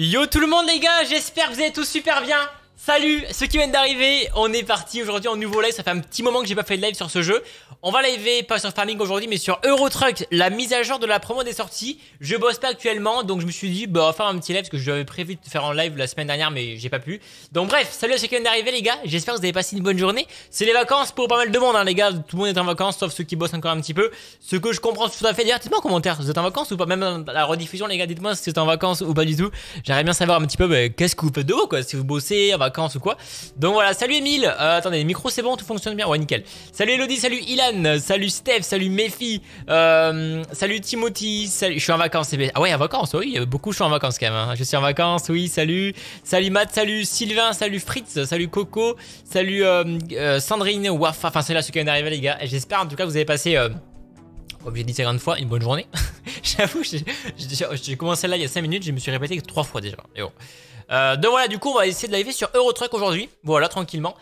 Yo tout le monde les gars, j'espère que vous allez tous super bien. Salut ceux qui viennent d'arriver, on est parti aujourd'hui en nouveau live, ça fait un petit moment que j'ai pas fait de live sur ce jeu. On va liver pas sur Farming aujourd'hui mais sur Euro Truck, la mise à jour de la promo des sorties. Je bosse pas actuellement donc je me suis dit bah on va faire un petit live parce que j'avais prévu de faire en live la semaine dernière mais j'ai pas pu. Donc bref, salut à ceux qui viennent d'arriver les gars, j'espère que vous avez passé une bonne journée. C'est les vacances pour pas mal de monde hein, les gars, tout le monde est en vacances sauf ceux qui bossent encore un petit peu. Ce que je comprends tout à fait, d'ailleurs dites-moi en commentaire, vous êtes en vacances ou pas, même dans la rediffusion les gars, dites-moi si vous êtes en vacances ou pas du tout. J'aimerais bien savoir un petit peu bah, qu'est-ce que vous faites de haut quoi, si vous bossez en vacances ou quoi. Donc voilà, salut Emile, attendez, les micros c'est bon, tout fonctionne bien, ouais nickel. Salut Elodie, salut Ilan, salut Steph, salut Mephi, salut Timothy, salut, je suis en vacances, ah ouais en vacances, oui, beaucoup je suis en vacances quand même, hein. Je suis en vacances, oui, salut Matt, salut Sylvain, salut Fritz, salut Coco, salut Sandrine, Wafa, enfin c'est là ceux qui viennent d'arriver les gars, j'espère en tout cas que vous avez passé, comme j'ai dit 50 fois, une bonne journée. J'avoue, j'ai commencé là il y a 5 minutes, je me suis répété 3 fois déjà, et bon. Donc voilà, du coup on va essayer de live sur Euro Truck aujourd'hui, voilà tranquillement.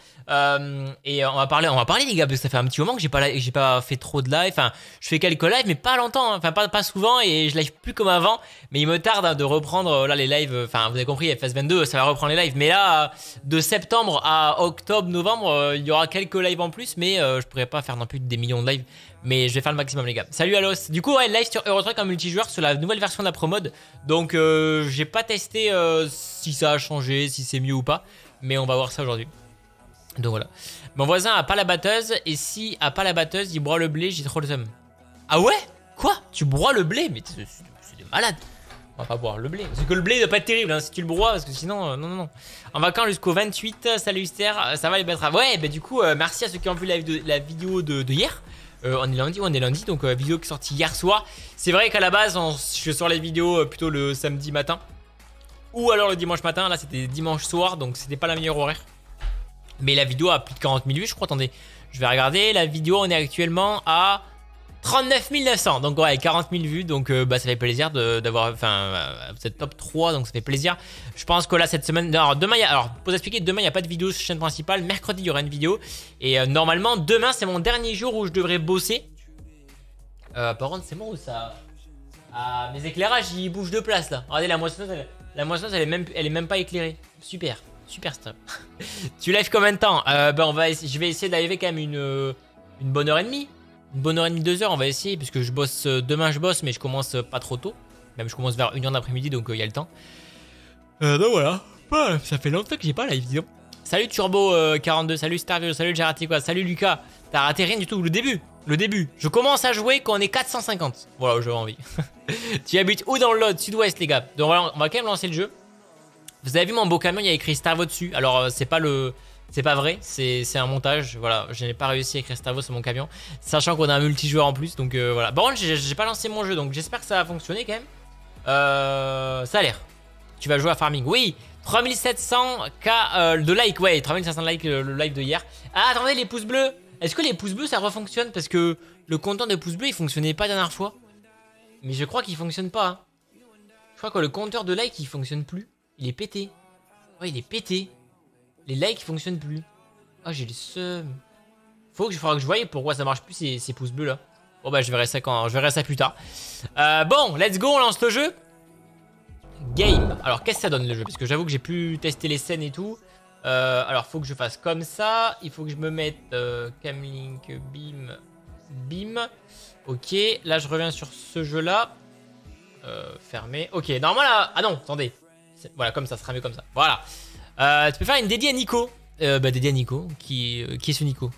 Et on va parler les gars parce que ça fait un petit moment que j'ai pas fait trop de live. Enfin, je fais quelques lives mais pas longtemps, hein. Enfin pas souvent et je live plus comme avant. Mais il me tarde hein, de reprendre là les lives. Enfin vous avez compris, FS22 ça va reprendre les lives. Mais là de septembre à octobre, novembre, il y aura quelques lives en plus, mais je pourrais pas faire non plus des millions de lives. Mais je vais faire le maximum les gars. Salut Alos. Du coup ouais, live sur Euro Truck en multijoueur sur la nouvelle version de la promode. Donc j'ai pas testé si ça a changé, si c'est mieux ou pas. Mais on va voir ça aujourd'hui. Donc voilà. Mon voisin a pas la batteuse. Et si a pas la batteuse, il broie le blé, j'ai trop le seum. Ah ouais? Quoi? Tu broies le blé? Mais c'est de malade. On va pas boire le blé. Parce que le blé doit pas être terrible hein, si tu le broies. Parce que sinon, non. En vacances jusqu'au 28. Salut Esther. Ça va les betteraves? Ouais, bah du coup, merci à ceux qui ont vu la vidéo de hier. On est lundi, donc vidéo qui est sortie hier soir. C'est vrai qu'à la base, je sors les vidéos plutôt le samedi matin. Ou alors le dimanche matin. Là, c'était dimanche soir, donc c'était pas la meilleure horaire. Mais la vidéo a plus de 40 000 vues, je crois. Attendez, je vais regarder. La vidéo, on est actuellement à 39 900. Donc ouais, 40 000 vues. Donc bah, ça fait plaisir d'avoir... Enfin, vous êtes top 3, donc ça fait plaisir. Je pense que là, cette semaine... Alors, demain, alors pour vous expliquer, demain, il n'y a pas de vidéo sur la chaîne principale. Mercredi, il y aura une vidéo. Et normalement, demain, c'est mon dernier jour où je devrais bosser. Par contre, c'est bon où ça... Ah, mes éclairages, ils bougent de place, là. Regardez, la moissonneuse, elle est même pas éclairée. Super. Super stop. Tu live combien de temps? Je vais essayer d'arriver quand même une bonne heure et demie. Une bonne heure et demie, 2 heures, on va essayer. Puisque je bosse, demain je bosse, mais je commence pas trop tôt. Même je commence vers 1h d'après-midi, donc il y a le temps. Donc voilà. Ça fait longtemps que j'ai pas live, disons. Salut Turbo42, salut Starvio, salut Gerati quoi, salut Lucas. T'as raté rien du tout, le début. Je commence à jouer quand on est 450. Voilà, j'avais envie. Tu habites où dans le lot? Sud-ouest les gars. Donc voilà, on va quand même lancer le jeu. Vous avez vu mon beau camion, il y a écrit Starvo dessus. Alors c'est pas vrai, c'est un montage. Voilà, je n'ai pas réussi à écrire Starvo sur mon camion, sachant qu'on a un multijoueur en plus. Donc voilà. Par contre, j'ai pas lancé mon jeu, donc j'espère que ça va fonctionner quand même. Ça a l'air. Tu vas jouer à Farming. Oui, 3700 k de likes. Ouais, 3500 likes le live de hier. Ah, attendez, les pouces bleus. Est-ce que les pouces bleus ça refonctionne? Parce que le compteur de pouces bleus il fonctionnait pas la dernière fois. Mais je crois qu'il fonctionne pas. Hein. Je crois que le compteur de likes il fonctionne plus. Il est pété. Ouais, il est pété. Les likes fonctionnent plus. Ah, j'ai le seum. Faudra que je voie pourquoi ça marche plus ces pouces bleus là. Bon bah je verrai ça plus tard. Bon, let's go, on lance le jeu. Game. Alors qu'est-ce que ça donne le jeu? Parce que j'avoue que j'ai pu tester les scènes et tout. Alors faut que je fasse comme ça. Il faut que je me mette Camlink, bim. Ok, là je reviens sur ce jeu là. Fermé. Ok, normalement là. Ah non, attendez. Voilà, comme ça, ce sera mieux comme ça. Voilà. Tu peux faire une dédiée à Nico. Dédiée à Nico. Qui est ce Nico?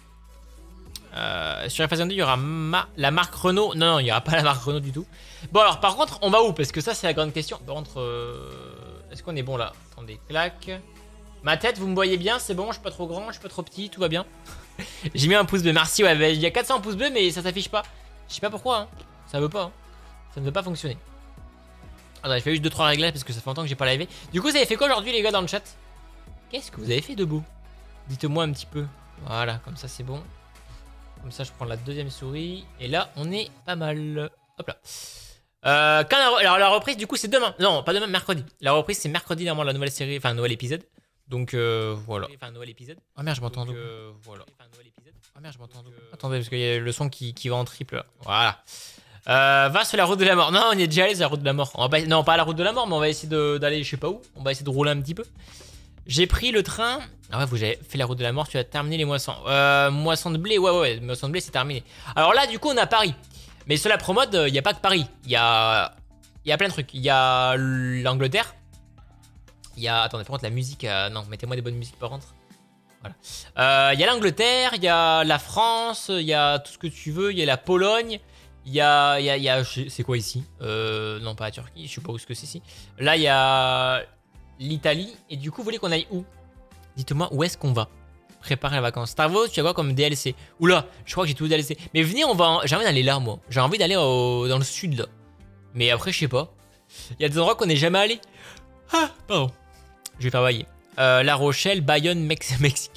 Sur FS22, il y aura la marque Renault. Non, il n'y aura pas la marque Renault du tout. Bon, alors, par contre, on va où? Parce que ça, c'est la grande question. Par contre, est-ce qu'on est bon là? Attendez, clac. Ma tête, vous me voyez bien? C'est bon, je suis pas trop grand, je suis pas trop petit, tout va bien. J'ai mis un pouce bleu, merci. Ouais, il y a 400 pouces bleus, mais ça s'affiche pas. Je sais pas pourquoi. Hein. Ça veut pas. Hein. Ça ne veut pas fonctionner. Attends, j'ai fait juste 2-3 réglages parce que ça fait longtemps que j'ai pas livé. Du coup, vous avez fait quoi aujourd'hui, les gars, dans le chat? Qu'est-ce que vous avez fait de beau? Dites-moi un petit peu. Voilà, comme ça, c'est bon. Comme ça, je prends la deuxième souris. Et là, on est pas mal. Hop là. Alors, la reprise, du coup, c'est demain. Non, pas demain, mercredi. La reprise, c'est mercredi, normalement, la nouvelle série. Enfin, un nouvel épisode. Donc, voilà. Enfin, un nouvel épisode. Ah merde, je m'entends. Voilà. Ah merde, je m'entends. Attendez, parce qu'il y a le son qui va en triple là. Voilà. Va sur la route de la mort. Non, on y est déjà allé sur la route de la mort. Non, pas à la route de la mort, mais on va essayer d'aller je sais pas où. On va essayer de rouler un petit peu. J'ai pris le train. Ah ouais, vous avez fait la route de la mort, tu as terminé les moissons. Moisson de blé, ouais, moisson de blé, c'est terminé. Alors là, du coup, on a Paris. Mais sur la promode, il n'y a pas que Paris. Il y a plein de trucs. Il y a l'Angleterre. Il y a... Attendez, par contre, la musique... Non, mettez-moi des bonnes musiques par contre. Voilà. Il y a l'Angleterre, il y a la France, il y a tout ce que tu veux. Il y a la Pologne. Il y a... C'est quoi ici? Non, pas la Turquie. Je sais pas où ce que c'est ici. Là, il y a l'Italie. Et du coup, vous voulez qu'on aille où? Dites-moi où est-ce qu'on va préparer les vacances. Star Wars, tu as quoi comme DLC? Oula, je crois que j'ai tout DLC. Mais venez, on va... J'ai envie d'aller là, moi. J'ai envie d'aller dans le sud, là. Mais après, je sais pas. Il y a des endroits qu'on n'est jamais allé. Ah, pardon. Je vais faire bailler. La Rochelle, Bayonne, Mexique.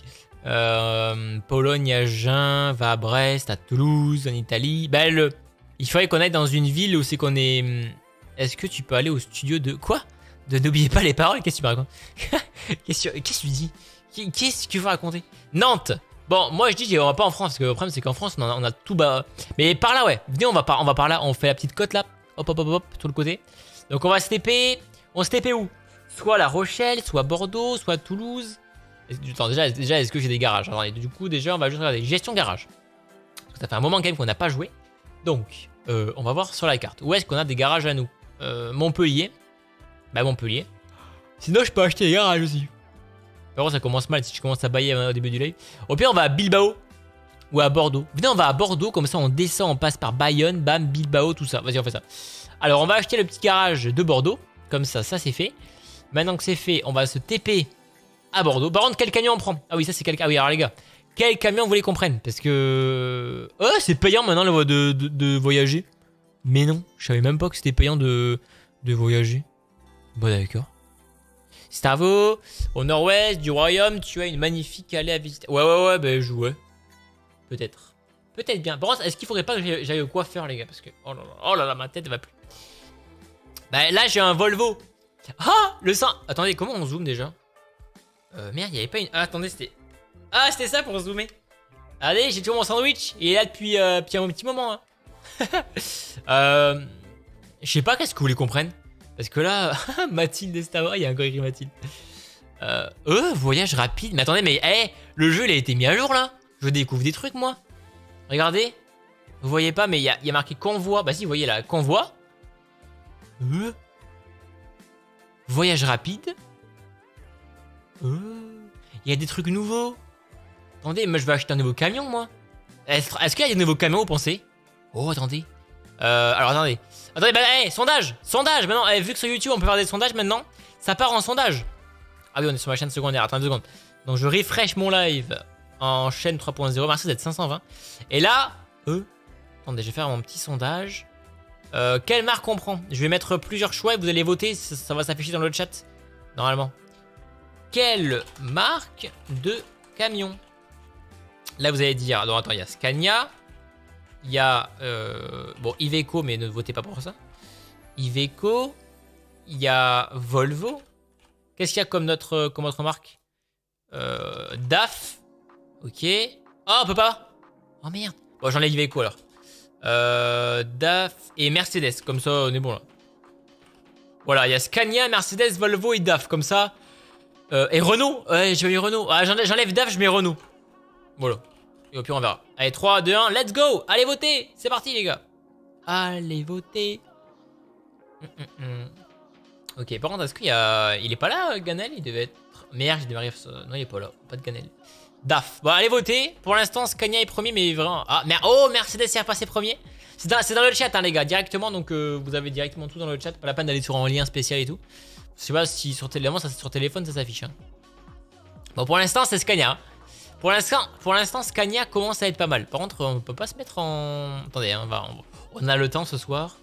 Pologne, Agen, va à Brest, à Toulouse, en Italie. Bah, il faudrait qu'on aille dans une ville où c'est qu'on est... Est-ce que tu peux aller au studio de... Quoi? N'oubliez pas les paroles, qu'est-ce que tu me racontes? Qu'est-ce que tu dis? Qu'est-ce que tu veux raconter? Nantes. Bon, moi je dis on va pas en France, parce que le problème c'est qu'en France on a tout bas. Mais par là, ouais. Venez, on va par là, on fait la petite côte là. Hop, hop, hop, hop, tout le côté. Donc on va se TP. On se TP où? Soit La Rochelle, soit Bordeaux, soit Toulouse. Attends, déjà est-ce que j'ai des garages? Alors, du coup, déjà, on va juste regarder. Gestion garage. Parce que ça fait un moment quand même qu'on n'a pas joué. Donc, on va voir sur la carte. Où est-ce qu'on a des garages à nous? Montpellier. Bah, Montpellier. Sinon, je peux acheter des garages aussi. Alors, ça commence mal si je commence à bailler au début du live. Au pire, on va à Bilbao. Ou à Bordeaux. Venez, on va à Bordeaux. Comme ça, on descend, on passe par Bayonne, bam, Bilbao, tout ça. Vas-y, on fait ça. Alors, on va acheter le petit garage de Bordeaux. Comme ça, ça c'est fait. Maintenant que c'est fait, on va se TP à Bordeaux. Par contre, quel camion on prend? Ah oui, ça c'est quel... Ah oui, alors les gars, quel camion vous voulez qu'on prenne? Parce que... Oh, c'est payant maintenant de voyager. Mais non, je savais même pas que c'était payant de voyager. Bon, d'accord. Starvo, au nord-ouest du royaume, tu as une magnifique allée à visiter. Ouais, bah je jouais. Peut-être. Peut-être bien. Par contre, est-ce qu'il faudrait pas que j'aille au coiffeur, les gars? Parce que... Oh là là, ma tête va plus. Bah là, j'ai un Volvo. Ah, le sang. Attendez, comment on zoome déjà? Merde, il n'y avait pas une... Ah, attendez, c'était... Ah, c'était ça pour zoomer. Allez, j'ai toujours mon sandwich. Il est là depuis un petit moment. Hein. Je sais pas qu'est-ce que vous voulez qu'on prenne. Parce que là... Mathilde Estava, il y a un gars écrit Mathilde. Voyage rapide. Mais attendez, mais... Hey, le jeu, il a été mis à jour, là. Je découvre des trucs, moi. Regardez. Vous voyez pas, mais il y a marqué convoi. Bah si, vous voyez là, convoi. Voyage rapide. Il y a des trucs nouveaux. Attendez, moi je vais acheter un nouveau camion, moi. Est-ce qu'il y a des nouveaux camions, vous pensez? Oh, attendez. Alors attendez. Attendez, bah, hey, sondage. Sondage, maintenant. Vu que sur YouTube, on peut faire des sondages maintenant. Ça part en sondage. Ah oui, on est sur ma chaîne secondaire. Attendez 2 secondes. Donc je refresh mon live en chaîne 3.0. Merci d'être 520. Et là, attendez, je vais faire mon petit sondage. Quelle marque on prend? Je vais mettre plusieurs choix et vous allez voter, ça va s'afficher dans le chat, normalement. Quelle marque de camion? Là, vous allez dire, alors attends, il y a Scania, il y a, bon, Iveco, mais ne votez pas pour ça. Iveco, il y a Volvo. Qu'est-ce qu'il y a comme autre marque? DAF, ok. Oh, on peut pas. Oh merde. Bon, j'enlève Iveco alors. DAF et Mercedes, comme ça on est bon là. Voilà, il y a Scania, Mercedes, Volvo et DAF, comme ça. Et Renault, ouais, j'ai mis Renault. Ah, j'enlève DAF, je mets Renault. Voilà. Et au pire on verra. Allez, 3, 2, 1, let's go. Allez voter, c'est parti les gars. Allez voter. Ok, par contre, est-ce qu'il y a... Il est pas là, Ganel? Il devait être... Merde, j'ai démarré... Non, il est pas là, pas de Ganel. DAF. Bon, allez voter. Pour l'instant, Scania est premier, mais vraiment... Ah, merde. Oh, Mercedes est repassé premier. C'est dans le chat, hein, les gars, directement. Donc, vous avez directement tout dans le chat. Pas la peine d'aller sur un lien spécial et tout. Je sais pas si sur téléphone, ça s'affiche. Hein. Bon, pour l'instant, c'est Scania. Pour l'instant, Scania commence à être pas mal. Par contre, on peut pas se mettre en... Attendez, hein, on a le temps ce soir.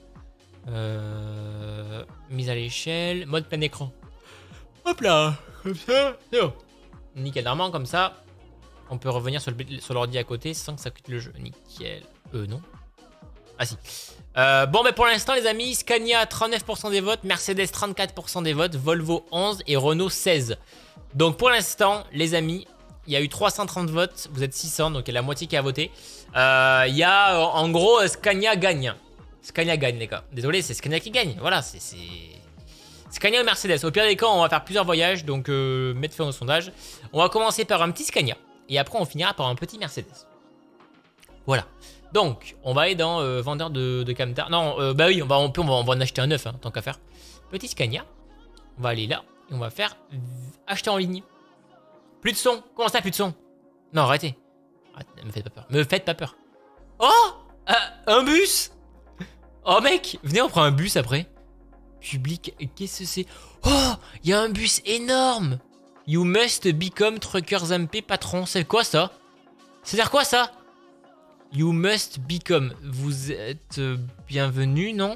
Mise à l'échelle. Mode plein écran. Hop là. Comme ça. C'est bon. Nickel. Normalement, comme ça... On peut revenir sur l'ordi à côté sans que ça quitte le jeu. Nickel. Non. Ah si. Bon, mais pour l'instant, les amis, Scania 39% des votes, Mercedes 34% des votes, Volvo 11 et Renault 16. Donc pour l'instant, les amis, il y a eu 330 votes, vous êtes 600, donc il y a la moitié qui a voté. Il y a, en gros, Scania gagne. Scania gagne, les gars. Désolé, c'est Scania qui gagne. Voilà, c'est Scania ou Mercedes. Au pire des cas, on va faire plusieurs voyages, donc mettez fin au sondage. On va commencer par un petit Scania, et après on finira par un petit Mercedes. Voilà. Donc, on va aller dans vendeur de camtar. Non, bah oui, on va en acheter un neuf, hein, tant qu'à faire. Petit Scania. On va aller là, et on va faire acheter en ligne. Plus de son. Comment ça, plus de son? Non, arrêtez. Arrêtez, me faites pas peur. Me faites pas peur. Oh, un bus. Oh mec, venez, on prend un bus après. Public, qu'est-ce que c'est? Oh, il y a un bus énorme. You must become Truckers MP patron. C'est quoi ça? C'est-à-dire quoi ça? You must become. Vous êtes bienvenu, non?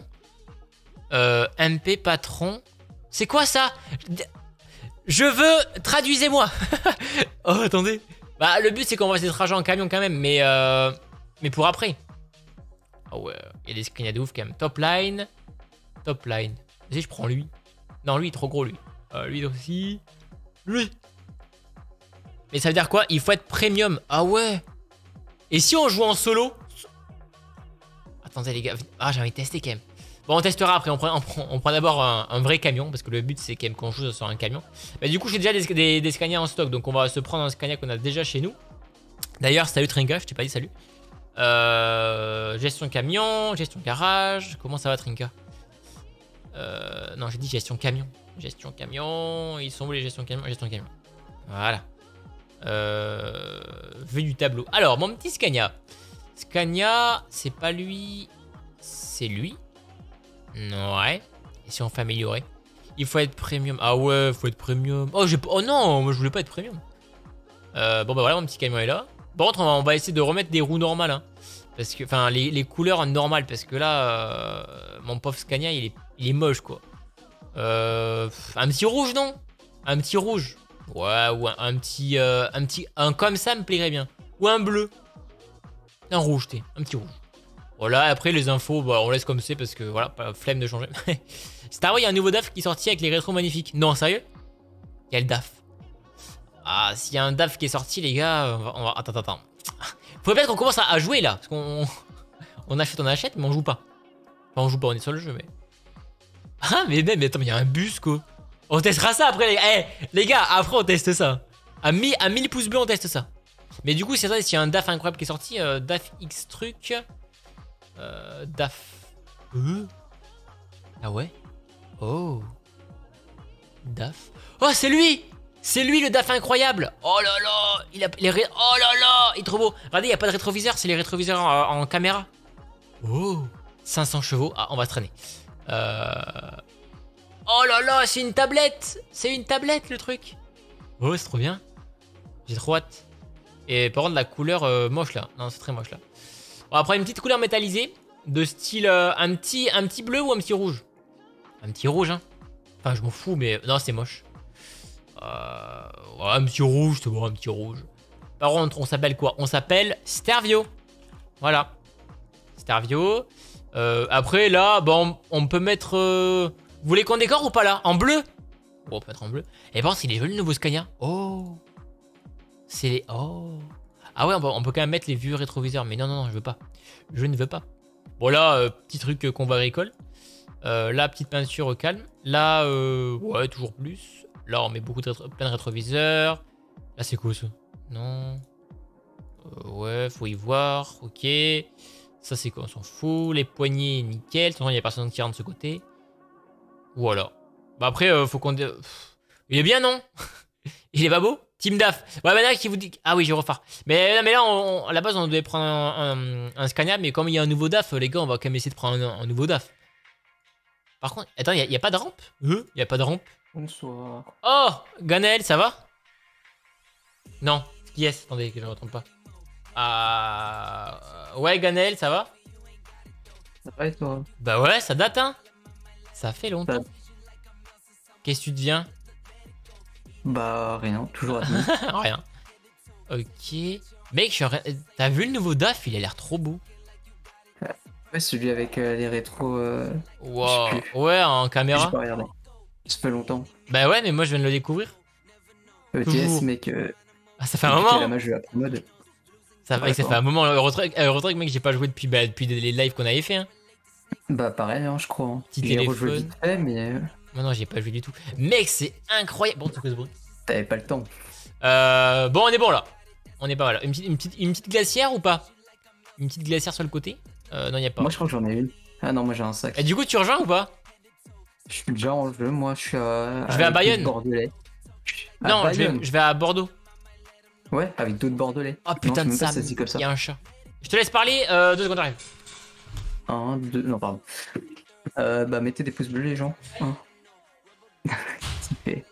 MP patron. C'est quoi ça? Je veux... Traduisez-moi. Oh, attendez. Bah, le but, c'est qu'on va essayer de trajet en camion quand même, mais pour après. Ah ouais, il y a des screens de ouf quand même. Top line. Top line. Vas-y, je prends lui. Non, lui, il est trop gros, lui. Lui aussi. Lui. Mais ça veut dire quoi? Il faut être premium. Ah ouais. Et si on joue en solo? Attendez, les gars. Ah, j'ai envie de tester quand même. Bon, on testera après. On prend d'abord un vrai camion, parce que le but, c'est quand même qu'on joue sur un camion. Mais du coup, j'ai déjà des Scania en stock, donc on va se prendre un Scania qu'on a déjà chez nous. D'ailleurs, salut Trinka, je t'ai pas dit salut. Gestion camion, gestion garage. Comment ça va, Trinka? Non, j'ai dit gestion camion. Gestion camion. Ils sont où les gestions camion? Gestion camion. Voilà. Vue du tableau. Alors, mon petit Scania. Scania, c'est pas lui. C'est lui. Ouais. Et si on fait améliorer? Il faut être premium. Ah ouais, faut être premium. Oh non, moi je voulais pas être premium. Bon bah voilà, mon petit camion est là. Par contre, on va essayer de remettre des roues normales. Hein, parce que, enfin, les couleurs normales. Parce que là, mon pauvre Scania, il est moche quoi. Un petit rouge, non? Un petit rouge. Ouais, ou un comme ça me plairait bien. Ou un bleu. Un rouge, un petit rouge. Voilà, après les infos, bah, on laisse comme c'est parce que voilà, pas flemme de changer. Star Wars, il y a un nouveau DAF qui est sorti avec les rétros magnifiques. Non, sérieux? Quel DAF? Ah, s'il y a un DAF qui est sorti, les gars, on va... Attends. Faudrait peut-être qu'on commence à jouer là. Parce qu'on on achète, mais on joue pas. Enfin, on joue pas, on est sur le jeu, mais... Ah, mais attends, mais il y a un bus, quoi. On testera ça après, les gars. Hey, les gars, après, on teste ça. À 1000 pouces bleus, on teste ça. Mais du coup, c'est ça, s'il y a un DAF incroyable qui est sorti, DAF X truc... DAF. Ah ouais? Oh. DAF. Oh, c'est lui! C'est lui le DAF incroyable! Oh là là! Oh là là! Il est trop beau! Regardez, il n'y a pas de rétroviseur, c'est les rétroviseurs en caméra. Oh! 500 chevaux. Ah, on va se traîner. Oh là là, c'est une tablette! C'est une tablette le truc! Oh, c'est trop bien. J'ai trop hâte. Et par contre, la couleur moche là. Non, c'est très moche là. On va prendre une petite couleur métallisée de style un petit bleu ou un petit rouge. Un petit rouge, hein. Enfin, je m'en fous, mais non, c'est moche. Ouais, un petit rouge, c'est bon, un petit rouge. Par contre, on s'appelle quoi? On s'appelle Stervio. Voilà. Stervio. Après, là, bon, on peut mettre... Vous voulez qu'on décore ou pas là? En bleu? Bon, on peut mettre en bleu. Et par contre, il est joli le nouveau Scania. Oh. C'est les... Oh. Ah ouais, on peut quand même mettre les vieux rétroviseurs. Mais non, je veux pas. Je ne veux pas. Bon là, petit truc qu'on va récolte. Là, petite peinture au calme. Là, ouais, toujours plus. Là, on met beaucoup plein de rétroviseurs. Là, c'est quoi ça? Non. Ouais, faut y voir. Ok. Ça, c'est quoi? On s'en fout. Les poignées, nickel. De toute façon, il n'y a personne qui rentre de ce côté. Voilà. Bah après, faut qu'on... Il est bien, non? Il est pas beau? Team DAF. Ouais, maintenant qui vous dit... Ah oui, je refais. Mais là, à la base, on devait prendre un Scania, mais comme il y a un nouveau DAF, les gars, on va quand même essayer de prendre un nouveau DAF. Par contre, attends, il n'y a pas de rampe? Il n'y a pas de rampe. Bonsoir. Oh, Ganel, ça va? Non, yes, attendez, que je ne me trompe pas. Ouais, Ganel, ça va? Ça va et toi? Bah ouais, ça date, hein. Ça fait longtemps. Qu'est-ce que tu deviens? Bah rien, toujours à tenir. Rien. Ok. Mec, t'as vu le nouveau DAF? Il a l'air trop beau. Ouais, celui avec les rétros. Wow. Ouais, en caméra. J'ai pas regardé. Ça fait longtemps. Bah ouais, mais moi je viens de le découvrir. ETS, mec. Ah, ça fait un moment. La magie à la mode. Ça fait un moment. Eurotruck, mec, j'ai pas joué depuis les lives qu'on avait fait. Hein. Bah pareil, hein, je crois. Hein. Petit J'ai rejoué téléphone. vite fait, mais Non, non, j'ai pas joué du tout. Mec, c'est incroyable. Bon, c'est quoi ce bruit? t'avais pas le temps. Bon, on est bon là. On est pas mal. Une petite glacière ou pas? Une petite glacière sur le côté? Non, y a pas. Moi je crois que j'en ai une. Ah non, moi j'ai un sac. Et du coup, tu rejoins ou pas? Je suis déjà en jeu, moi je suis à... Je vais à avec Bayonne. d'autres Bordelais. À Non, Bayonne. je vais à Bordeaux. Ouais, avec d'autres Bordelais. Oh Non, putain je sais de même pas ça, si ça se dit comme ça. il y a un chat. Je te laisse parler, 2 secondes, j'arrive. Un, deux, non, pardon. Bah mettez des pouces bleus les gens. Hein. S'il fait.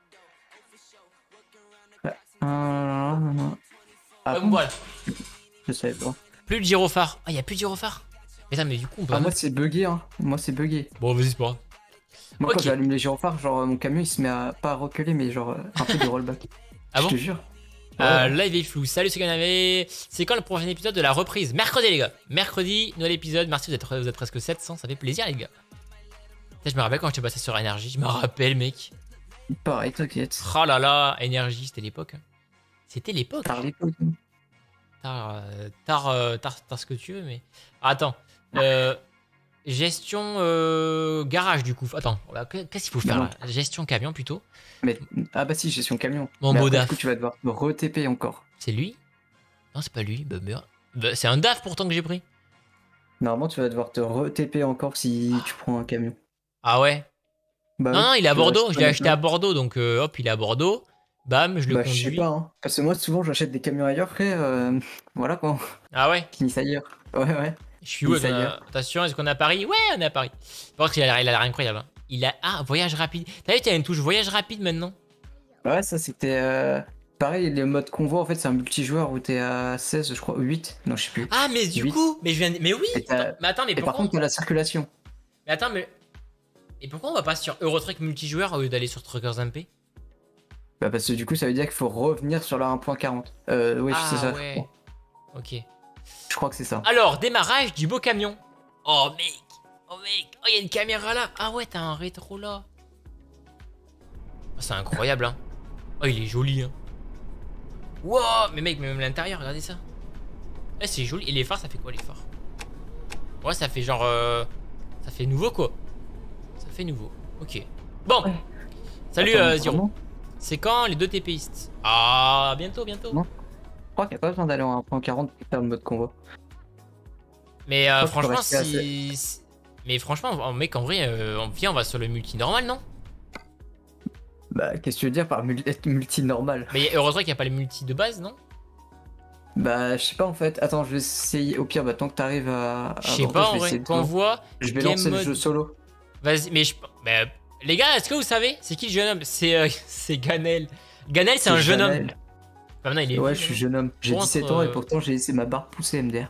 Ah bon, Voilà. je savais pas. Plus de gyrophare. Ah, il y a plus de gyrophare. Putain, mais du coup, on peut. Ah moi c'est bugué, hein. Moi c'est bugué. Bon, vas-y, c'est pas grave. Moi Ok. quand j'allume les gyrophares, genre mon camion il se met à pas à reculer mais genre un peu de rollback. Ah Je bon te jure. Ouais. Live est flou. Salut, c'est qu'on avait. C'est quand le prochain épisode de la reprise? Mercredi, les gars. Mercredi, nouvel épisode. Merci, vous êtes presque 700. Ça fait plaisir, les gars. Putain, je me rappelle quand j'étais passé sur énergie. Je me rappelle, mec. Pareil, t'inquiète. Oh là là, énergie, c'était l'époque. C'était l'époque. Parlez pas. Tard ce que tu veux, mais. Attends. Gestion garage, du coup. Attends, qu'est-ce qu'il faut faire là? Gestion camion plutôt. Mais ah bah si, gestion camion. Mon Mais beau après, DAF. du coup, tu vas devoir me re-TP encore. C'est lui? Non, c'est pas lui. Bah, merde. Bah, c'est un DAF pourtant que j'ai pris. Normalement, tu vas devoir te re-TP encore si tu prends un camion. Ah ouais? Bah, Non, oui, non, il est à tu dois Bordeaux. acheter Je l'ai acheté à maintenant. Bordeaux, donc hop, il est à Bordeaux. Bam, je le Bah, je sais conduis. pas, hein. Parce que moi, souvent, j'achète des camions ailleurs, après, voilà quoi. Ah ouais? Qui finissent ailleurs. Ouais, ouais. Je suis où? Il s'ailleurs. Attention, est-ce qu'on est à Paris? Ouais, on est à Paris. Par contre, il a l'air incroyable. Hein. Il a. Ah, voyage rapide. T'as vu, t'as une touche voyage rapide maintenant? Ouais, ça, c'était. Pareil, le mode convoi, en fait, c'est un multijoueur où t'es à 16, je crois, 8. Non, je sais plus. Ah, mais du 8. coup, mais je viens. Mais oui! Et t'as- Mais attends, mais Et par pourquoi? contre, t'as la circulation. Mais attends, mais. Et pourquoi on va pas sur Eurotruck multijoueur au lieu d'aller sur Truckers MP? Bah, parce que du coup, ça veut dire qu'il faut revenir sur la 1.40. Oui, c'est ça. Ah ouais. Ok. Je crois que c'est ça. Alors, démarrage du beau camion. Oh mec! Oh mec! Oh, il y a une caméra là! Ah ouais, t'as un rétro là! Oh, c'est incroyable, hein! Oh, il est joli, hein! Wow! Mais mec, même l'intérieur, regardez ça! Eh, c'est joli. Et les phares, ça fait quoi les phares? Ouais, ça fait genre. Ça fait nouveau quoi! Ça fait nouveau. Ok. Bon! Ouais. Salut Attends, Ziro. vraiment C'est quand les deux TPistes? Ah, bientôt, bientôt! Non. Je crois qu'il n'y a pas besoin d'aller en 1.40 pour faire le mode convoi. Mais Je crois que franchement, je peux rester Mais franchement, mec, en vrai, on va sur le multi normal, non? Bah, qu'est-ce que tu veux dire par être multi normal? Mais heureusement qu'il n'y a pas les multi de base, non? Bah, je sais pas en fait. Attends, je vais essayer. Au pire, bah, tant que t'arrives à. Je sais pas, en vrai. Convoi, Je vais game lancer le mode. jeu solo. Vas-y, mais les gars, est-ce que vous savez, c'est qui le jeune homme? C'est Ganel. Ganel, c'est un jeune homme. Chanel. Bah, maintenant, il est Ouais, vieux, je suis hein. jeune homme. J'ai Contre, 17 ans et pourtant j'ai laissé ma barbe pousser MDR.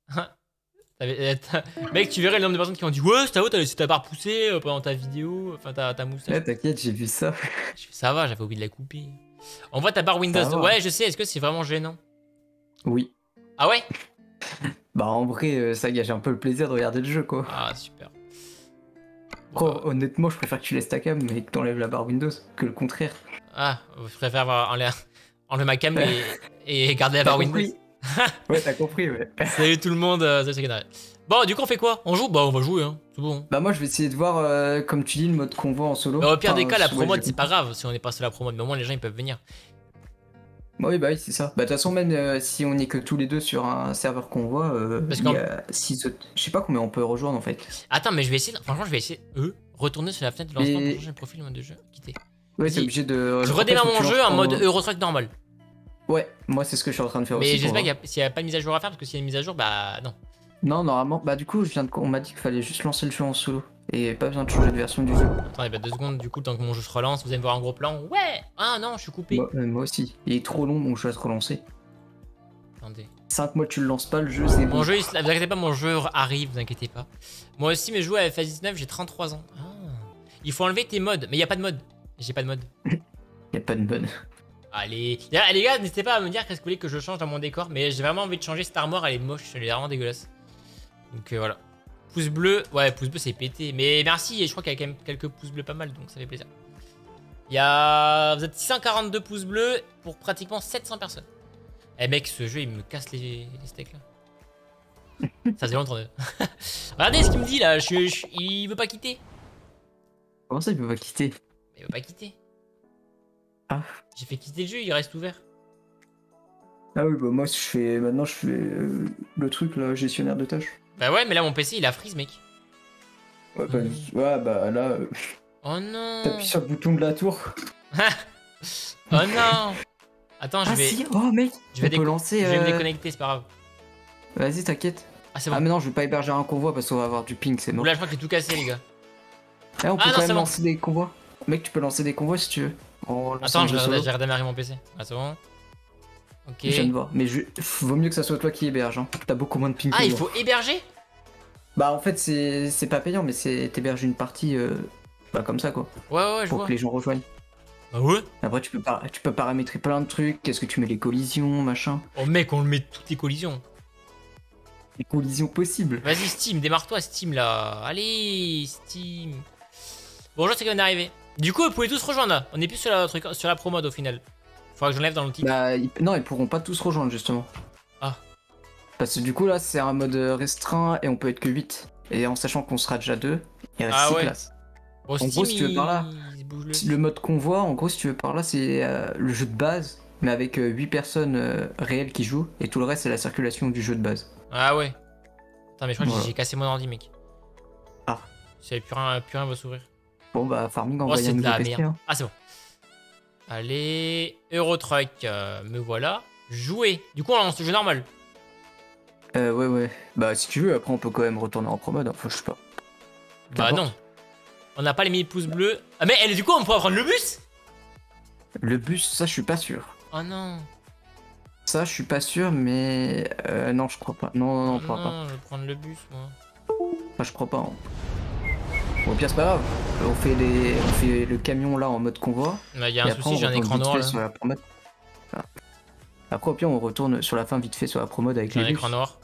Mec, tu verrais le nombre de personnes qui ont dit ouais, c'est à où t'as laissé ta barre pousser pendant ta vidéo, enfin ta moustache. Ouais, t'inquiète, j'ai vu ça. Je fais, ça va, j'avais oublié de la couper. On voit ta barre Windows. va. Ouais, je sais, est-ce que c'est vraiment gênant? Oui. Ah ouais? Bah, en vrai, ça gâche un peu le plaisir de regarder le jeu quoi. Ah, super. Oh, honnêtement, je préfère que tu laisses ta cam et que t'enlèves la barre Windows que le contraire. Ah, je préfère enlever ma cam et garder la barre T'as Windows. compris. Ouais, t'as compris, ouais. Salut tout le monde, salut c'est Canary. Bon, du coup, on fait quoi? On joue? Bah, on va jouer, hein. C'est bon. Bah, moi, je vais essayer de voir, comme tu dis, le mode convoi en solo. Mais au pire des Enfin, cas, la ouais, promo, je- c'est pas grave si on n'est pas sur la promo, mais au moins les gens ils peuvent venir. Oui, bah oui, c'est ça. Bah, de toute façon, même si on est que tous les deux sur un serveur convoi, Parce il y a 6 autres. Je sais pas combien on peut rejoindre en fait. Attends, mais je vais essayer, franchement, je vais essayer, retourner sur la fenêtre de lancement Mais- pour changer le profil mode de jeu. Quitter. Ouais, Vas-y. t'es obligé de. Je en fait, redémarre faut que mon tu jeu en lances mode Eurotruck normal. Ouais, moi, c'est ce que je suis en train de faire Mais aussi. j'espère pour qu'il n'y a pas de mise à jour à faire parce que s'il y a une mise à jour, bah non. Non, normalement, bah, du coup, on m'a dit qu'il fallait juste lancer le jeu en solo. Et pas besoin de changer de version du jeu. Attendez, bah 2 secondes, du coup, tant que mon jeu se relance, vous allez me voir un gros plan. Ouais! Ah non, je suis coupé. Moi aussi. Il est trop long, mon jeu à se relancer. Attendez. 5 mois, tu le lances pas, le jeu, c'est bon. Mon jeu, vous inquiétez pas, mon jeu arrive, vous inquiétez pas. Moi aussi, mais je joue à FS19, j'ai 33 ans. Ah. Il faut enlever tes mods, mais il n'y a pas de mode. J'ai pas de mode. Y a pas de bonne. Allez, les gars, n'hésitez pas à me dire qu'est-ce que vous voulez que je change dans mon décor, mais j'ai vraiment envie de changer cette armoire, elle est moche, elle est vraiment dégueulasse. Donc voilà. Pouce bleu, ouais, pouce bleu c'est pété, mais merci, et je crois qu'il y a quand même quelques pouces bleus pas mal, donc ça fait plaisir. Vous êtes 642 pouces bleus pour pratiquement 700 personnes. Eh mec, ce jeu il me casse les steaks là. Ça faisait longtemps. Regardez ce qu'il me dit là, il veut pas quitter. Comment ça, il peut pas quitter? Il veut pas quitter. Ah. J'ai fait quitter le jeu, il reste ouvert. Ah oui, bah moi, maintenant, je fais le truc, là, gestionnaire de tâches. Bah ouais, mais là mon PC il a freeze, mec. Ouais, bah là, Oh non. t'appuies sur le bouton de la tour. Oh non. Attends, je vais. Si, oh mec, Je vais, on peut lancer. je vais me déconnecter, c'est pas grave. Vas-y, t'inquiète. Ah, c'est bon. Ah, mais non, je vais pas héberger un convoi parce qu'on va avoir du ping, c'est mort. Oula, je crois qu'il est tout cassé, les gars. Eh, on peut Ah, non, quand c'est même bon. lancer des convois. Mec, tu peux lancer des convois si tu veux. Attends, j'ai redémarré mon PC. Ah, c'est bon. Ok. Je viens de voir. Mais vaut mieux que ça soit toi qui héberge. Hein. T'as beaucoup moins de ping. Ah, que il moi. faut héberger? Bah, en fait, c'est pas payant, mais t'héberges une partie bah, comme ça, quoi. Ouais, je Pour vois. que les gens rejoignent. Ah ouais? Après, tu peux paramétrer plein de trucs. Qu'est-ce que tu mets les collisions, machin. Oh, mec, on le met toutes les collisions. Les collisions possibles. Vas-y, Steam, démarre-toi, Steam, là. Allez, Steam. Bonjour, c'est qu'on est arrivé. Du coup, vous pouvez tous rejoindre, là. On est plus sur la promode, au final. Faudra que j'enlève dans le titre. Bah, non, ils pourront pas tous rejoindre, justement. Ah. Parce que du coup, là, c'est un mode restreint et on peut être que 8. Et en sachant qu'on sera déjà 2, il reste 6 places. Bon, En Steam, gros, si tu veux par là, il bouge le mode convoi, en gros, si tu veux par là, c'est le jeu de base, mais avec 8 personnes réelles qui jouent, et tout le reste, c'est la circulation du jeu de base. Ah ouais. Attends, mais je crois que Voilà. j'ai cassé mon ordi, mec. Ah. Plus rien va s'ouvrir. Bon, bah, Farming, Oh, envoie c'est un de nouveau la PC. merde. Hein. Ah, c'est bon. Allez, Eurotruck, me voilà. Jouer. Du coup, on lance le jeu normal. Ouais. Bah, si tu veux, après, on peut quand même retourner en pro-mode, enfin, je sais pas. Bah non. On n'a pas les 1000 pouces bleus. Ah, mais du coup, on pourra prendre le bus? Le bus, ça, je suis pas sûr. Oh non. Ça, je suis pas sûr, mais... non, je crois pas. Non, je crois pas. Non, je vais prendre le bus, moi. Enfin, je crois pas. Hein. Bon, au pire, c'est pas grave. On fait le camion, là, en mode convoi. Il y a un Et après, souci, j'ai on un retourne écran vite noir, fait là. sur la promode. Voilà. Après, au pire, on retourne sur la fin vite fait sur la promode avec J'ai un les écran bus. noir.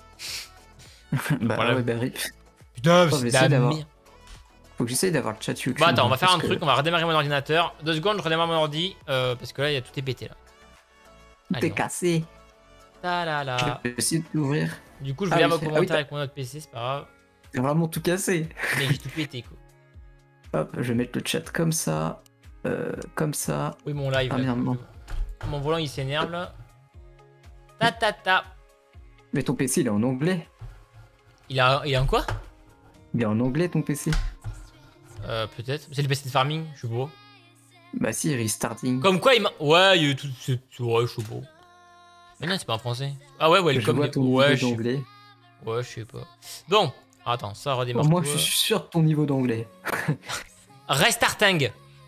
Bah Voilà. ouais, bah rip. Putain, Attends, je vais c'est de essayer la d'avoir- merde. Faut que j'essaye d'avoir le chat YouTube. Bon, attends, on va faire parce un que- truc, on va redémarrer mon ordinateur. 2 secondes, je redémarre mon ordi. Parce que là, il y a tout est pété, là. Tout Allez, est cassé. Ta la la. Je vais essayer de l'ouvrir. Du coup, je Ah vais oui, lire vos ah oui, commentaires t'as- avec mon autre PC, c'est pas grave. C'est vraiment tout cassé. Mais j'ai tout pété, quoi. Hop, je vais mettre le chat comme ça. Comme ça. Oui, mon live. Ah, là, merde, non. Mon volant, il s'énerve, là. Ta. Mais ton PC, il est en anglais. Il a un quoi? Il est en anglais, ton PC. Peut-être. C'est le PC de farming, je vois. Bah si, restarting. Comme quoi, il m'a. Ouais, il y a eu tout. Ouais, je sais pas. Mais non, c'est pas en français. Ah ouais, Je vois ton niveau ouais, d'anglais. Ouais, je sais pas. Bon, attends, ça redémarre. Moi, je suis sûr de ton niveau d'anglais. Restarting.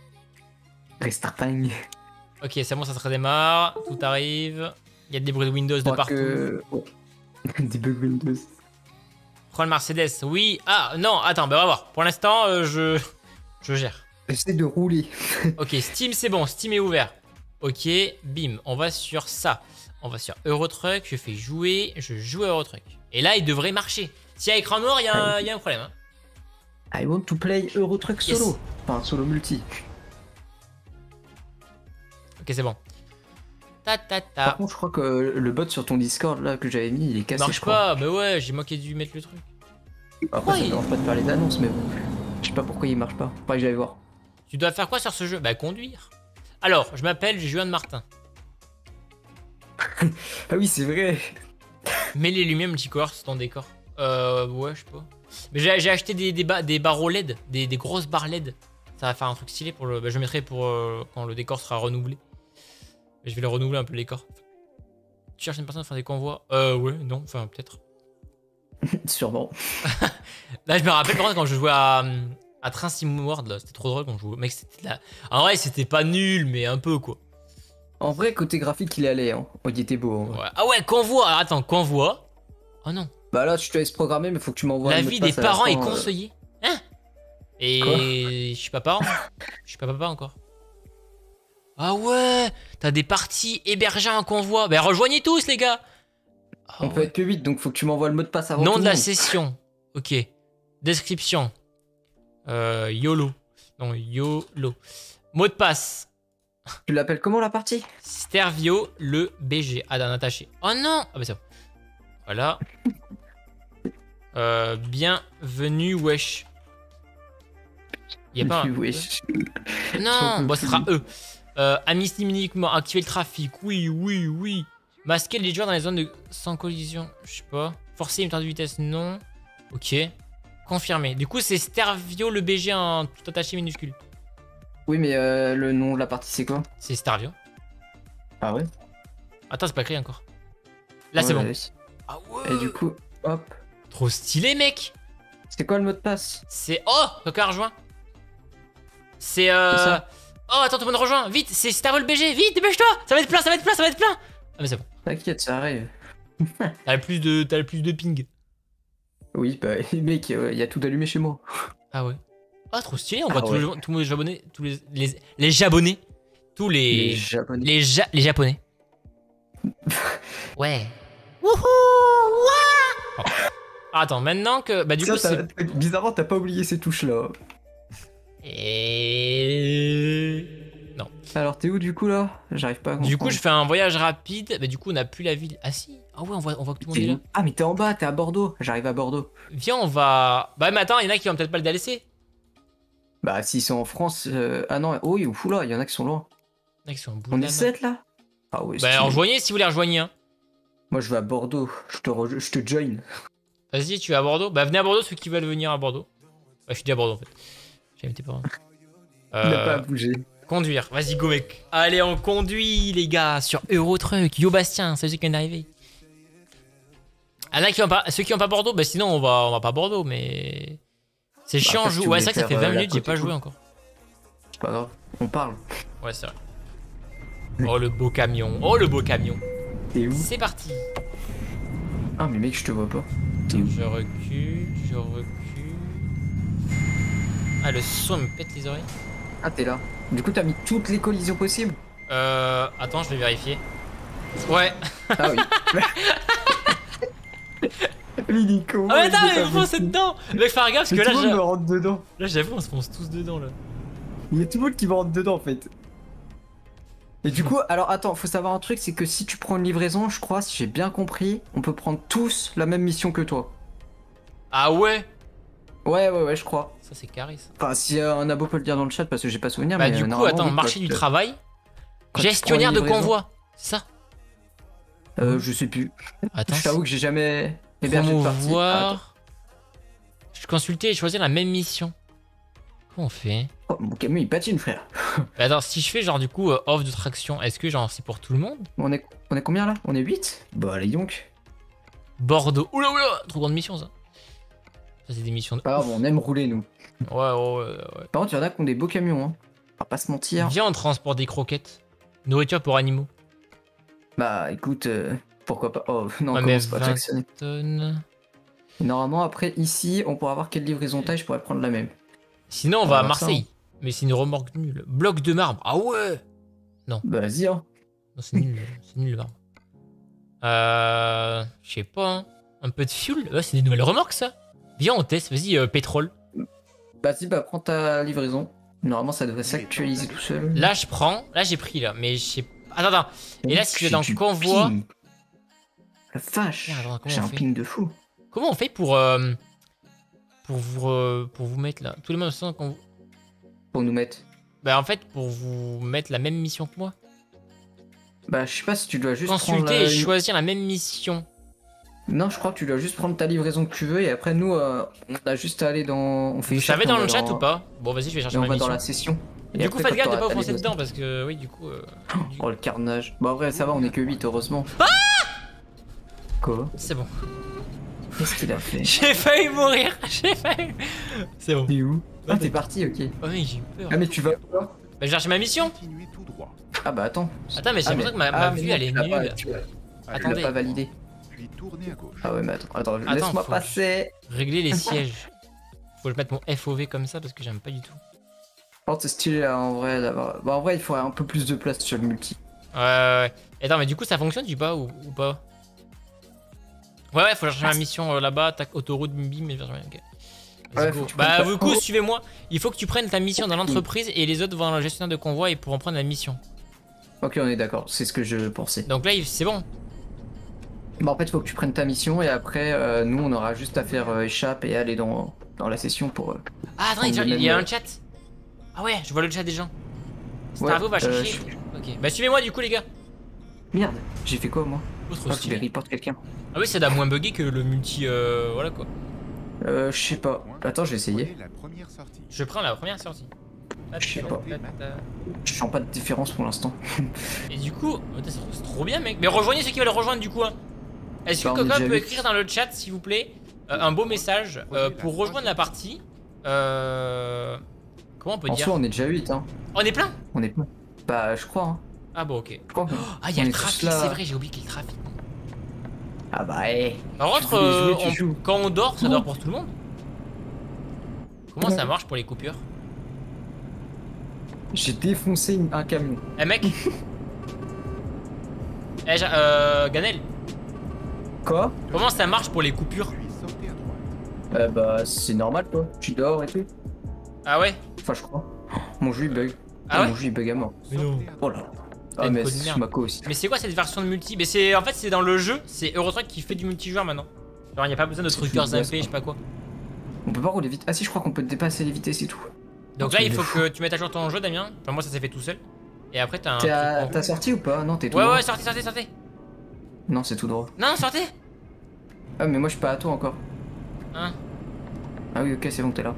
Restarting. Ok, c'est bon, ça se redémarre. Tout arrive. Il y a des bruits de Windows de partout. Ouais. Debug Windows. Prends le Mercedes. Oui. Ah, non, attends, bah on va voir. Pour l'instant, je gère. J'essaie de rouler. Ok, Steam, c'est bon. Steam est ouvert. Ok, bim. On va sur ça. On va sur Eurotruck. Je fais jouer. Je joue à Eurotruck. Et là, il devrait marcher. S'il y a écran noir, il y a un problème. Hein. I want to play Eurotruck Yes. solo. Enfin, solo multi. Ok, c'est bon. Ta. Par contre, je crois que le bot sur ton Discord là que j'avais mis, il est Il cassé. marche je crois. pas. Mais ouais, j'ai moqué dû mettre le truc. Après, ça il- me dérange pas de faire les annonces, mais bon. Je sais pas pourquoi il marche pas. Faudrait que j'aille voir. Tu dois faire quoi sur ce jeu? Bah, conduire. Alors, je m'appelle Juan Martin. Ah oui, c'est vrai. Mets les lumières multicolores sur ton décor. Ouais, je sais pas. Mais j'ai acheté des barreaux LED, des grosses barres LED. Ça va faire un truc stylé pour le. Bah, je mettrai pour quand le décor sera renouvelé. Mais je vais le renouveler un peu le décor. Tu cherches une personne à faire des convois? Ouais, non, enfin peut-être. Sûrement. Là, je me rappelle par contre quand je jouais à Train Sim World, là, c'était trop drôle quand je jouais. Mec, c'était là. En vrai, c'était pas nul, mais un peu quoi. En vrai, côté graphique, il allait. Hein. Oh, il était beau. En vrai. Ouais. Ah ouais, convoi. Alors, attends, convoi. Oh non. Bah là, je te laisse programmer, mais faut que tu m'envoies. La un mot vie de des passe à la parents est fin, conseillée. Hein? Et Quoi je suis pas parent. Je suis pas papa encore. Ah ouais, t'as des parties hébergées en convoi. Ben rejoignez tous les gars. Ah On peut ouais. être que 8, donc faut que tu m'envoies le mot de passe avant Nom tout de le la monde. session. Ok. Description. YOLO. Non, YOLO. Mot de passe. Tu l'appelles comment la partie? Stervio le BG. Ah, d'un attaché. Oh non. Ah bah ça. Voilà. Bienvenue, wesh. Y'a pas un... Wesh. Non, bon, ce sera eux. Amnistie uniquement, activer le trafic. Oui, oui, oui. Masquer les joueurs dans les zones sans collision. Je sais pas. Forcer une de vitesse, non. Ok. Confirmé. Du coup, c'est Stervio le BG en tout attaché minuscule. Oui, mais le nom de la partie, c'est quoi? C'est Stervio. Ah ouais? Attends, c'est pas créé encore. Là, Ouais, c'est bon. ouais. Ah ouais. Et du coup, hop. Trop stylé, mec. C'est quoi le mot de passe? C'est... Oh, quelqu'un a rejoint. C'est ça. Oh, attends, tout le monde rejoint. Vite, c'est Stervio le BG. Vite, dépêche-toi. Ça va être plein, ça va être plein, ça va être plein. Ah, mais c'est bon. T'inquiète, ça arrive. T'as le plus de ping. Oui, bah, mec, il y a tout allumé chez moi. Ah ouais. Ah, trop stylé, on voit Ah ouais. tous les japonais, tous les japonais, tous les Japonais. les japonais. Ouais. Wouhou. Ouah. Ah, attends, maintenant que bah du coup c'est Bizarrement, t'as pas oublié ces touches-là. et non. Alors, t'es où du coup là? J'arrive pas à Du coup, comprendre. je fais un voyage rapide, mais du coup, on n'a plus la ville. Ah si. Ah ouais, on voit que tout le monde est là. Ah, mais t'es en bas, t'es à Bordeaux. J'arrive à Bordeaux. Viens, on va. Bah mais attends, il y en a qui vont peut-être pas le délaisser. Bah, s'ils sont en France. Ah non, oh, fou là, il y en a qui sont loin. Il y en a qui sont en bout On de est la 7 là? Ah ouais, Bah stylé. rejoignez si vous voulez rejoigner. Hein. Moi, je vais à Bordeaux. Je te join. Vas-y, tu es à Bordeaux. Bah venez à Bordeaux ceux qui veulent venir à Bordeaux. Bah, je suis dit à Bordeaux en fait. J'ai mis tes parents. Il n'a pas à bouger. Conduire, vas-y go mec. Allez on conduit les gars sur Eurotruck. Yo Bastien, c'est celui qui vient d'arriver. Ah là ceux qui ont pas Bordeaux, bah sinon on va pas à Bordeaux mais... C'est chiant, après, si tu ouais voulais c'est vrai que ça fait faire, 20 la minutes j'ai côte pas et joué tout. encore. C'est pas grave, on parle. Ouais c'est vrai. Oh le beau camion, oh le beau camion. T'es où? C'est parti. Ah, mais mec, je te vois pas. T'es où? Je recule, je recule. Ah le son me pète les oreilles. Ah, t'es là. Du coup, t'as mis toutes les collisions possibles? Attends je vais vérifier. Ouais. Ah oui. Nico. Ah mais attends mais foncez dedans. Mec fais gaffe parce que Tout le monde me là rentre dedans. j'avoue on se fonce tous dedans là. Il y a tout le monde qui me rentre dedans en fait. Et du coup, alors attends, faut savoir un truc, c'est que si tu prends une livraison, je crois, si j'ai bien compris, on peut prendre tous la même mission que toi. Ah ouais. Ouais, je crois. Ça c'est carré ça. Enfin, si un abo peut le dire dans le chat, parce que j'ai pas souvenir. Bah mais du coup normalement, attends, oui, marché du travail. quand tu Gestionnaire prends de une livraison. convoi. C'est ça. Je sais plus. Attends. Je t'avoue que j'ai jamais hébergé de partie. Ah, attends. Promouvoir. Je consulter et choisir la même mission. Comment on fait? Oh, mon camion il patine, frère. Bah, attends, si je fais genre du coup offre de traction, est-ce que genre c'est pour tout le monde? On est combien là? On est 8? Bah, allez donc. Bordeaux. Oula oula, trop grande mission ça. Ça c'est des missions de. Pas grave, on aime rouler nous. Ouais. Par contre, il y en a qui ont des beaux camions, hein. On va pas se mentir. Viens on transporte des croquettes. Nourriture pour animaux. Bah, écoute, pourquoi pas. Oh, non, Ouais, on mais commence pas à 20 klaxonner. tonnes. Normalement, après, ici, on pourra voir quelle livraison taille, je pourrais prendre la même. Sinon on On va va à voir ça, Marseille. Mais c'est une remorque nulle. Bloc de marbre. Ah ouais. Bah, vas-y, hein. Non, c'est nul le marbre. Je sais pas. Hein. Un peu de fuel. Ouais, c'est des nouvelles remorques ça. Viens on teste. Vas-y pétrole. Vas-y, bah, prends ta livraison. Normalement, ça devrait s'actualiser tout seul. Là je prends. Là j'ai pris là. Mais je sais. Attends. Et là si tu es dans le convoi. Ping. La vache. Merde, attends, comment J'ai on un fait ping de fou. Comment on fait pour vous mettre là tous les mêmes sens qu'on. Pour nous mettre. Bah en fait pour vous mettre la même mission que moi. Bah, je sais pas si tu dois juste prendre Consulter la... et choisir la même mission. Non, je crois que tu dois juste prendre ta livraison que tu veux et après nous, on a juste à aller dans... On fait Vous chaque, savez dans on le va chat ou pas? Bon vas-y je vais chercher Et on ma va mission. dans la session. Et Du coup après, faites gaffe de quand pas t'auras vous ta foncer livraison- dedans parce que oui du coup. Oh le carnage. Bon après ça va, on est que 8 heureusement. Quoi? C'est bon. Qu'est-ce qu'il a fait? J'ai failli mourir. J'ai failli. C'est bon. T'es où? Ah t'es parti, ok. Oh mais j'ai eu peur. Ah mais tu vas où là? Bah je vais chercher ma mission. Continuez tout droit, Ah bah attends. Attends mais j'ai l'impression que ma mais vue non, elle est tu l'as pas- nulle. tu l'as Attendez. pas validé. puis tournez à gauche. Ah ouais mais attends, Attends, laisse-moi faut- passer. Régler les sièges. Faut que je mette mon FOV comme ça parce que j'aime pas du tout. Oh c'est stylé là, en vrai d'avoir... Bah en vrai il faudrait un peu plus de place sur le multi. Ouais. Attends mais du coup ça fonctionne du pas ou pas? Ouais faut chercher ma mission là-bas, tac autoroute bim bim et ok. Let's Ouais, go. faut que tu Bah prennes ta- du coup suivez-moi. Il faut que tu prennes ta mission dans l'entreprise et les autres vont dans le gestionnaire de convoi et pourront prendre la mission. Ok on est d'accord, c'est ce que je pensais. Donc là c'est bon. Bah en fait, faut que tu prennes ta mission et après, nous, on aura juste à faire échappe et aller dans la session pour. Ah, attends, prendre le il y a même, un chat. Ah ouais, je vois le chat des gens. C'est Ouais, un on va chercher. Ok, bah suivez-moi du coup, les gars. Merde, j'ai fait quoi moi? Oh, trop Ah, je vais stylé. report quelqu'un. Ah oui, ça doit moins bugger que le multi. Voilà quoi. Je sais pas. Attends, je vais essayer. Prenez la première sortie. Je prends la première sortie. Je sais pas. Je sens pas de différence pour l'instant. Et du coup, c'est trop bien, mec. Mais rejoignez ceux qui veulent rejoindre du coup. Hein. Est-ce que Bah, on est quelqu'un déjà peut huit. écrire dans le chat, s'il vous plaît, un beau message pour rejoindre la partie. Comment on peut En dire? soi, on est déjà 8, hein. On est plein? On est plein. Bah, je crois, hein. Ah bon, ok. Je crois que- Ah, il y a on le est tous trafic, là. c'est vrai, j'ai oublié qu'il y a le trafic. Ah bah, eh. Par contre, voulais jouer, tu joues. quand on dort, ça Non. dort pour tout le monde? Comment ça marche pour les coupures? J'ai défoncé un camion. Eh mec. Ganel, Quoi? comment ça marche pour les coupures? Puis sortez à droite. Bah, c'est normal, quoi. Tu dors et tout. Ah ouais? Enfin, je crois. Mon jeu, il bug. Ah ouais? Mon jeu, il bug à mort. Mais non. Sortez à Oh droite. là. T'as Ah, une mais code de c'est merde. Mako aussi. Mais c'est quoi cette version de multi? Mais c'est en fait c'est dans le jeu, c'est Eurotruck qui fait du multijoueur maintenant. Genre y a pas besoin de C'est truckers fini, MP, je sais pas quoi. On peut pas rouler vite. Ah, si, je crois qu'on peut dépasser les vitesses et tout. Donc Un là truc il de faut fou. que tu mettes à jour ton jeu, Damien. Enfin moi ça s'est fait tout seul. Et après t'as un. T'as sorti ou pas? Non, t'es tout Ouais droit. ouais, sortez. Non, c'est tout droit. Non, sortez. Ah, mais moi, je suis pas à toi encore. Hein? Ah oui, ok, c'est bon, t'es là.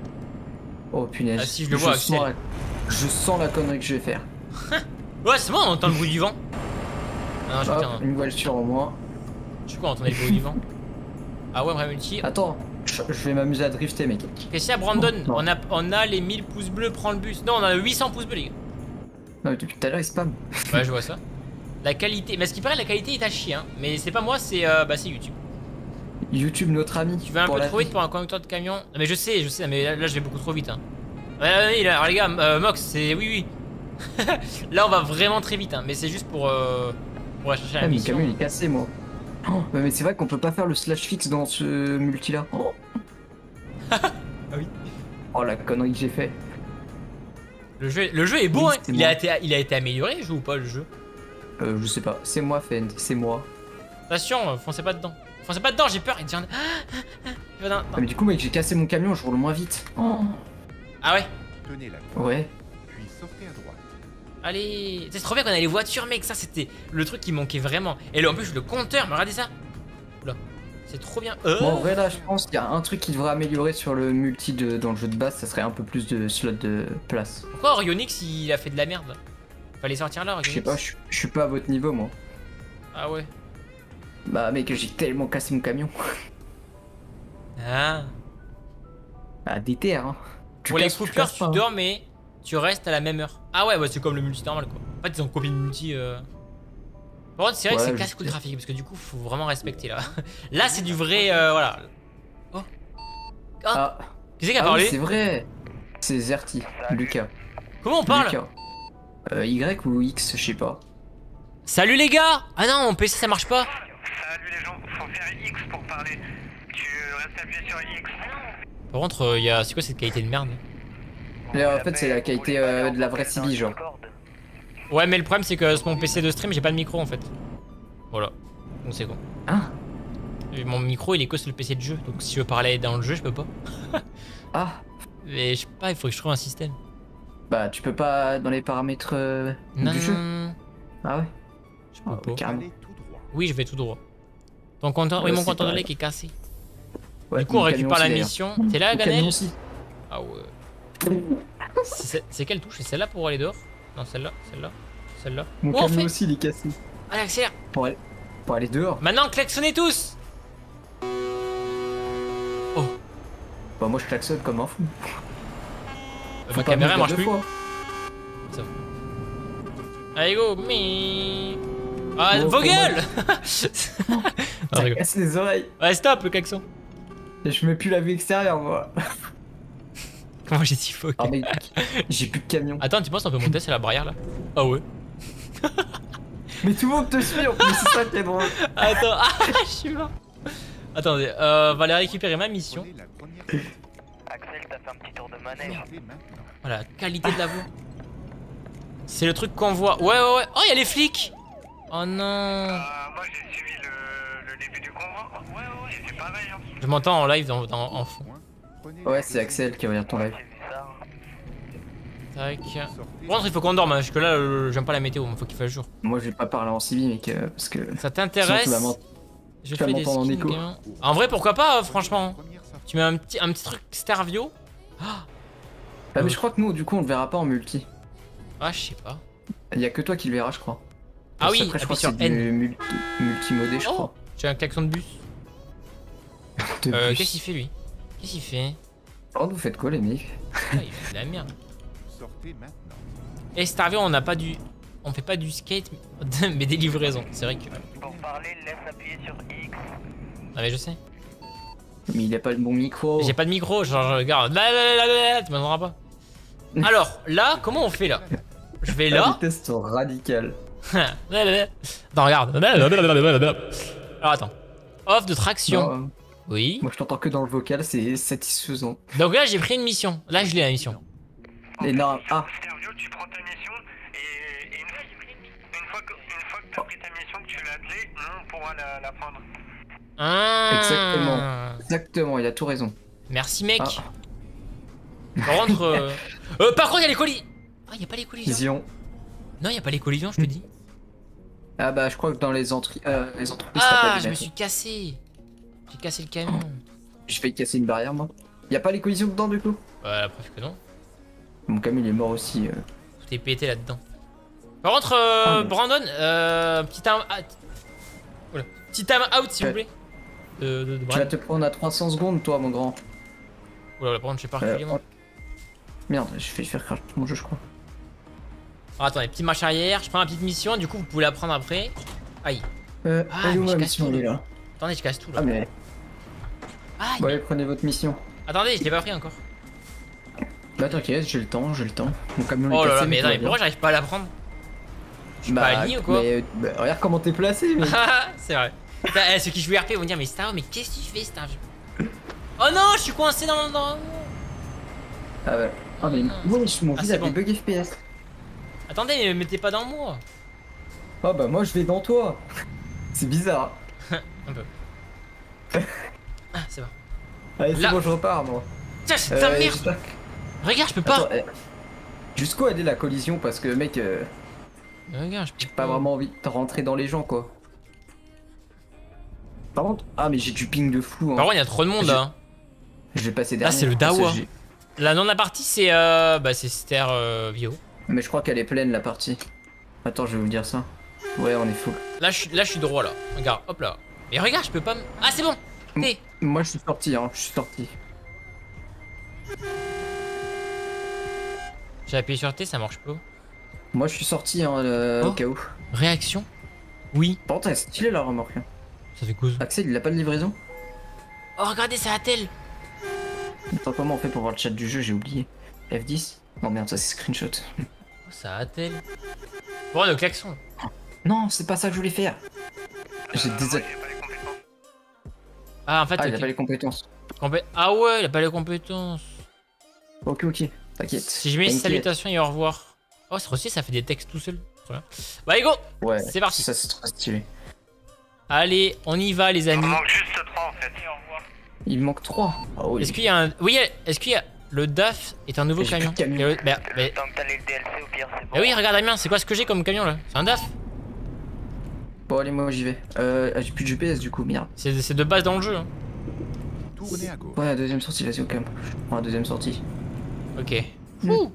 Oh punaise. Ah, si, je le vois, sens Axel. je sens la connerie que je vais faire. Ouais, c'est bon, on entend le bruit du vent. Ah non, je Hop, putain. une voiture en moins. Je sais quoi, on entendait le bruit du vent. Ah ouais, vrai multi. Attends, je vais m'amuser à drifter, mec. Qu'est-ce qu'il y a, Brandon? Non. On a les 1000 pouces bleus, prends le bus. Non, on a 800 pouces bleus, les gars. Non, mais depuis tout à l'heure, il spam. Ouais, je vois ça. La qualité, mais à ce qui paraît, la qualité est à chier, hein. Mais c'est pas moi, c'est c'est YouTube. YouTube, notre ami. Tu vas un pour peu la trop vie. vite pour un conducteur de camion. Non, mais je sais, mais là je vais beaucoup trop vite. Hein. Ouais, alors les gars, Mox, c'est. Oui. Là on va vraiment très vite, hein. Mais c'est juste pour aller chercher la Ah, mais le mission. camion, il est cassé, moi. Oh, mais c'est vrai qu'on peut pas faire le slash fixe dans ce multi-là. Oh. Ah oui. Oh, la connerie que j'ai fait. Le jeu est beau, Oui, hein. c'est Il moi. a été amélioré, le jeu ou pas, le jeu? Je sais pas. C'est moi, Fend. C'est moi. Attention, foncez pas dedans. Foncez pas dedans, j'ai peur. Il dit. Il va dans- Ah, mais du coup, mec, j'ai cassé mon camion, je roule moins vite. Oh. Ah ouais. Tenez la gauche. Ouais. Puis sortez à droite. Allez. C'est trop bien qu'on a les voitures, mec. Ça, c'était le truc qui manquait vraiment. Et là, en plus, le compteur, mais regardez ça. Oula. C'est trop bien. Bon, en vrai, là, je pense qu'il y a un truc qui devrait améliorer sur le multi dans le jeu de base, ça serait un peu plus de slots de place. Pourquoi Orionix il a fait de la merde? Fallait sortir là, Je sais Orionix. pas, je suis pas à votre niveau, moi. Ah ouais. Bah, mec, j'ai tellement cassé mon camion. Ah. Ah, déter, hein. Pour les casses, coupures, casses tu pas, hein. dors, mais tu restes à la même heure. Ah ouais, bah c'est comme le multi normal quoi. En fait, ils ont copié le multi. Par contre, c'est vrai que Ouais, c'est je casse-couille sais. graphique parce que du coup, faut vraiment respecter là. Là, c'est du vrai. Voilà. Oh. Ah, Qui c'est qui a ah parlé? oui, c'est vrai. C'est Zerti, Lucas. Comment on parle? Lucas. Y ou X, je sais pas. Salut les gars! Ah non, mon PC ça marche pas. Salut les gens, faut faire X pour parler. Tu restes appuyé sur X. Par contre, c'est quoi cette qualité de merde? Mais en fait, c'est la qualité de la vraie CB, genre. Ouais, mais le problème c'est que sur mon PC de stream, j'ai pas de micro en fait. Voilà. Donc c'est con. Hein? Et mon micro il est que sur le PC de jeu. Donc si je veux parler dans le jeu, je peux pas. Ah, Mais je sais pas, il faut que je trouve un système. bah, tu peux pas dans les paramètres Non, du non, jeu. non, Ah ouais? je peux Ah, pas. carrément. Allez tout droit. Oui, je vais tout droit. Ton compteur, oui, Ouais, mon c'est compteur de pareil. lait qui est cassé. Ouais, Du coup, on mon camion récupère la aussi, d'ailleurs. mission. T'es là, Mon Ganel? camion aussi. Ah ouais. C'est quelle touche? C'est celle-là pour aller dehors? Non, celle-là, celle-là. Mon Oh, on camion fait. aussi, il est cassé. Allez, accélère. Pour aller dehors. Maintenant, klaxonnez tous. Oh, Bah, moi, je klaxonne comme un fou. ma Faut pas caméra me marche dire deux plus. fois. Allez, go. Mi. Ah, Bon, vos gueules. Non, je Ça rigole. casse les oreilles. Ouais, stop le klaxon. Et je mets plus la vue extérieure, moi. Comment j'ai dit faux? Ah, mec, j'ai plus de camion. Attends, tu penses qu'on peut monter sur la barrière là? Ah ouais. Mais tout le monde te suit, en plus, c'est ça qui est drôle. Attends, je suis mort. Attendez, on va aller récupérer ma mission. Prenez la première sortie. Axel, t'as fait un petit tour de manège. Sortez maintenant. Voilà, qualité de la voix. C'est le truc qu'on voit. Ouais. Oh, il y a les flics. Oh non. Moi j'ai suivi Je m'entends en live en fond. Ouais, c'est Axel qui regarde ton live. Tac. Par contre, il faut qu'on dorme, hein, parce que là, j'aime pas la météo, il faut qu'il fasse jour. Moi, je vais pas parler en civil, mec, parce que. Ça t'intéresse? Je fais des en skins, écho. gamin. En vrai, pourquoi pas, franchement. Tu mets un petit truc Starvio. Ah, mais je crois que nous, du coup, on le verra pas en multi. Ah, je sais pas. Il y a que toi qui le verras, je crois. Ah oui, après, je crois appuie que sur c'est N. du multimodé, je Oh, crois. j'ai un klaxon de bus. De bus. Qu'est-ce qu'il fait lui? Qu'est-ce qu'il fait? Oh, vous faites quoi, les mecs? Ah, il fait de la merde. Sortez maintenant. Et Starvio, on n'a pas du. On fait pas du skate, mais des livraisons. C'est vrai que. Pour parler, laisse appuyer sur X. Ah, mais je sais. Mais il a pas le bon micro. J'ai pas de micro, genre, je regarde. Tu m'entendras pas. Alors, là, comment on fait là? Je vais La là. vitesse sont radicales. Attends, regarde. Alors, attends. Off de traction. Non, Oui. moi, je t'entends que dans le vocal, c'est satisfaisant. Donc là, j'ai pris une mission. Là, je l'ai la mission. Et non, ah, Stervio, tu prends ta mission et une fois que t'as pris ta mission, que tu l'as attelée, nous on pourra la prendre. Ah. exactement, il a tout raison. Merci, mec. Ah. Par contre, par contre, il y a les colis. Ah, il y a pas les collisions. Vision. Non, il y a pas les collisions, je te dis. Ah bah, je crois que dans les entreprises, t'as pas Ah, dû je me mettre. suis cassé. J'ai cassé le camion. Je vais casser une barrière, moi. Y a pas les collisions dedans, du coup? La preuve que non. Mon camion, il est mort aussi. Tout est pété là-dedans. Par contre, mais- Brandon, petit time out. Oula. Petit time out, s'il vous plaît. De Tu vas Brandon. te prendre à 300 secondes, toi, mon grand. Oula, par contre, je sais pas reculer, moi. Merde, je vais faire crash mon jeu, je crois. Alors, attendez, petite marche arrière. Je prends la petite mission, du coup, vous pouvez la prendre après. Aïe. Ah, elle est où mais ma je casse mission, tout, elle est là. là. Attendez, je casse tout là. Ah, mais. Aïe. Bon, allez, prenez votre mission. Attendez, je l'ai pas pris encore. Bah, t'inquiète, j'ai le temps. Mon camion Oh est là cassé, là, mais tout va attends, mais bien. pourquoi j'arrive pas à la prendre? Je suis pas aligné ou quoi? mais, bah, regarde comment t'es placé, mais. C'est vrai. Putain, ceux qui jouent RP vont dire, mais Star, mais qu'est-ce que tu fais, Star? Oh non, je suis coincé dans. Ah, ouais. Ah, mais. Oui, mon Ah, fils c'est a bon. des bugs FPS. Attendez, mais mettez pas dans moi. Oh, bah, moi, je vais dans toi. C'est bizarre. Un peu. Ah, c'est bon. Allez, c'est Là. bon, je repars, moi. Tiens, c'est ta merde. j'espère que- Regarde, je peux pas. Attends, jusqu'où aller la collision? Parce que, mec, Regarde, je j'ai peux pas vraiment envie de rentrer dans les gens, quoi. Par contre, ah, mais j'ai du ping de fou. Hein. Par contre, il y a trop de monde là. Je vais passer Là, derrière. c'est le parce que Dawa. j'ai- La non la partie, c'est c'est Ster Vio. Mais je crois qu'elle est pleine, la partie. Attends, je vais vous dire ça. Ouais, on est fou. Là, je suis droit là. Regarde, hop là. Mais regarde, je peux pas. Ah, c'est bon. T'es. Moi, je suis sorti, hein. Je suis sorti. J'ai appuyé sur T, ça marche pas. Moi, je suis sorti, hein, Oh. au cas où. Réaction. Oui. Par contre, elle est stylée, la remorque. Hein. Ça fait cause. Axel, il a pas de livraison? Oh, regardez, ça attelle. Attends, comment on fait pour voir le chat du jeu? J'ai oublié. F10? Non, merde, ça c'est screenshot. Oh, ça attelle. Bon, le klaxon. Non, c'est pas ça que je voulais faire. J'ai des. Il a pas les compétences. Ah, en fait, Ah, il a ok. pas les compétences. Ah ouais, il a pas les compétences. Ok, t'inquiète. Si je mets T'inquiète. salutations et au revoir. Oh, c'est aussi, ça fait des textes tout seul. Trop bien. Bah, allez, go. Ouais, C'est parti. Ça, c'est trop stylé. Allez, on y va, les Il amis. manque juste 3 en fait. Au revoir. Il manque 3. Ah oui. Est-ce qu'il y a un. Oui, est-ce qu'il y a. Le DAF est un nouveau J'ai plus camion. de camion. Et mais... Tant que t'as les DLC au pire, c'est bon. mais oui, regarde, Damien, c'est quoi ce que j'ai comme camion là? C'est un DAF. Bon, allez, moi j'y vais. J'ai plus de GPS du coup, merde. C'est de base dans le jeu. Hein. Tournez à gauche. Ouais, la deuxième sortie, vas-y, au calme. Je prends la deuxième sortie. Ok. Ouh.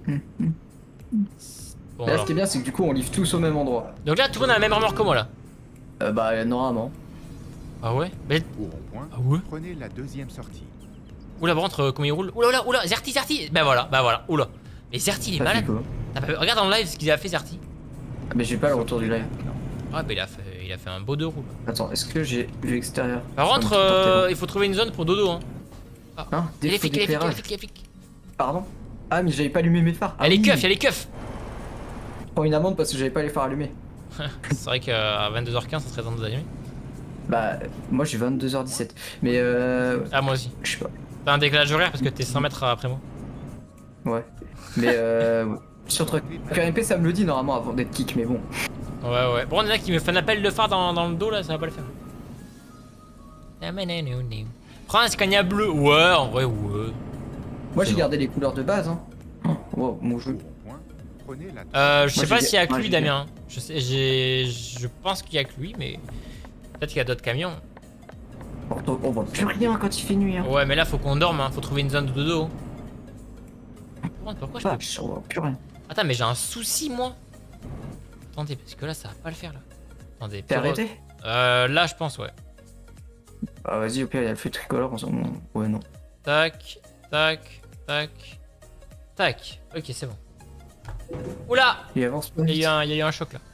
Bon, Là, alors. ce qui est bien, c'est que du coup, on livre tous au même endroit. Donc là, tout le monde a la même remorque que moi là. Bah, normalement. Ah ouais? Mais... Au rond-point, Ah ouais? prenez la deuxième sortie. Oula, par contre, comment il roule? Oula, Zerti! Bah voilà, oula. Mais Zerti, il est Ça fait malade. quoi? T'as pas vu- Regarde dans le live ce qu'il a fait, Zerti. Ah, mais j'ai pas le retour du live. Ah, bah il a fait un beau deux roues. Attends, est-ce que j'ai vu extérieur? Par contre, Ah, mais tout porté, il faut trouver une zone pour dodo. Hein. Hein? Il est Défaut flic, il est d'éclairage. flic. Pardon? Ah, mais j'avais pas allumé mes phares. Ah, Elle est oui. keuf, elle est keuf. Je prends une amende parce que j'avais pas les phares allumés. C'est vrai qu'à 22h15, ça serait temps de nous allumer. Bah, moi j'ai 22h17. Mais Ah, moi aussi. je sais pas. T'as un décalage horaire parce que t'es 100 mètres après moi. Ouais. Mais sur truc. KMP, ça me le dit normalement avant d'être kick, mais bon. Ouais. Bon, on a qui me fait un appel de phare dans le dos là, ça va pas le faire. Prends un Scania bleu. Ouais, en vrai, ouais. Moi C'est j'ai bon. gardé les couleurs de base. Hein. Oh, wow, mon jeu. Point. Prenez la Je sais Moi, pas j'ai s'il y a que moi, lui, j'ai Damien. Je pense qu'il y a que lui, mais peut-être qu'il y a d'autres camions. On voit plus rien quand il fait nuit. Hein. Ouais, mais là, faut qu'on dorme, hein. Faut trouver une zone de dodo. Pourquoi je peux... Vache, on voit plus rien. Attends, mais j'ai un souci, moi. Attendez, parce que là, ça va pas le faire, là. Attendez. T'es arrêté? Là, je pense, ouais. Bah vas-y, au pire, il y a le feu tricolore en ce moment. Ouais, non. Tac, tac, tac, tac. Ok, c'est bon. Oula! Il avance pas Il vite. y a eu un choc, là.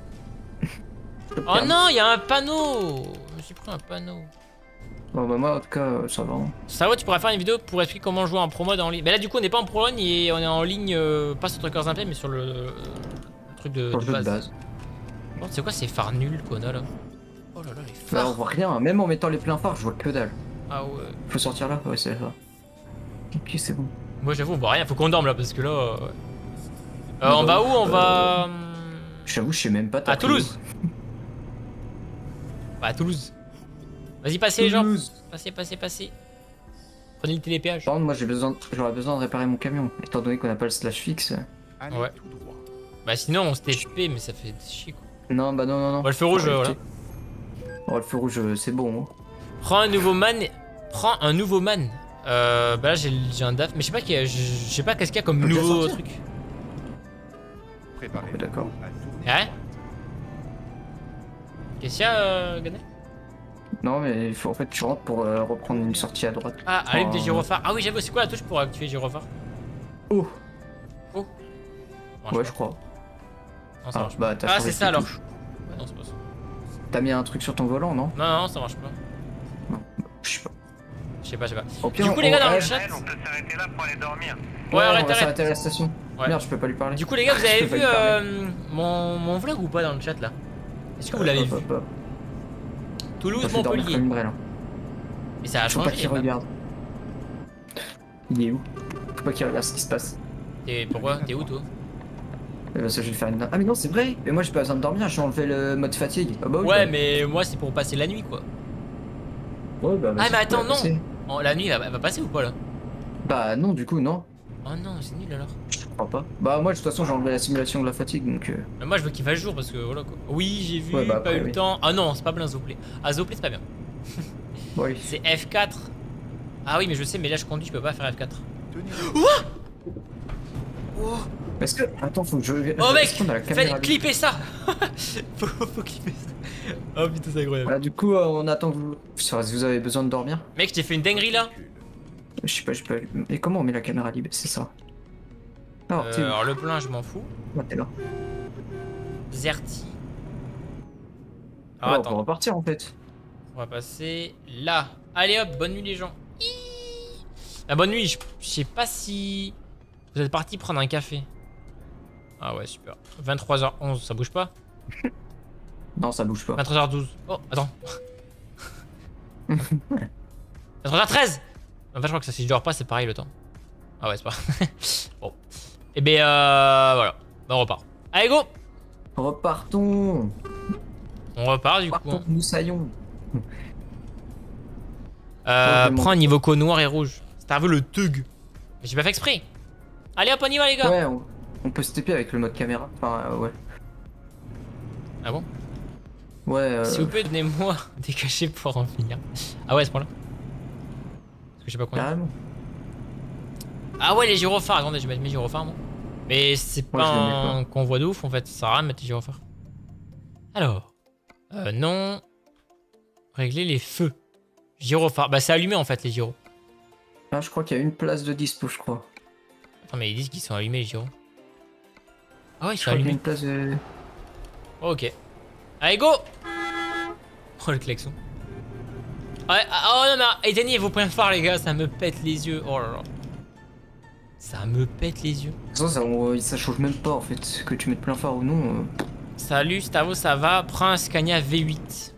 Oh non, il y a un panneau! Je me suis pris un panneau. Bon, bah moi, en tout cas, ça va. Hein. Ça va, tu pourrais faire une vidéo pour expliquer comment jouer en pro mode en ligne. Mais là, du coup, on n'est pas en pro mode, on est en ligne, pas sur Truckers Gameplay, mais sur le truc de Pour le jeu de base. base. Oh, c'est quoi ces phares nuls qu'on a là? Oh là là, les Bah, on phares. voit rien. Même en mettant les pleins phares, je vois que dalle. Ah ouais. Faut sortir là? Ouais, c'est ça. Ok, c'est bon. Moi, j'avoue, on voit rien, faut qu'on dorme là, parce que là. Ouais. On va où? On va. J'avoue, je sais même pas. À Toulouse. Bah, à Toulouse. Vas-y, passez les gens. Passez, passez, passez. Prenez le télépéage. Par contre, moi, j'aurais besoin de réparer mon camion. Étant donné qu'on n'a pas le slash fixe. allez Ouais. tout droit. Bah, sinon, on se TP, mais ça fait chier quoi. Non, bah non, non, non. Bon, le feu rouge, voilà. Oh, le feu rouge, c'est bon. Hein. Prends un nouveau man. Prends un nouveau man. Bah là, j'ai un DAF, mais je sais pas, je sais pas qu'est-ce qu'il y a comme On peut déjà nouveau sortir. truc. Préparez. D'accord. Ouais. Qu'est-ce qu'il y a, Ganel? Non, mais il faut en fait, tu rentres pour reprendre une sortie à droite. Ah, allume des Oh. gyrophares. Ah oui, j'avoue, c'est quoi la touche pour activer les gyrophares? Oh, Oh. ouais, je crois. Non, ça Ah, marche pas. bah, t'as Ah, changé c'est de ça alors. touche. Ouais, non, c'est pas ça. T'as mis un truc sur ton volant, non? Non, non, ça marche pas. Je sais pas. Je sais pas, je sais pas. Au pire, Du coup, les gars, dans le ouais, chat. On peut s'arrêter là pour aller dormir. Ouais, on arrête, va arrête. s'arrêter à la station. Ouais. Merde, je peux pas lui parler. Du coup, les gars, vous avez Je peux vu pas lui parler. mon vlog ou pas dans le chat là? Est-ce que vous l'avez vu? Hop, hop, hop. Toulouse, Ça fait dormir Montpellier. comme une brêle, hein. Mais ça a Faut pas changé. qu'il bah. regarde. Il est où? Faut pas qu'il regarde ce qui se passe. Et pourquoi? T'es où toi? Parce que je vais faire une. Ah, mais non, c'est vrai! Mais moi, j'ai pas besoin de dormir, j'ai enlevé le mode fatigue. Ah, bah oui. Ouais, bah. mais moi c'est pour passer la nuit quoi. Ouais, bah, Ah, vas-y, mais attends, bah, non. c'est- Oh, la nuit elle va passer ou pas là? Bah, non, du coup, non. Oh non, c'est nul alors. Je crois pas. Bah, moi, de toute façon, j'ai enlevé la simulation de la fatigue donc. Mais moi je veux qu'il fasse jour parce que voilà quoi. Oui, j'ai vu, Ouais, bah, pas après, eu le oui. temps. Ah non, c'est pas bien Zoplay. Ah, Zoplay c'est pas bien. Oui. C'est F4. Ah oui, mais je sais, mais là je conduis, je peux pas faire F4. Tenez. Parce que. Attends, faut que je. Oh mec, est-ce qu'on a la caméra faites clipper ça. faut clipper ça. Oh putain, c'est incroyable. Voilà, du coup, on attend que vous. Si vous avez besoin de dormir. Mec, j'ai fait une dinguerie là. Je sais pas, j'ai pas. Et comment on met la caméra libre? C'est ça. Alors, t'es où? Alors le plein, je m'en fous. Ouais, t'es là. Zerti. Ah, Alors on peut attends, repartir en fait. on va passer là. Allez hop, bonne nuit les gens. La bonne nuit, je sais pas si vous êtes partis prendre un café. Ah ouais, super. 23h11, ça bouge pas? Non, ça bouge pas. 23h12. Oh, attends. 23h13. En fait, je crois que ça, si je dors pas, c'est pareil le temps. Ah ouais, c'est pas. Bon. Et ben voilà. Ben, on repart. Allez, go! Repartons. On repart du coup. Partons, Hein. nous saillons. Prends un niveau co noir et rouge. C'est un peu le tug. Mais j'ai pas fait exprès. Allez hop, on y va les gars. Ouais, on peut se TP avec le mode caméra. Enfin, ouais. Ah bon? Ouais, S'il vous plaît, donnez-moi des cachets pour en finir. Ah ouais, à ce point-là. Parce que je sais pas combien. carrément. Ah ouais, les gyrophares. Attendez, je vais mettre mes gyrophares moi. Mais c'est Moi, pas je les mets un convoi de ouf en fait. Ça sert à rien de mettre les gyrophares. Alors. Non. Régler les feux. Gyrophares. Bah, c'est allumé en fait les gyros. Ah, je crois qu'il y a une place de dispo, je crois. Attends, mais ils disent qu'ils sont allumés les gyros. Ah ouais, ils Je sont crois qu'il y a allumés. une place de. Ok. Allez, go! Oh, le klaxon. Ouais, oh non, mais éteignez vos points phares, les gars, ça me pète les yeux. Oh là là. Ça me pète les yeux. De toute façon, ça change même pas en fait. Que tu mettes plein phare ou non. Salut, Stavo, ça va? Prends un Scania V8.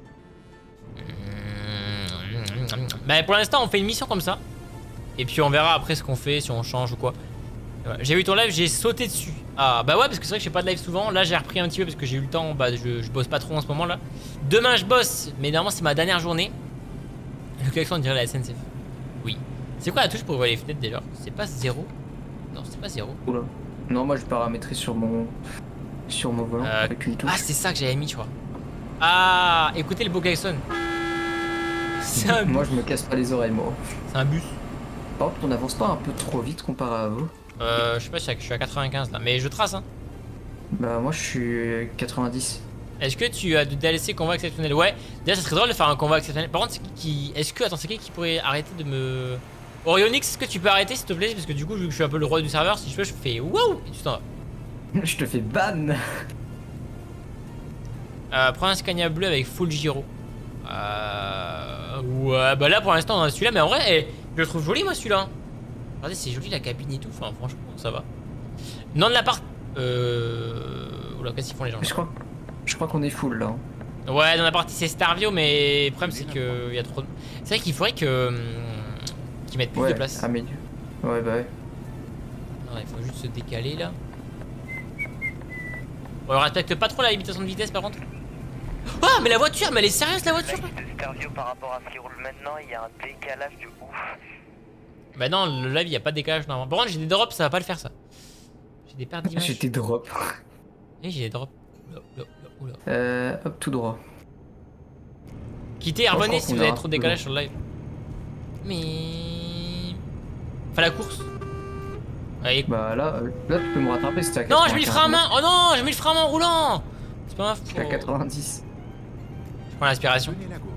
Bah, pour l'instant, on fait une mission comme ça. Et puis, on verra après ce qu'on fait, si on change ou quoi. Ouais, j'ai vu ton live, j'ai sauté dessus. Ah, bah ouais, parce que c'est vrai que je fais pas de live souvent. Là, j'ai repris un petit peu parce que j'ai eu le temps. Bah, je bosse pas trop en ce moment là. Demain, je bosse, mais normalement, c'est ma dernière journée. Le klaxon, on dirait la SNCF. Oui. C'est quoi la touche pour ouvrir les fenêtres déjà? C'est pas 0? Non, c'est pas 0. Oula. Non, moi je paramétrais sur mon volant avec une touche. Ah, c'est ça que j'avais mis, je crois. Ah, écoutez le beau klaxon. C'est un, Moi je me casse pas les oreilles, moi. c'est un bus. Par contre, on avance pas un peu trop vite comparé à vous? Je sais pas, je suis à 95 là, mais je trace hein. Bah, moi je suis 90. Est-ce que tu as de DLC convoi exceptionnel? Ouais, déjà ça serait drôle de faire un convoi exceptionnel. Par contre, est-ce que. Attends, c'est qui pourrait arrêter de me. Orionix, est-ce que tu peux arrêter s'il te plaît? Parce que du coup, vu que je suis un peu le roi du serveur, si je peux, je fais wow et tu t'en vas. Je te fais ban. Prends un Scania bleu avec full gyro. Ouais, bah là pour l'instant on a celui-là, mais en vrai, je le trouve joli moi celui-là. Regardez, c'est joli la cabine et tout, enfin franchement, ça va. Non de l'appart. Oula, qu'est-ce qu'ils font les gens là? Je crois qu'on est full là. Ouais, dans la partie c'est Starvio, mais le problème c'est que y a trop de... C'est vrai qu'il faudrait que qu'ils mettent plus de place. Ah mais... Ouais bah ouais. Non, il faut juste se décaler là. Bon, on respecte pas trop la limitation de vitesse par contre. Ah mais la voiture, mais elle est sérieuse la voiture. Starvio par rapport à ce qui roule maintenant, il y a un décalage de ouf. Bah non, le live il y a pas de décalage normalement. Par contre j'ai des drops, ça va pas le faire ça. J'ai des pertes d'image. J'ai des drops. Et j'ai des drops. Oula. Hop, tout droit. Quittez, abonnez si vous avez trop de décalage tout sur le live. Mais... Enfin la course. Allez. Bah là tu peux me rattraper si t'es à 95. Non, j'ai mis le frein à main. Oh non, j'ai mis le frein à main en roulant. C'est pas grave. Je suis à 90. Je prends l'aspiration. Prenez la gauche.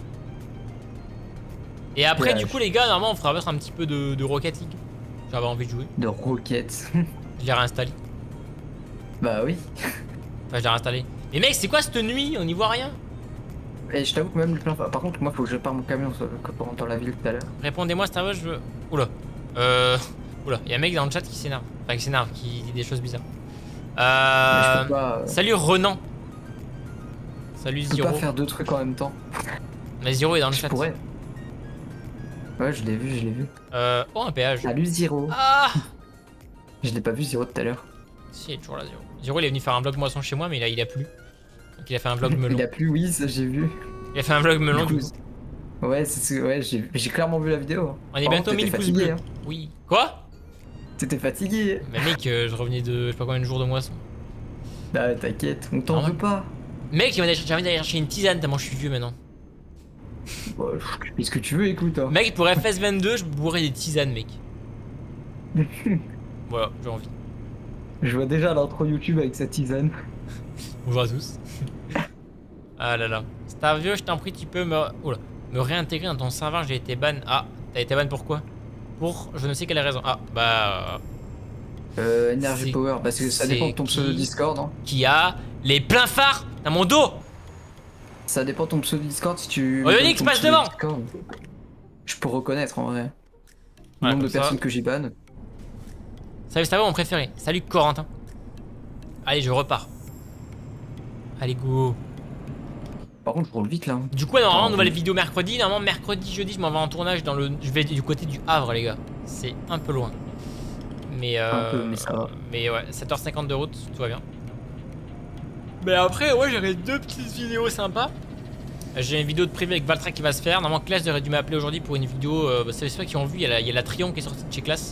Et après, du coup, les gars, normalement, on fera mettre un petit peu de Rocket League. J'avais envie de jouer. De roquettes. Je l'ai réinstallé. Bah oui. Enfin, je l'ai réinstallé. Mais mec, c'est quoi cette nuit? On n'y voit rien. Et je t'avoue que même le plein... Par contre, moi, faut que je pars mon camion quand on rentre dans la ville tout à l'heure. Répondez-moi, Starbucks, je veux. Oula. Oula, il y a un mec dans le chat qui s'énerve. Enfin, qui s'énerve, qui dit des choses bizarres. Mais je peux pas... Salut Renan. Salut Je peux Ziro. pas faire deux trucs en même temps. Mais Ziro est dans le chat. Je pourrais. Ouais, je l'ai vu. Oh, un péage. Salut Ziro. Ah. Je l'ai pas vu Ziro tout à l'heure. Si, il est toujours là, Ziro. Ziro, il est venu faire un vlog moisson chez moi, mais il a plu. Donc il a fait un vlog melon. Il a plu, oui, ça j'ai vu. Il a fait un vlog melon du coup. Ouais, ouais, j'ai clairement vu la vidéo. On est bientôt 1000 pouces bleus. Hein. Oui. Quoi? T'étais fatigué. Mais mec, je revenais de je sais pas combien de jours de moisson. Bah t'inquiète, on t'en Non, veut pas. Mec, j'ai envie d'aller chercher une tisane tellement je suis vieux maintenant. Bah, fais ce que tu veux, écoute. Hein. Mec, pour FS22, je bourrais des tisanes, mec. Voilà, j'ai envie. Je vois déjà l'intro YouTube avec sa tisane. Bonjour à tous. Ah là là. Starvio, je t'en prie, tu peux me réintégrer dans ton serveur, j'ai été ban. Ah, t'as été ban pourquoi? Pour je ne sais quelle raison. Ah, bah... Energy Power, parce que ça dépend de ton pseudo Discord. Hein. Qui a les pleins phares dans mon dos. Ça dépend de ton pseudo Discord si tu... Oyonix, passe devant. Discord. Je peux reconnaître en vrai. Le Ouais, nombre de ça. personnes que j'y banne. Salut Starvio, mon préféré. Salut Corentin. Allez, je repars. Allez, go. Par contre, je roule vite là. Hein. Du coup, normalement, nouvelle vidéo mercredi. Normalement, mercredi, jeudi, je m'en vais en tournage dans le. Je vais du côté du Havre, les gars. C'est un peu loin. Mais Un peu, mais ça va. Mais ouais, 7h50 de route, tout va bien. Mais après, ouais, j'aurai deux petites vidéos sympas. J'ai une vidéo de privé avec Valtra qui va se faire. Normalement, Classe aurait dû m'appeler aujourd'hui pour une vidéo. C'est ceux qui ont vu, il y a la Triangle qui est sortie de chez Classe.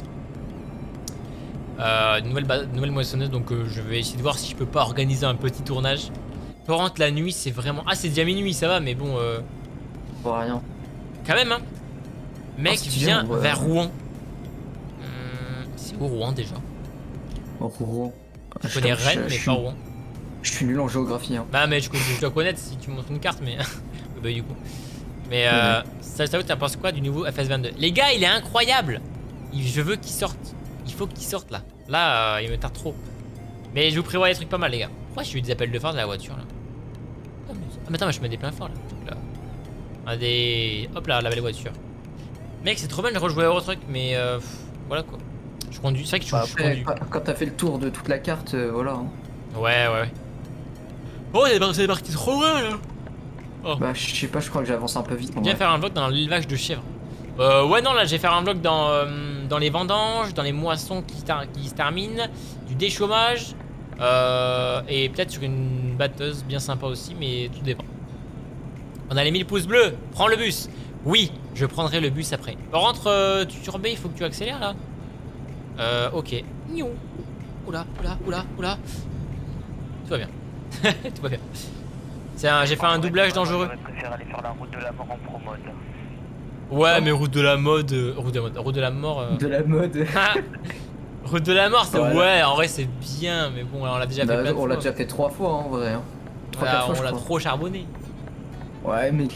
Nouvelle moissonneuse, donc je vais essayer de voir si je peux pas organiser un petit tournage. Par contre, la nuit, c'est vraiment. Ah, c'est déjà minuit, ça va, mais bon. Pour rien. Quand même, hein. Mec, si tu viens viens, vers Rouen. C'est où Rouen déjà? Rouen. Je connais Rennes, mais pas Rouen. Je suis nul en géographie. Hein. Bah, mais je dois connaître si tu me montres une carte, mais. Bah, du coup. Mais ça, t'en penses quoi du nouveau FS22? Les gars, il est incroyable. Je veux qu'il sorte. Il faut qu'il sorte là. Là, il me tarde trop. Mais je vous prévois des trucs pas mal, les gars. Pourquoi j'ai eu des appels de phare de la voiture là? Ah, mais attends, mais je mets des pleins phares là. Ah, des. Hop là, la belle voiture. Mec, c'est trop bien de rejouer Euro Truck, mais voilà quoi. Je conduis. C'est vrai que je conduis. Quand t'as fait le tour de toute la carte, voilà. Hein. Ouais. Oh, c'est parti trop loin là. Oh. Bah, je sais pas, je crois que j'avance un peu vite. Viens faire un vlog dans l'élevage de chèvres. Ouais, non, là, je vais faire un vlog dans les vendanges, dans les moissons qui se terminent, du déchômage, et peut-être sur une batteuse bien sympa aussi, mais tout dépend. On a les 1000 pouces bleus, prends le bus. Oui, je prendrai le bus après. Par contre, tu surveilles, il faut que tu accélères là. Ok. Niou. Oula, oula, oula, oula. Tout va bien. Tout va bien. J'ai fait un doublage dangereux. Je préfère aller faire la route de la mort en pro mode. Ouais, mais route de la mode. Route de la mort. De la mode. Route de la mort, c'est Voilà. ouais, en vrai c'est bien, mais bon, on l'a déjà fait Bah, plein de on l'a fois. déjà fait 3 fois en vrai. Hein. 3-4 Voilà, fois, on je l'a crois. trop charbonné. Ouais, mais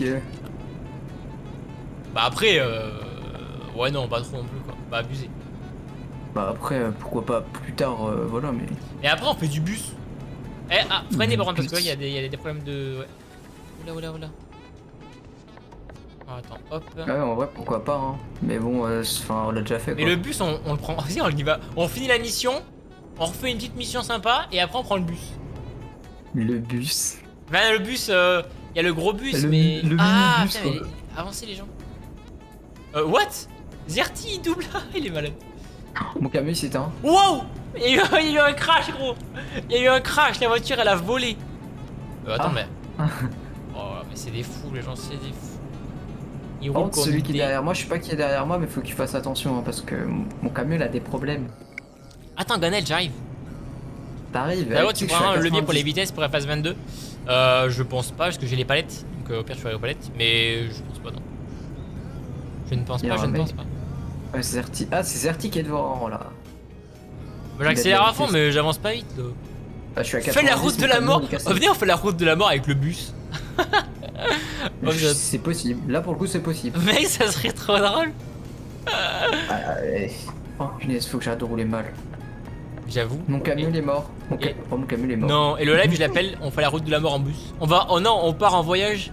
Bah après, ouais non, pas trop non plus quoi, pas abuser. bah après, pourquoi pas plus tard, voilà, mais. Et après on fait du bus. Eh, ah, freinez par contre parce Bus. que là il y a des problèmes de... Ouais. Oula, oula, oula. Oh, attends, hop. Ouais, en vrai, pourquoi pas, hein. Mais bon, enfin, on l'a déjà fait Mais quoi. le bus on le prend, vas-y on y va. On finit la mission, on refait une petite mission sympa et après on prend le bus. Le bus. Bah le bus, il y a le gros bus Le mais... le Ah minibus, putain, quoi. mais avancez les gens. What? Zerti il double, il est malade. Mon camion il s'éteint. Wow! Il y a eu un crash gros. Il y a eu un crash, la voiture elle a volé. Attends Ah. mais... Oh mais c'est des fous les gens, c'est des fous. Ils Par roulent contre, comme celui qui est des... derrière moi, je sais pas qui est derrière moi, mais faut qu'il fasse attention hein, parce que mon camion il a des problèmes. Attends Ganel, j'arrive. T'arrives. D'abord tu tu sais que je prends suis à un levier pour les 90. vitesses pour FS 22. Je pense pas parce que j'ai les palettes. Donc au pire je ferai les palettes. Mais je pense pas non. Je ne pense Il y a pas, je un ne mec. pense pas. Ouais, c'est Zerti. Ah, c'est Zerti qui est devant là. Moi j'accélère à vitesse. fond mais j'avance pas vite là. Ah, je suis à 90. Fais la route de mon la camion, mort. il est cassé. Oh, venez on fait la route de la mort avec le bus. Oh, C'est possible. Là pour le coup, c'est possible. Mec ça serait trop drôle. Oh punaise, faut que j'arrête de rouler mal. J'avoue. Mon camion il est mort. et- Oh, mon camion il est mort. Non, et le live je l'appelle, on fait la route de la mort en bus. On va, oh non, on part en voyage.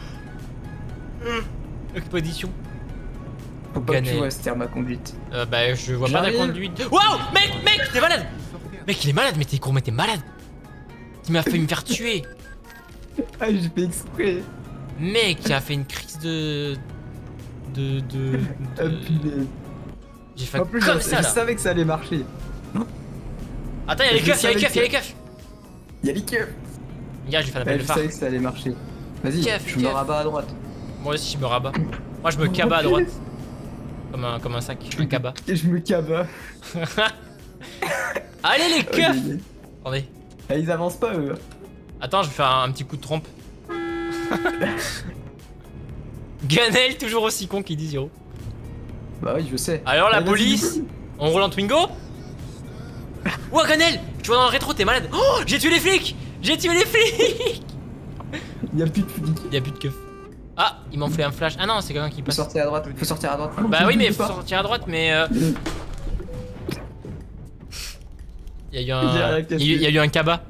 Expédition. Faut pas que Ganel. tu vois, c'était ma conduite. Bah je vois pas ta J'arrive. conduite. Waouh, mec, t'es malade. Sortez à Mec il est malade, mais t'es court, mais t'es malade. Tu m'as fait me faire tuer. Ah, j'ai fait exprès. Mec, tu as fait une crise de... Ah, punaise. J'ai fait En plus, comme je ça là. savais que ça allait marcher. Attends, y'a les je keufs, y'a les savais keufs, que- y'a les keufs. Y'a les keufs. Regarde, j'ai fait la Ouais, peine de je phare. savais que ça allait marcher. Vas-y, Keuf, je me keuf. rabats à droite. Moi aussi je me rabats. Moi je me cabas à droite. Comme un sac, un cabas. Et je me cabas. Allez les keufs. Aïe, aïe, aïe. Attendez. Ah, ils avancent pas eux. Attends, je vais faire un petit coup de trompe. Ganel, toujours aussi con qui dit zéro. Bah oui, je sais. Alors la Allez, vas-y, police, on roule en Twingo. Ouah Ganel, tu vois dans le rétro, t'es malade. Oh, j'ai tué les flics. J'ai tué les flics. Y'a plus de flics. Y'a plus de keuf. Ah, il m'a enflé un flash. Ah non, c'est quelqu'un qui Faut passe. sortir à droite. Faut sortir à droite. Bah oui, mais faut faut sortir à droite, mais il y a eu J'ai un, rien cassé. il y a eu un cabas.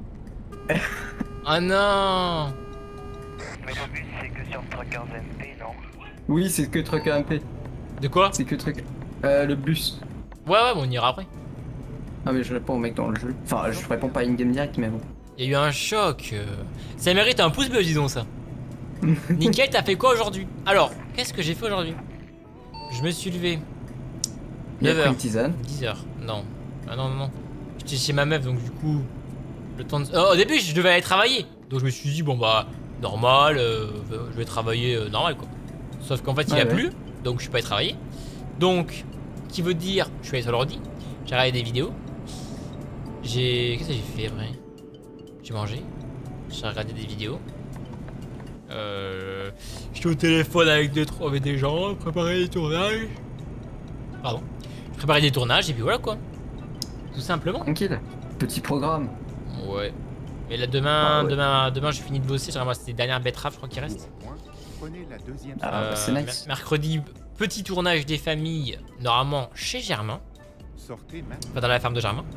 Ah non. Mais le but c'est que sur Trucker MP, non? Oui, c'est que truc AMP. De quoi? C'est que truc. Le bus. Ouais, bon, on ira après. Ah, mais je réponds au mec dans le jeu. Enfin, je réponds pas in-game direct, mais bon. Il y a eu un choc. Ça mérite un pouce bleu, disons ça. Nickel, t'as fait quoi aujourd'hui? Alors, qu'est-ce que j'ai fait aujourd'hui? Je me suis levé. Il y a pris 9h. une tisane. 10h. Non. Ah non, non, non. J'étais chez ma meuf, donc du coup, le temps de... au début, je devais aller travailler. Donc je me suis dit, bon bah, normal, je vais travailler normal quoi. Sauf qu'en fait, il Ouais, a ouais. plu, donc je suis pas allé travailler. Donc, qui veut dire, je suis allé sur l'ordi, j'ai regardé des vidéos. Qu'est-ce que j'ai fait après? J'ai mangé, j'ai regardé des vidéos. J'étais au téléphone avec des gens, préparer des tournages. Pardon. Préparer des tournages et puis voilà quoi. Tout simplement. Tranquille. Petit programme. Ouais. Mais là demain, Ah ouais. demain je finis de bosser, j'ai ramassé les dernières betteraves je crois qu'il reste. point. Prenez la deuxième Ah, bah, c'est nice. Mercredi, petit tournage des familles, normalement chez Germain, sortez maintenant. pas dans la ferme de Germain.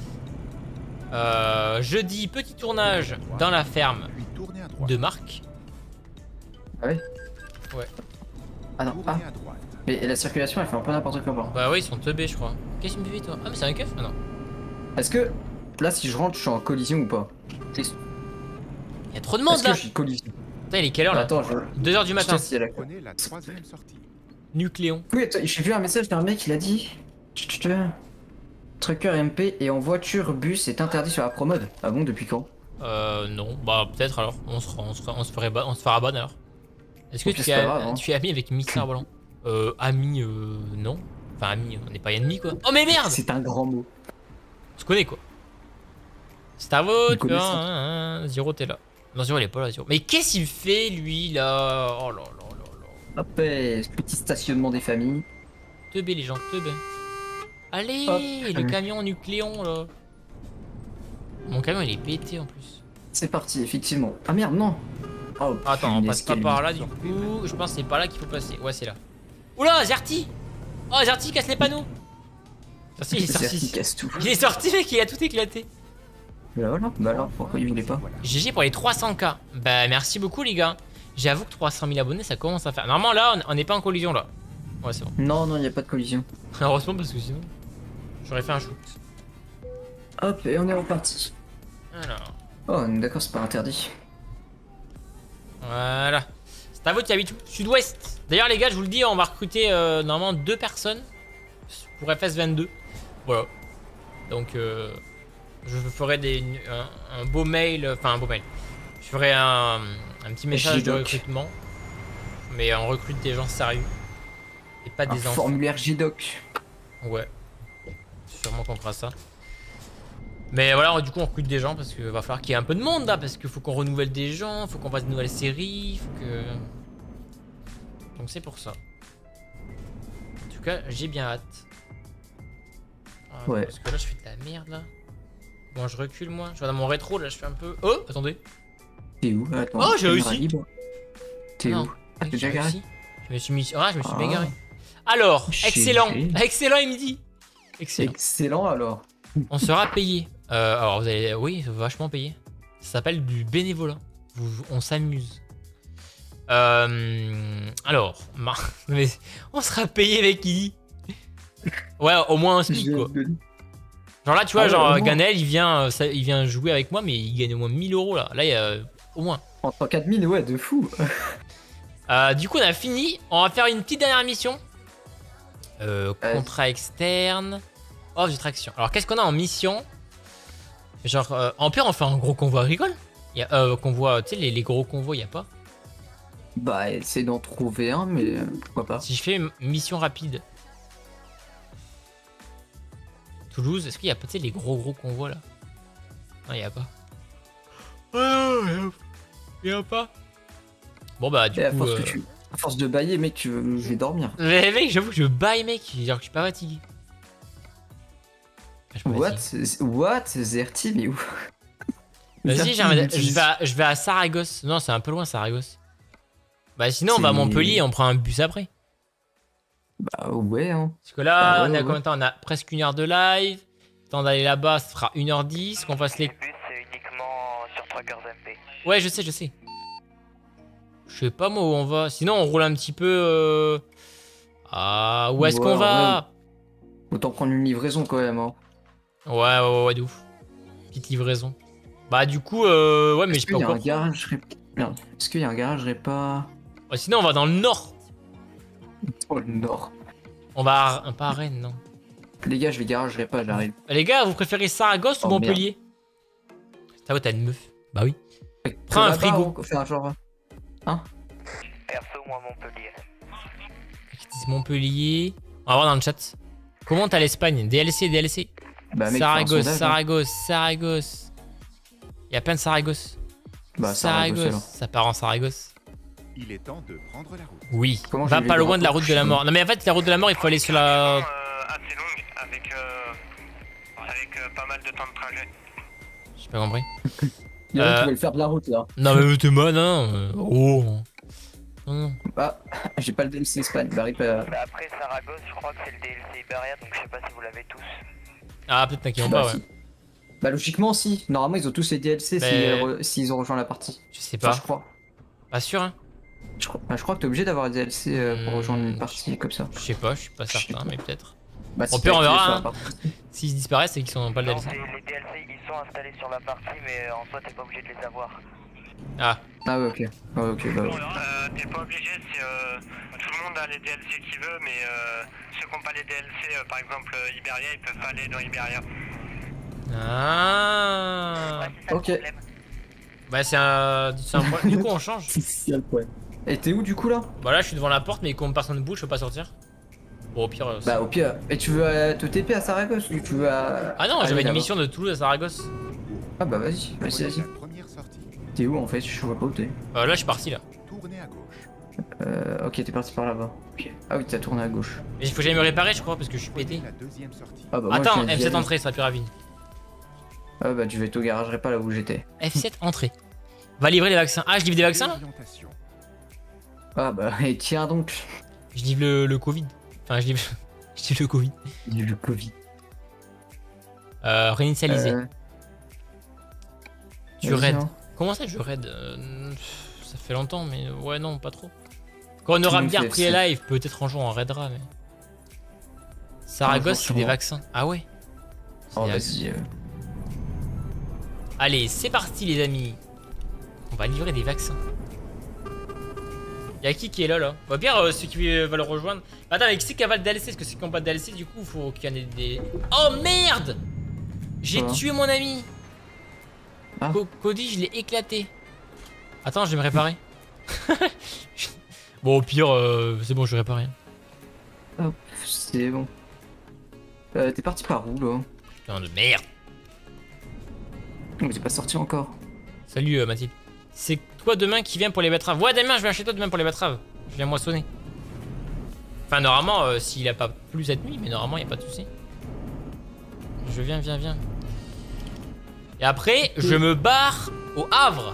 Jeudi, petit tournage dans la ferme Puis tournez à droite. de Marc. Ah oui. Ouais. Ah non, ah. Tournez à droite. Mais la circulation elle fait un peu n'importe quoi. Bon. Bah oui, ils sont teubés je crois. Qu'est-ce que tu me fais toi? Ah mais c'est un keuf? Ah non. Est-ce que là si je rentre je suis en collision ou pas? Est-ce Il y a trop de monde que là. je suis collision? Putain il est quelle heure là? Attends, je. 2h du matin. Je sais si elle a- Prenez la troisième sortie. Nucléon. Oui, attends, j'ai vu un message d'un mec, il a dit Trucker MP et en voiture bus est interdit sur la promode. Ah bon, depuis quand? Non, bah peut-être alors. On se fera ban alors. Est-ce que Ok, c'est pas grave, hein. tu es ami avec Mister Blanc? Ami, non. Enfin, ami, on n'est pas ennemis quoi. Oh, mais merde! C'est un grand mot. On se connaît quoi. C'est à vous, Une tu vois. connaissance. Zero, t'es là. Non, Zero, il est pas là, Zero. Mais qu'est-ce qu'il fait lui là? Oh là là là là. Hop, petit stationnement des familles. Teubé les gens, teubé. Allez, Hop. le camion nucléon là. Mon camion il est pété en plus. C'est parti, effectivement. Ah merde, non. Oh, Attends, on punaise, passe pas quelle par là du histoire. coup. Je pense que c'est par là qu'il faut passer. Ouais, c'est là. Oula, Zerti! Oh, Zerti casse les panneaux! Zerti il est C'est sorti. qui casse tout. Il est sorti, mec, il a tout éclaté. Voilà, bah alors, pourquoi il voulait pas? GG pour les 300K. Bah, merci beaucoup, les gars. J'avoue que 300 000 abonnés, ça commence à faire. Normalement, là, on n'est pas en collision là. Ouais, c'est bon. Non, non, il n'y a pas de collision. Heureusement, parce que sinon, j'aurais fait un shoot. Hop, et on est reparti. Alors, Oh, d'accord, c'est pas interdit. voilà. C'est à vous qui habite sud-ouest. D'ailleurs, les gars, je vous le dis, on va recruter normalement 2 personnes pour FS22. Voilà. Donc, je ferai un beau mail. Enfin, un beau mail. Je ferai un petit message de J-Doc. recrutement. Mais on recrute des gens sérieux. Et pas Un des enfants. formulaire J-Doc. Ouais. Sûrement qu'on fera ça. Mais voilà, du coup, on recrute des gens parce qu'il va falloir qu'il y ait un peu de monde là. Parce qu'il faut qu'on renouvelle des gens, faut qu'on fasse de nouvelles séries, faut que. Donc c'est pour ça. En tout cas, j'ai bien hâte. Ah, Ouais. Parce que là, je fais de la merde là. Bon, je recule moi. Je vais dans mon rétro là, je fais un peu. Oh, attendez. T'es où? Attends, Oh, j'ai caméra réussi. libre. T'es Non. où? Ah, t'es J'ai déjà garé? réussi. Je me suis mis. Ah, je me suis Ah. égaré. Alors, J'ai- excellent. Excellent, il me dit. Excellent. Excellent alors. On sera payé. Alors vous allez, oui, vachement payé. Ça s'appelle du bénévolat. On s'amuse. Alors, mais on sera payé avec qui? Ouais, au moins un SMIC quoi. Genre là, tu vois, Ah ouais, genre au moins. Ganel, il vient jouer avec moi, mais il gagne au moins 1000 € là. Là, il y a au moins. En tant qu'admin, ouais, de fou. Du coup, on a fini. On va faire une petite dernière mission. Contrat externe. Offre de traction. Alors, qu'est-ce qu'on a en mission? Genre, en pire, on fait un gros convoi agricole. Il y a, convoi, tu sais, les gros convois, il n'y a pas. Bah, essaie d'en trouver un, mais pourquoi pas. Si je fais une mission rapide. Toulouse, est-ce qu'il y a pas, tu sais, les gros convois là? Non, il n'y a pas. Il n'y a pas. Bon, bah, du Et à coup. force, à force de bailler, mec, je vais dormir. Mais mec, j'avoue que je baille, mec. Genre que je suis pas fatigué. Ah, je me fatigue. What? Zerti, mais où? Vas-y, Zerti, je vais à Saragosse. Non, c'est un peu loin, Saragosse. Bah, sinon, on va à C'est- Montpellier et on prend un bus après. Bah, ouais, hein. Parce que là, Ah ouais, on est à ouais. combien de temps? On a presque 1 heure de live. Le temps d'aller là-bas, ça fera 1h10. Qu'on fasse les. Le bus, c'est uniquement sur 3 cœurs MP. Ouais, je sais. Je sais pas moi où on va. Sinon, on roule un petit peu. Ah, où est-ce Ouais, qu'on va? Autant prendre une livraison quand même, hein. Ouais, de ouf. Petite livraison. Bah, du coup, ouais, mais Est-ce je qu'il peux y a encore. un garage Merde. Est-ce qu'il y a un garage répa Ouais, sinon, on va dans le nord. Oh, le nord. On va pas à Rennes, non. Les gars, je vais garage répa, j'arrive. Les gars, vous préférez Saragosse ou Oh, Montpellier? Ça va, t'as une meuf. Bah oui. Prends un Là-bas, frigo. on fait un genre. Perso, moi, Montpellier. Ils disent Montpellier. On va voir dans le chat. Comment t'as l'Espagne? DLC. Bah, mec, Saragosse, fais un sondage, hein. Saragosse. Il y a plein de Saragosse. Bah, Saragosse, alors. Ça part en Saragosse. Il est temps de prendre la route. Oui. Comment Va j'ai les pas loin drapeaux de la route de la mort. Non mais en fait, la route de la mort, il faut aller sur la. Assez longue, avec pas mal de temps de trajet. J'ai pas compris. Il y en a qui veulent faire de la route là. Non mais t'es malin. Oh. Non. Bah, j'ai pas le DLC Espagne. Bah, répa. Bah après, Saragosse, je crois que c'est le DLC Iberia, donc je sais pas si vous l'avez tous. Ah peut-être t'inquiète Bah, pas, si. ouais. Bah, logiquement, si. Normalement, ils ont tous les DLC Mais- s'ils ont rejoint la partie. Je sais Enfin, pas. je crois. Pas sûr, hein. Je crois que t'es obligé d'avoir un DLC pour rejoindre une partie comme ça. Je sais pas, je suis pas Je sais certain, pas. mais peut-être. Bah, Au si pire, t'as on activé verra, sur la hein. partie. S'ils disparaissent, c'est qu'ils sont pas le Non, DLC. les DLC, ils sont installés sur la partie, mais en soi, t'es pas obligé de les avoir. Ah. Ah, ouais, ok. Ah, ouais, ok, bah, ouais. T'es pas obligé, tout le monde a les DLC qu'il veut, mais ceux qui n'ont pas les DLC, par exemple Iberia, ils peuvent pas aller dans Iberia. Ah. Ok. Bah c'est un point. Du coup, on change. C'est le problème. Et t'es où du coup là? Bah là, je suis devant la porte, mais comme personne ne bouge, je peux pas sortir. Bon, au pire. Bah au pire. Et tu veux te TP à Saragosse ou tu veux à... Ah non, aller j'avais une là-bas? mission de Toulouse à Saragosse. Ah bah vas-y, vas-y, Prenez vas-y. la première sortie. T'es où en fait? Je vois pas où t'es. Là, je suis parti là. Tournez à gauche. Ok, t'es parti par là-bas. Ok. Ah oui, t'as tourné à gauche. Mais il faut que j'aille me réparer, je crois, parce que je suis Prenez pété. la deuxième sortie. Ah bah moi, Attends, je viens d'y F7 aller. entrée, ça sera plus rapide. Ah bah tu vas être au garagerai pas là où j'étais. F7 entrée. Va livrer les vaccins. Ah, je livre des vaccins là? Orientation. Ah bah et tiens donc. Je livre le Covid. Enfin, je livre, je livre le Covid. Il y a eu le Covid. Réinitialiser. Tu vas-y, raid. hein. Comment ça, je raid ça fait longtemps, mais ouais, non, pas trop. Quand on aura le monde bien fait repris les FC. lives, peut-être un jour on raidera, mais. Saragosse, c'est des sûrement. vaccins. Ah ouais? C'est Oh des vas-y. Allez, c'est parti les amis. On va livrer des vaccins. Y'a qui est là Au pire, ceux qui veulent le rejoindre. Attends, avec qui a pas de DLC? Parce que ceux qui n'ont pas de DLC, du coup, faut qu'il y en ait des. Oh merde! J'ai Quoi? tué mon ami. Ah. Cody, je l'ai éclaté. Attends, je vais me réparer. Bon, au pire, c'est bon, je vais réparer. Hop, c'est bon. T'es parti par où là? Putain de merde. Mais t'es pas sorti encore. Salut Mathilde. C'est toi demain qui viens pour les betteraves. Ouais, demain, je viens chez toi demain pour les betteraves. Je viens moissonner. Enfin, normalement, s'il a pas plu cette nuit, mais normalement, y a pas de souci. Je viens. Et après, je me barre au Havre.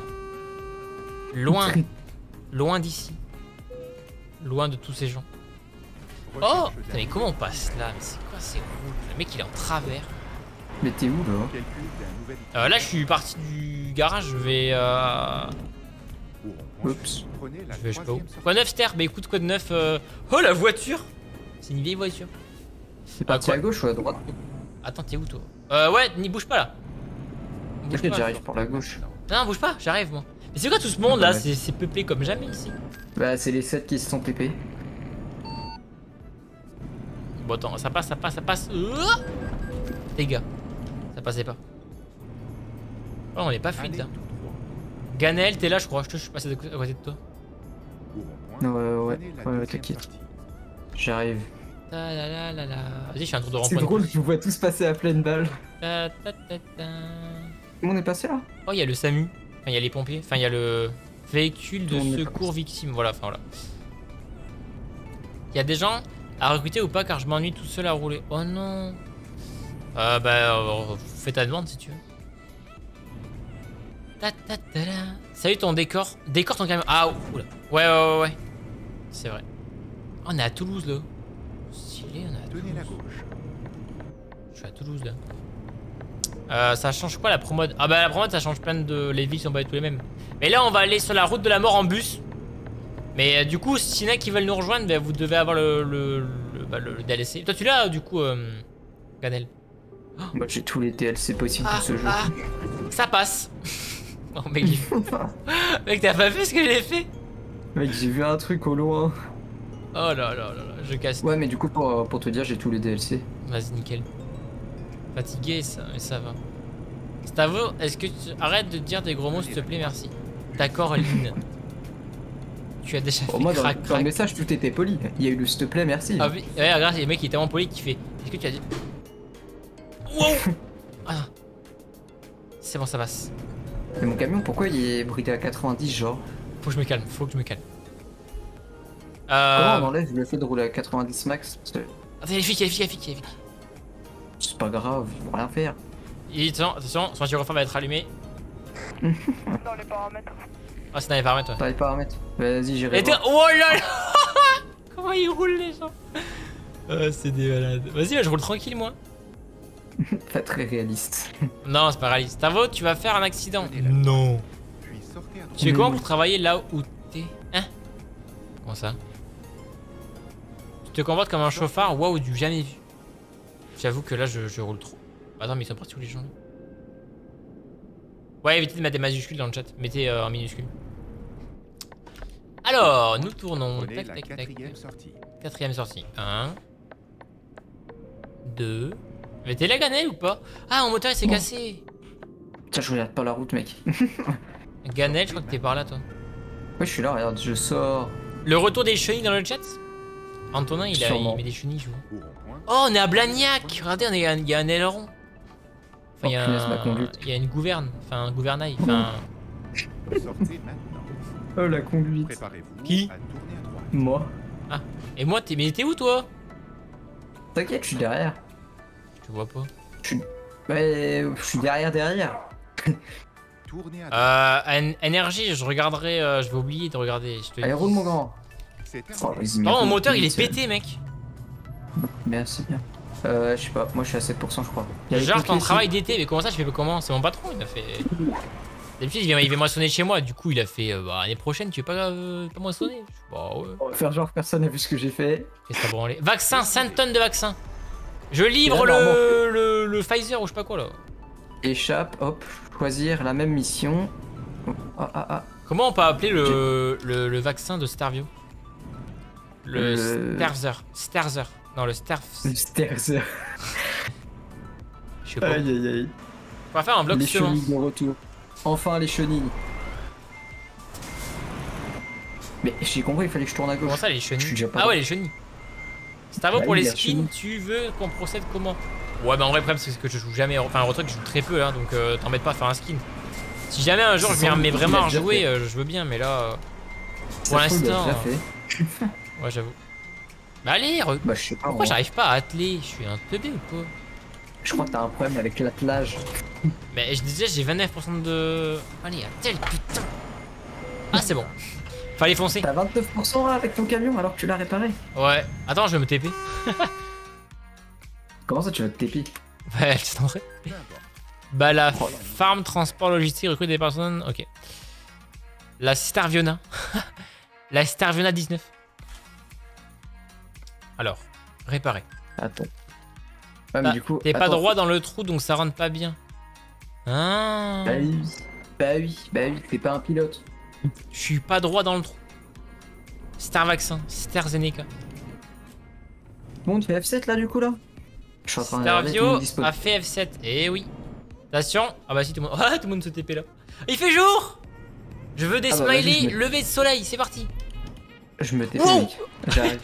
Loin d'ici. Loin de tous ces gens. Oh Recherche putain, mais comment on passe là? Mais c'est quoi ces routes? Le mec, il est en travers. Mais t'es où là? Calcul d'un nouvel itinéraire. Là, je suis parti du garage. Je vais. Au rond-point Oups. sud, prenez la Je sais pas où. troisième sortie. Quoi de neuf, Ster? Bah écoute, quoi de neuf? Oh, la voiture! C'est une vieille voiture. T'es parti quoi à gauche ou à droite? Attends, t'es où toi? Ouais, n'y bouge pas là. Bouge T'inquiète, pas. j'arrive par la gauche. Non, bouge pas, j'arrive moi. Mais c'est quoi tout ce monde là? Ouais. C'est peuplé comme jamais ici. Bah c'est les 7 qui se sont TP. Bon, attends, ça passe. Les gars, ça passait pas. Oh, on est pas fluide Allez là. tout droit. Ganel, t'es là, je crois. Je suis passé à côté de toi. Au rond-point, Ouais, prenez la ouais, deuxième t'inquiète. sortie. J'arrive. Ta la la la la. Vas-y, je fais un tour de C'est rond-point. drôle, je vous vois tous passer à pleine balle. Ta, ta, ta, ta. Tout le monde est passé là? Oh, il y a le SAMU. Enfin, il y a les pompiers. Enfin, il y a le véhicule de Tout le monde est secours passé. victime. Voilà, enfin voilà. Il y a des gens à recruter ou pas car je m'ennuie tout seul à rouler. Oh non. Fais ta demande si tu veux. Ta, ta, ta, ta. Salut ton décor. Décor ton camion. Ah, oula. Ouais. C'est vrai. Oh, on est à Toulouse là. Stylé, on est à Toulouse. Tenez la gauche. Je suis à Toulouse là. Ça change quoi la promode? Ah bah la promode ça change plein de... Les villes sont pas tous les mêmes. Mais là on va aller sur la route de la mort en bus. Mais du coup s'il y en a qui veulent nous rejoindre, bah, vous devez avoir le DLC. Toi tu l'as du coup Ganel? Moi j'ai tous les DLC possibles pour ce jeu. Ça passe. Oh mec, mec t'as pas vu ce que j'ai fait? Mec j'ai vu un truc au loin. Oh là, je casse. Ouais mais du coup pour te dire j'ai tous les DLC. Vas-y nickel. Fatigué ça, mais ça va. Stavo, est-ce que tu arrêtes de dire des gros mots s'il te plaît, merci. D'accord Lynn. Tu as déjà fait Moi dans crac le crac. message tout était poli. Il y a eu le s'il te plaît merci. Ah oui, ouais, regarde, le mec il est tellement poli qu'il fait. Est-ce que tu as dit. Wow. Ah. C'est bon, ça passe. Mais mon camion pourquoi il est bridé à 90 genre? Faut que je me calme, faut que je me calme. Comment on enlève le fait de rouler à 90 max? Parce que Attends, il y a les filles, il y a les filles. c'est pas grave, ils vont rien faire. Et attention, son gyrophare va être allumé. Dans les paramètres. Ah, c'est dans les paramètres, ouais. T'as les paramètres. Vas-y j'irai. Et voir. oh là là. Comment ils roulent les gens? C'est des malades. Vas-y, là, je roule tranquille moi. Pas très réaliste. Non, c'est pas réaliste. Tavo, tu vas faire un accident. Prenez la Non. Puis sortez à droite. Tu fais comment pour travailler là où t'es? Hein? Comment ça? Tu te comportes comme un chauffard? Waouh, du jamais vu. J'avoue que là, je roule trop. Attends, mais ils sont partis où les gens là? Ouais, évitez de mettre des majuscules dans le chat. Mettez en minuscule. Alors, nous tournons. Prenez Tac, la tac, tac. quatrième sortie. Quatrième sortie. 1. 2. Mais t'es là, Ganel ou pas? Ah, mon moteur il s'est Non. cassé. Tiens je regarde pas la route mec. Ganel, je crois que t'es par là, toi. Ouais, je suis là, regarde, je sors. Le retour des chenilles dans le chat. Antonin, il Sûrement. met des chenilles, je vois. Au rond-point. Oh, on est à Blagnac. Regardez, il y a un aileron. Enfin, il y a punaise, ma conduite. il y a une gouverne, enfin un gouvernail, enfin... Sortez maintenant. Oh, la conduite. Préparez-vous Qui à tourner à droite. Moi. Et moi, mais t'es où toi? T'inquiète, je suis derrière. Je te vois pas. Ouais, je suis derrière. Tournez à droite. Énergie, je regarderai, je vais oublier de regarder. Je te Allez, dis. roule, mon grand. C'est Oh, terminé. vas-y, Non, mon mais moteur il est vite, pété, mec. Merci bien. Je sais pas, moi je suis à 7% je crois. Il y a les Genre cookies ton aussi. travail d'été, mais comment ça je fais comment? C'est mon patron, il a fait. D'habitude il vient moissonner chez moi, du coup il a fait bah l'année prochaine tu veux pas moissonner? Je suis, bah ouais. On va faire genre personne n'a vu ce que j'ai fait. Qu'est-ce que t'as branlé? Vaccin, 5 tonnes de vaccin. Je livre Et là, le Pfizer ou je sais pas quoi là. Échappe, hop, choisir la même mission. Ah. Comment on peut appeler le vaccin de Starvio? Le Sterzer. Non, le Sterf. Le Sterzer. Je sais pas. Aïe. On va faire un bloc Les semence. chenilles de retour. Enfin les chenilles. Mais j'ai compris, il fallait que je tourne à gauche. Comment ça, les Je suis chenilles? déjà pas Ah dans- ouais, les chenilles. Starvio Bah pour oui, les les skins, chenilles. tu veux qu'on procède comment? Ouais, bah en vrai, le problème c'est que je joue jamais. Enfin, un retruc, je joue très peu, hein, donc t'embête pas à faire un skin. Si jamais un jour je viens mais vraiment à rejouer, je veux bien, mais là. Pour Ça se trouve, il a l'instant. déjà fait. Ouais, j'avoue. Bah allez, Bah je sais pas. pourquoi moi. j'arrive pas à atteler? Je suis un teubé ou quoi? Je crois que t'as un problème avec l'attelage. Mais je disais, j'ai 29% de. Allez, attelle, putain! Ah, c'est bon. Fallait foncer. T'as 29% là avec ton camion alors que tu l'as réparé. Ouais. Attends, je vais me TP. Comment ça tu vas te TP? Ouais, tu t'en Bah, la farm transport logistique recrute des personnes. Ok. La Starviona. La Starviona 19. Alors, réparer. Attends. Ouais, mais Ah, du coup. T'es pas attends. droit dans le trou donc ça rentre pas bien. Ah. Bah oui, t'es pas un pilote. Je suis pas droit dans le trou. Star Vaccin, Star Zeneca. Bon, tu fais F7 là du coup là? Je suis en train de regarder, tout le Starvio monde dispose. a fait F7. Eh oui. Attention. Ah bah si tout le monde. Ah, tout le monde se TP là. Il fait jour. Je veux des Ah bah, vas-y, smileys, je me- lever de soleil, c'est parti. Je me TP, Wow. mec. J'arrive.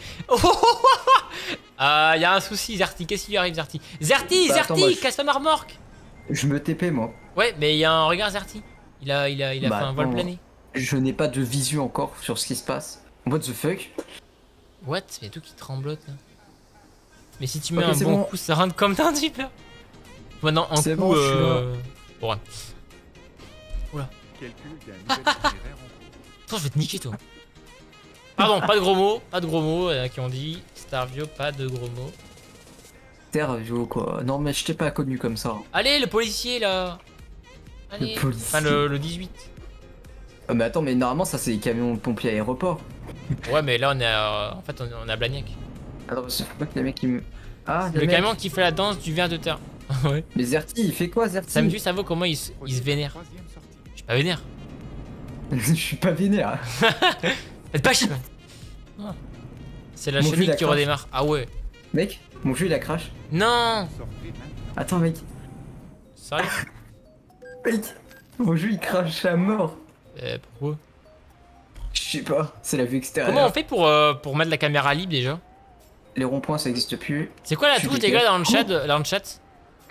Ah, y a un souci, Zerti. Qu'est-ce qui lui arrive, Zerti? Zerti, Bah, attends, Zerti, moi, je- casse ma remorque. Je me TP moi. Ouais, mais y a un regard, Zerti. Il a Bah, fait un vol attends. plané. Je n'ai pas de visu encore sur ce qui se passe. What the fuck? What? Il y a tout qui tremblote là. Mais si tu mets Ok, un c'est bon bon. coup, ça rentre comme d'un type là. Maintenant, un C'est coup. bon, je suis là. Bon, ouais. Calcul d'un nouvel itinéraire en cours. Attends, je vais te niquer toi. Pardon, pas de gros mots. Pas de gros mots. Il y en a qui ont dit Starvio, pas de gros mots. Interview quoi. Non mais je t'ai pas connu comme ça. Allez, le policier là. Allez. Le policier. Enfin, le 18. Ah, mais attends, mais normalement ça c'est les camions de pompiers aéroport. Ouais, mais là on est à. En fait, on est à Blagnac. Attends, parce qu'il faut pas que les mecs ils me. Ah, Le camion qui fait la danse du ver de terre. Ouais. Mais Zerti, il fait quoi Zerti? Ça me dit, ça vaut comment il se vénère. Troisième sortie. Je suis pas vénère. Je suis pas vénère. Faites pas chier. Ah. C'est la Mon chenille jus, qui la redémarre. Ah ouais. Mec, mon jeu il a crash. Non. Sortez maintenant. Attends mec. Sérieux? Mec, mon jeu il crash à mort. Pourquoi? Je sais pas, c'est la vue extérieure. Comment on fait pour mettre la caméra libre déjà? Les ronds-points ça existe plus. C'est quoi la Je suis touche les dégueu. gars dans le chat?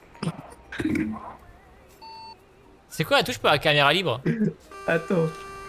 C'est quoi la touche pour la caméra libre? Attends.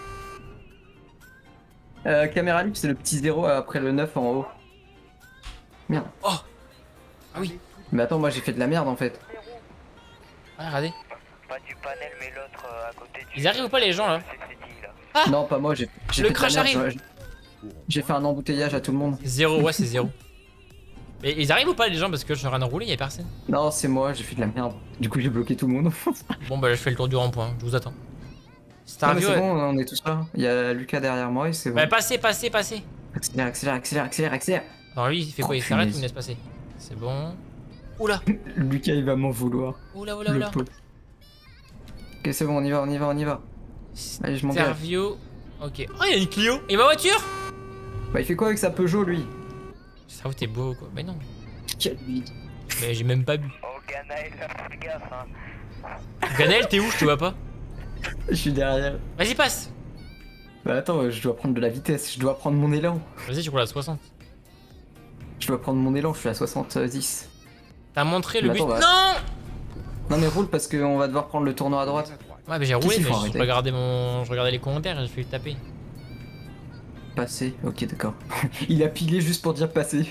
Caméra libre c'est le petit 0 après le 9 en haut. Merde. Oh. Ah oui. Mais attends, moi j'ai fait de la merde en fait. Ah, regardez. Pas du panel, mais l'autre à côté du. Ils arrivent ou pas les gens là? CCD, là. Ah. Non, pas moi, j'ai Le fait de la crash merde, arrive. J'ai fait un embouteillage à tout le monde. 0, ouais c'est 0. Mais ils arrivent ou pas les gens parce que je suis en train de rouler, y'a personne. Non, c'est moi, j'ai fait de la merde. Du coup, j'ai bloqué tout le monde. Bon bah je fais le tour du rond-point, je vous attends. Non, mais Starvio. c'est bon, on est tous là. Il y a Lucas derrière moi et c'est bon. Bah passez. Accélère. Alors lui il fait quoi? Oh, Il s'arrête ou punaise. il me laisse passer? C'est bon. Oula. Lucas, il va m'en vouloir. Oula. Le pauvre. Ok, c'est bon, on y va. Allez, je m'engage. Starvio. Ok. Oh y'a une Clio. Et ma voiture? Bah, il fait quoi avec sa Peugeot, lui? Starvio t'es beau quoi. Mais non. Quel lui. Mais j'ai même pas bu. Oh, Ganaël, fais gaffe, hein. Ganel t'es où? Je te vois pas. Je suis derrière. Vas-y passe. Bah attends, je dois prendre de la vitesse, je dois prendre mon élan. Vas-y, tu roules à 60. Je dois prendre mon élan, je suis à 70. T'as montré le Mais but. attends, bah- Non. Non mais roule parce qu'on va devoir prendre le tournant à droite. Ouais, mais j'ai roulé, qu'il mais faut je arrêter regardais je regardais les commentaires et j'ai fait taper. Passer, ok d'accord. Il a pilé juste pour dire passer.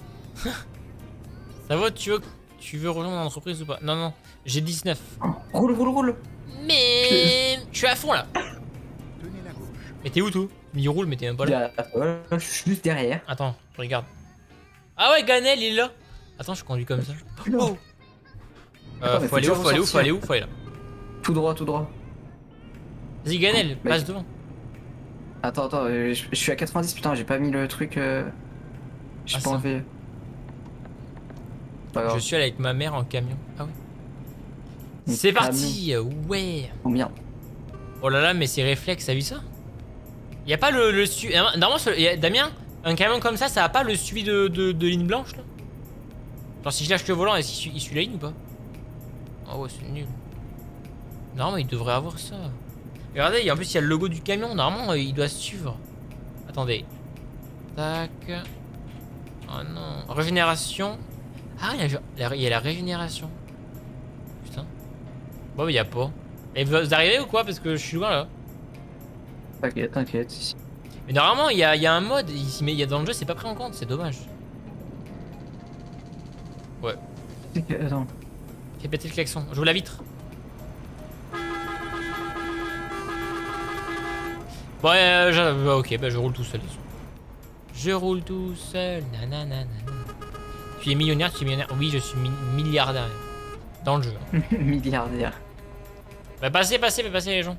Ça va, tu veux rejoindre l'entreprise ou pas? Non, non, j'ai 19. Roule, roule, roule. Mais je suis à fond là. Tenez la gauche. Mais t'es où tout? Il roule, mais t'es même pas là. Voilà, je suis juste derrière. Attends, je regarde. Ah ouais, Ganel, il est là. Attends, je conduis comme ça. Oh. Attends, mais Faut aller où? déjà Faut aller où? ressortir. Faut aller où? Faut aller là. Tout droit, tout droit. Vas-y, Ganel, Mec. passe devant. Attends, je suis à 90, putain, j'ai pas mis le truc. J'ai Ah, pas ça. enlevé. Pas Je grave. suis allé avec ma mère en camion. Ah ouais. Un C'est camion. parti. Ouais. Combien? Oh là là, mais c'est réflexe, t'as vu ça? Y'a pas le suivi. Normalement, Damien, un camion comme ça a pas le suivi de ligne blanche là? Genre, si je lâche le volant, est-ce qu'il suit la ligne ou pas? Ah ouais, c'est nul. Normalement, il devrait avoir ça. Et regardez, en plus, il y a le logo du camion. Normalement, il doit suivre. Attendez. Tac. Oh non. Régénération. Ah, il y a la régénération. Putain. Bon, il y a pas. Et vous arrivez ou quoi? Parce que je suis loin là. T'inquiète, t'inquiète. Mais normalement, il y a un mode, mais il y a dans le jeu, c'est pas pris en compte, c'est dommage. Ouais. Attends. Fais péter le klaxon, j'ouvre la vitre. Bon, ok, bah je roule tout seul. Je roule tout seul, nanana. Tu es millionnaire, tu es millionnaire. Oui, je suis milliardaire. Dans le jeu. Milliardaire. Bah passez les gens.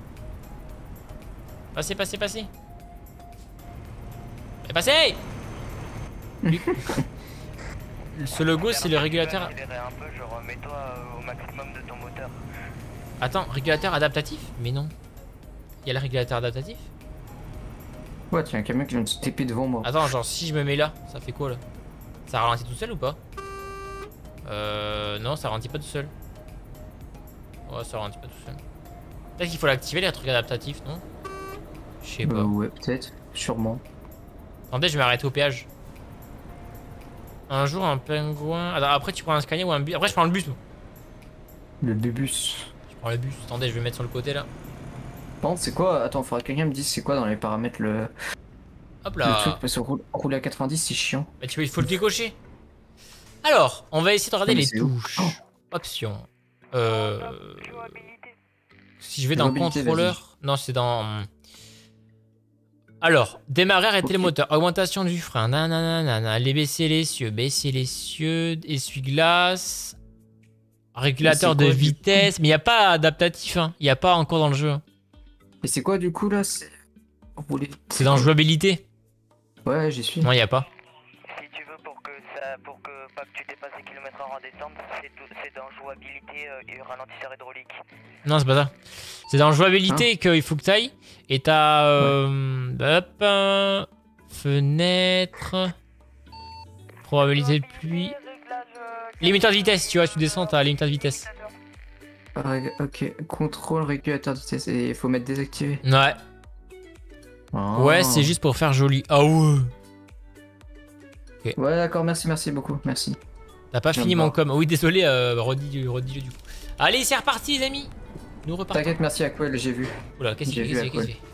Passez. Mais passez. Ce logo, c'est le régulateur. Accélérer un peu, genre mets-toi au maximum de ton moteur. Attends, régulateur adaptatif? Mais non. Il y a le régulateur adaptatif? Ouais, tu as un camion qui vient de se TP devant moi. Attends, genre si je me mets là, ça fait quoi là? Ça ralentit tout seul ou pas? Non, ça ralentit pas tout seul. Ouais, ça ralentit pas tout seul. Peut-être qu'il faut l'activer les trucs adaptatifs, non? Je sais pas. Ouais, peut-être, sûrement. Attendez, je vais m'arrêter au péage. Un jour, un pingouin. Attends, après, tu prends un Scania ou un bus. Après, je prends le bus. Moi. Le bus. Je prends le bus. Attendez, je vais mettre sur le côté là. Par contre, c'est quoi? Attends, faudra que quelqu'un me dise c'est quoi dans les paramètres Hop le là. truc, parce que rouler à 90 c'est chiant. Bah, il faut le décocher. Alors, on va essayer de regarder Ah, mais les c'est où? touches. Options. Jouabilité. Si je vais dans Mobilité, contrôleur. Non, c'est dans. Alors, démarrer, arrêter le moteur. Augmentation du frein. Nanana. Les baisser les cieux. Essuie-glace. Régulateur de quoi, du coup vitesse. Mais il n'y a pas adaptatif. Il n'y a pas encore dans le jeu. Et c'est quoi du coup là? C'est rouler. C'est dans jouabilité. Ouais, j'y suis. Non, il n'y a pas. Si tu veux pour que pas que tu dépasses les kilomètres en descente, c'est dans jouabilité et ralentisseur hydraulique. Non, c'est pas ça. C'est dans jouabilité qu'il faut que tu ailles. Et t'as. Hop. Fenêtre. Probabilité de pluie. Limiteur de vitesse, tu vois, tu descends, t'as limiteur de vitesse. Ok, contrôle régulateur de vitesse. Et il faut mettre désactivé. Ouais. Ah. Ouais, c'est juste pour faire joli. Ah ouais. Ouais, d'accord, merci beaucoup, merci. T'as pas J'aime fini pas. mon com. Oui, désolé, redis-le du coup. Allez, c'est reparti, les amis. Nous repartons. T'inquiète, merci Aquel, j'ai vu. Oula, qu'est-ce J'ai qu'il vu fait? à Qu'est-ce qu'il fait?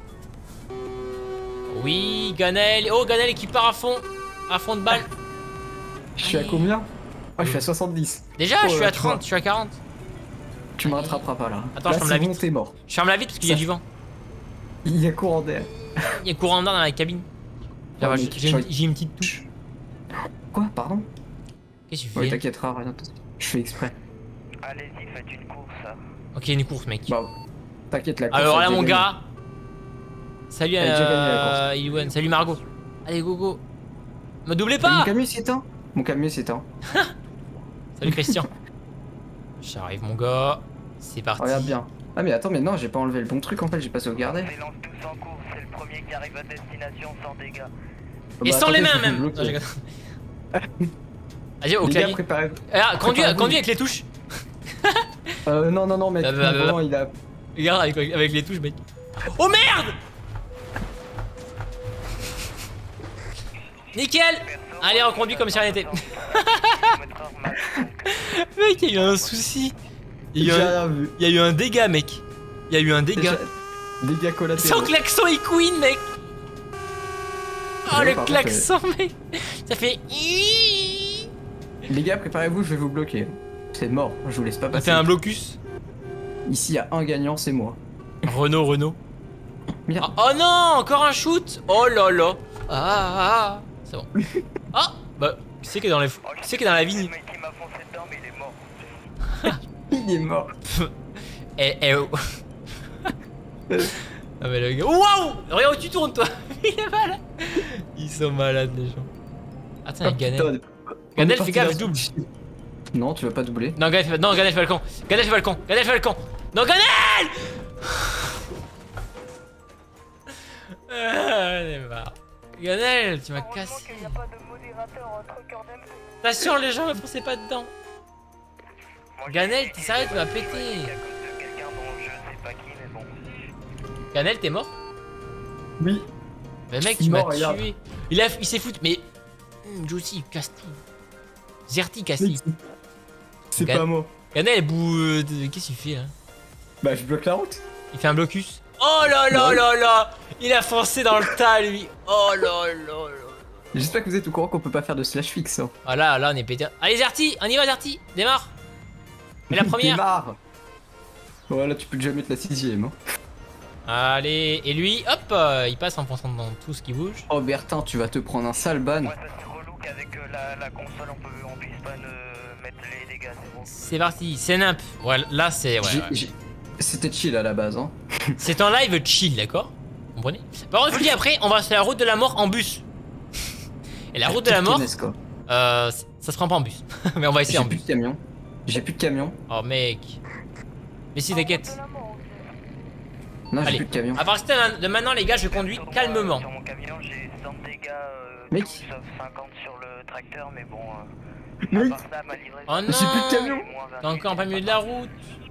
Oui, Ganel. Oh, Ganel qui part à fond. À fond de balle. Je suis à combien? Oh, je suis à 70. Déjà, Oh je suis là, à 30, je suis à 40. Tu me rattraperas pas là. Attends, là, je ferme c'est la bon, vitre. t'es mort. Je ferme la vitre parce qu'il y a Ça- du vent. Il y a courant d'air. Il y a courant d'air dans la cabine. Là, Oh, j'ai mec, j'ai une petite touche. Quoi? Pardon? Qu'est-ce que tu Ouais, fais? t'inquiète, rien. Je fais exprès. Allez-y, faites une course. Ok, une course, mec. Bah, t'inquiète, la course. Alors a là, déjà mon gagné. gars. Salut Elle a déjà gagné la Iwan. Salut Margot. Allez, go go. Me doublez Mon pas. camion s'éteint. Mon camion s'éteint. Salut Christian. J'arrive, mon gars. C'est parti. Regarde bien. Ah mais attends, mais non, j'ai pas enlevé le bon truc en fait, j'ai pas sauvegardé. On lance tous en course, c'est le premier qui arrive à destination sans dégâts. Et Bah, sans les attendez, mains je vais même. bloquer. Non, je rigole. Vas-y, au Les gars, clavier. préparez. Ah, conduis préparez-vous. avec les touches. Non, mec, Ah, bah, mon volant, il a. Regarde avec les touches, mec. Oh merde! Nickel. Allez, on conduit comme si rien n'était. Mec, il y a eu un souci. Il y a eu J'ai un, rien vu. il y a eu un dégât, mec. Il y a eu un dégât. Dégâts collatéraux. Son klaxon est queen, mec. Oh, Ouais, le par klaxon, mec. Ça fait. Les gars, préparez-vous, je vais vous bloquer. C'est mort, je vous laisse pas Ça passer. fait un blocus. Ici, il y a un gagnant, c'est moi. Renault. Merde. Oh non, encore un shoot. Oh là là. Ah, c'est bon. Ah, bah, qui c'est qui est dans les, qui c'est qui est dans la vigne? Le mec qui m'a foncé dedans, mais il est mort. Il est mort. Oh. Ah mais le gars, waouh, regarde où tu tournes toi. Il est malade. Ils sont malades les gens. Attends, il Ganel. Putain, on Ganel, est fais parti gaffe, là- je double. Non, tu vas pas doubler. Non, Ganel, Ganel fait le con. Ganel fait le con. Ganel fait le con. Non, Ganel. J'en ai marre. Ganel, tu m'as cassé. Qu'il n'y a pas de modérateur entre cœur d'aimer. T'assures les gens, ne foncez pas dedans. Ganel, t'es sérieux, tu m'as pété. À cause de quelqu'un dont je sais pas qui, mais bon. Ganel, t'es mort? Oui. Mais mec, Je suis tu m'as mort, regarde. tué. Il s'est foutu. Mais. Juicy, casse tout. Zerti, casse tout. C'est Gan- pas moi. Ganel, qu'est-ce qu'il fait là? Bah, je bloque la route. Il fait un blocus. Oh là là Ouais. là là. Il a foncé dans le tas lui. Oh là là là. J'espère que vous êtes au courant qu'on peut pas faire de slash fixe. Hein. Ah là, on est pété. Allez Zerti, on y va Zerti. Démarre. Mais la première. Démarre. Voilà, tu peux déjà mettre la 6ème. Hein. Allez, et lui, hop, il passe en fonçant dans tout ce qui bouge. Oh, Bertin, tu vas te prendre un sale ban. Ouais, ça c'est relou qu'avec la console on puisse pas mettre les dégâts, c'est bon. C'est parti, c'est nimp. Ouais, là c'est. Ouais, J'ai- ouais. j'ai- C'était chill à la base. Hein. C'est un live chill, d'accord? Vous comprenez? Par contre, je vous dis après, on va sur la route de la mort en bus. Et la route de la mort, Kennesco. ça se prend pas en bus. Mais on va essayer J'ai en plus bus. de camion. J'ai plus de camion. Oh mec. Mais si, t'inquiète. Non, j'ai Allez. plus de camion. À partir de maintenant, les gars, je conduis calmement. Sur mon camion, j'ai 100 dégâts, Mec. tout, sauf 50 sur le tracteur, mais bon. Mec. À part ça, ma livraison. Oh non. J'ai plus de camion. c'est moins 28, T'es encore en plein milieu de la route.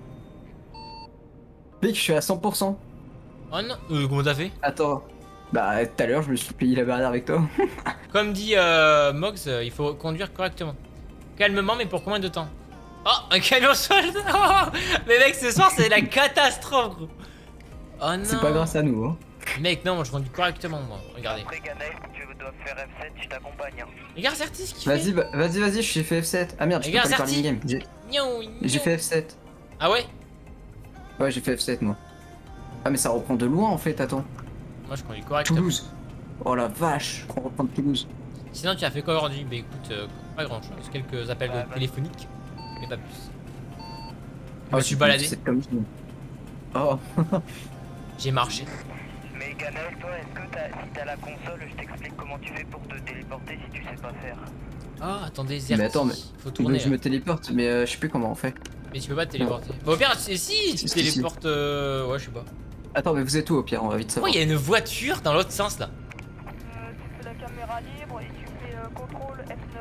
Mec, je suis à 100%. Oh non. Comment t'as fait? Attends. Bah, tout à l'heure, je me suis payé la barrière avec toi. Comme dit Mox, il faut conduire correctement. Calmement, mais pour combien de temps? Oh, un camion solde. Oh, mais mec, ce soir, c'est la catastrophe, gros. Oh non. C'est pas grâce à nous. Hein. Mec, non, moi je conduis correctement, moi. Regardez. Après, Ganaël, si tu dois faire F7, je t'accompagne. Hein. Regarde Certis ce qu'il Vas-y, fait. bah, vas-y, j'ai fait F7. Ah merde, je peux Regarde, pas le faire Certi. game. Miaou, J'ai miaou. fait F7. Ah ouais? Ouais, j'ai fait F7 moi. Ah, mais ça reprend de loin en fait, attends. Moi je conduis correctement. Toulouse. Oh la vache, on reprend de Toulouse. Sinon, tu as fait quoi aujourd'hui? Bah écoute, pas grand chose. Quelques appels téléphoniques, mais pas plus. Je me suis baladé, C'est comme ça. Oh, j'ai marché. Mais Ganaël, toi, est-ce que si t'as la console, je t'explique comment tu fais pour te téléporter si tu sais pas faire. Oh, attendez, Zerti. Mais attends, mais- Faut tourner. je me téléporte, mais je sais plus comment on fait. Mais tu peux pas te téléporter. Bah au pire, si, tu Si, si, téléportes. Ouais, je sais pas. Attends, mais vous êtes où au pire? On va vite Pourquoi savoir. il y a une voiture dans l'autre sens là? Tu fais la caméra libre et tu fais contrôle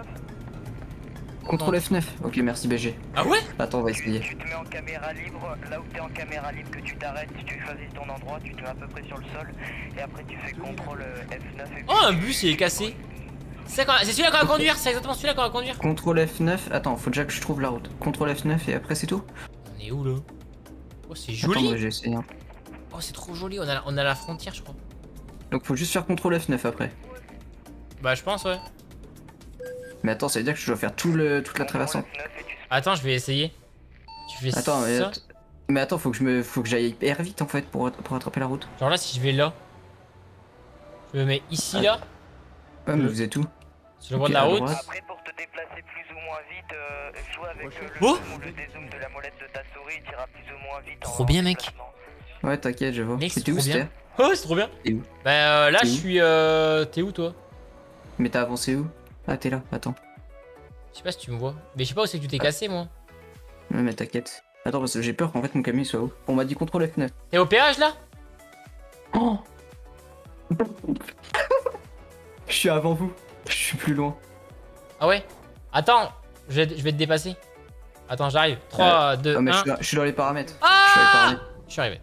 F9. Contrôle F9. Ok, merci BG. Ah ouais? Attends, on va essayer. Tu te mets en caméra libre, là où t'es en caméra libre que tu t'arrêtes, tu choisis ton endroit, tu te mets à peu près sur le sol, et après tu fais contrôle F9 et Oh, un bus il est cassé. C'est celui-là qu'on va conduire, c'est exactement celui-là qu'on va conduire. Contrôle F9. Attends, faut déjà que je trouve la route. Contrôle F9 et après c'est tout? On est où là? Oh, c'est Attends, moi joli. j'ai essayé. Hein. Oh, c'est trop joli. On a la frontière, je crois. Donc faut juste faire contrôle F9 après. Bah, je pense, ouais. Mais attends, ça veut dire que je dois faire toute la traversante. Attends, je vais essayer. Tu fais Attends, ça. mais attends, faut que j'aille hyper vite en fait pour attraper la route. Genre là, si je vais là, je me mets ici, là, Ouais, mais vous êtes où? sur le bord Ok, de la à route. droite. Après pour te déplacer plus ou moins vite, joue avec le Oh zoom ou le dézoom de la molette de ta souris, tu iras plus ou moins vite. Trop en bien, mec. déplacement. Ouais, t'inquiète, je vois. Mec, c'est C'était où trop bien. c'était? Oh, c'est trop bien. T'es où? Bah, là, T'es je où suis. T'es où, toi? Mais t'as avancé où? Ah, t'es là, attends. Je sais pas si tu me vois. Mais je sais pas où c'est que tu t'es cassé, moi. Ouais, mais t'inquiète. Attends, parce que j'ai peur qu'en fait mon camion il soit où? On m'a dit contrôle F9. T'es au péage, là? Oh Je suis avant vous. Je suis plus loin. Ah ouais? Attends, je vais te dépasser. Attends, j'arrive. 3, 2, Ah, mais 1. je suis dans les paramètres. Ah! Je suis dans les paramètres. Je suis arrivé.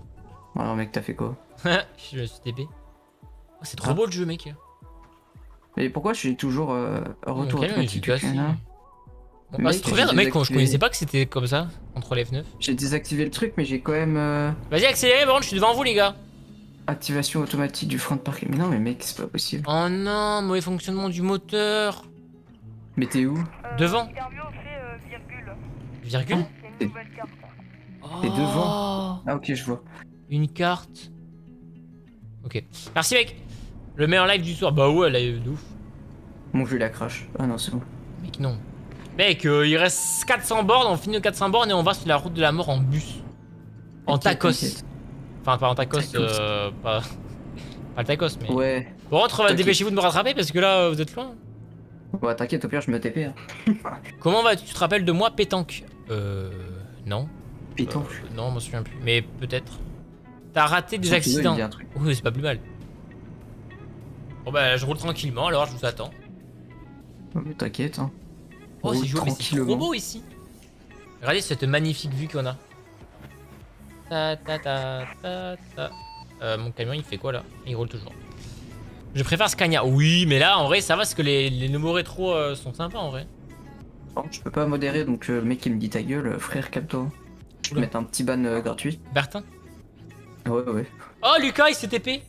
Alors, mec, t'as fait quoi? Je me suis TP. Oh, c'est trop Ah. beau le jeu, mec. Mais pourquoi je suis toujours retour Le camion, il est automatique cassé. Canard Bon, Mec, c'est trop j'ai bien, mec, je désactivé. connaissais pas que c'était comme ça, entre les F9. J'ai désactivé le truc, mais j'ai quand même Vas-y, accélérez, par contre, je suis devant vous, les gars. activation automatique du frein de parking. Mais non, mais mec, c'est pas possible. Oh non, mauvais fonctionnement du moteur. Mais t'es où? Devant. Interview fait virgule. Virgule. C'est une nouvelle carte. T'es Oh, devant. Ah ok, je vois. une carte. Ok. Merci, mec. Le meilleur live du soir. Bah ouais, live de ouf. Mon jeu la crash. Ah non, c'est bon. Mec, non. Mec, il reste 400 bornes, on finit nos 400 bornes et on va sur la route de la mort en bus. En T'inquiète, tacos. t'inquiète. Enfin, pas en tacos, Tacos. pas le tacos, mais... Ouais. Bon, rentre, T'inquiète. dépêchez-vous de me rattraper parce que là, vous êtes loin. Ouais, t'inquiète, au pire, je me TP. Hein. Comment vas-tu? Tu te rappelles de moi, pétanque? Non. Pétanque. Non, je m'en souviens plus. Mais peut-être. T'as raté des Sans qu'il accidents. il dit un truc. Oui, c'est pas plus mal. Bon bah, je roule tranquillement, alors je vous attends. Oh, mais t'inquiète, hein. Oh, c'est Roule joli, mais c'est trop tranquillement. beau ici. Regardez cette magnifique vue qu'on a. Ta ta ta ta ta. Mon camion il fait quoi là? Il roule toujours. Je préfère Scania. Oui, mais là en vrai ça va parce que les nouveaux rétros sont sympas en vrai. Par contre, je peux pas modérer, donc le mec il me dit ta gueule, frère, capto. Je peux Oula. mettre un petit ban gratuit. Bertin. Ouais, ouais. Oh Lucas il s'est TP.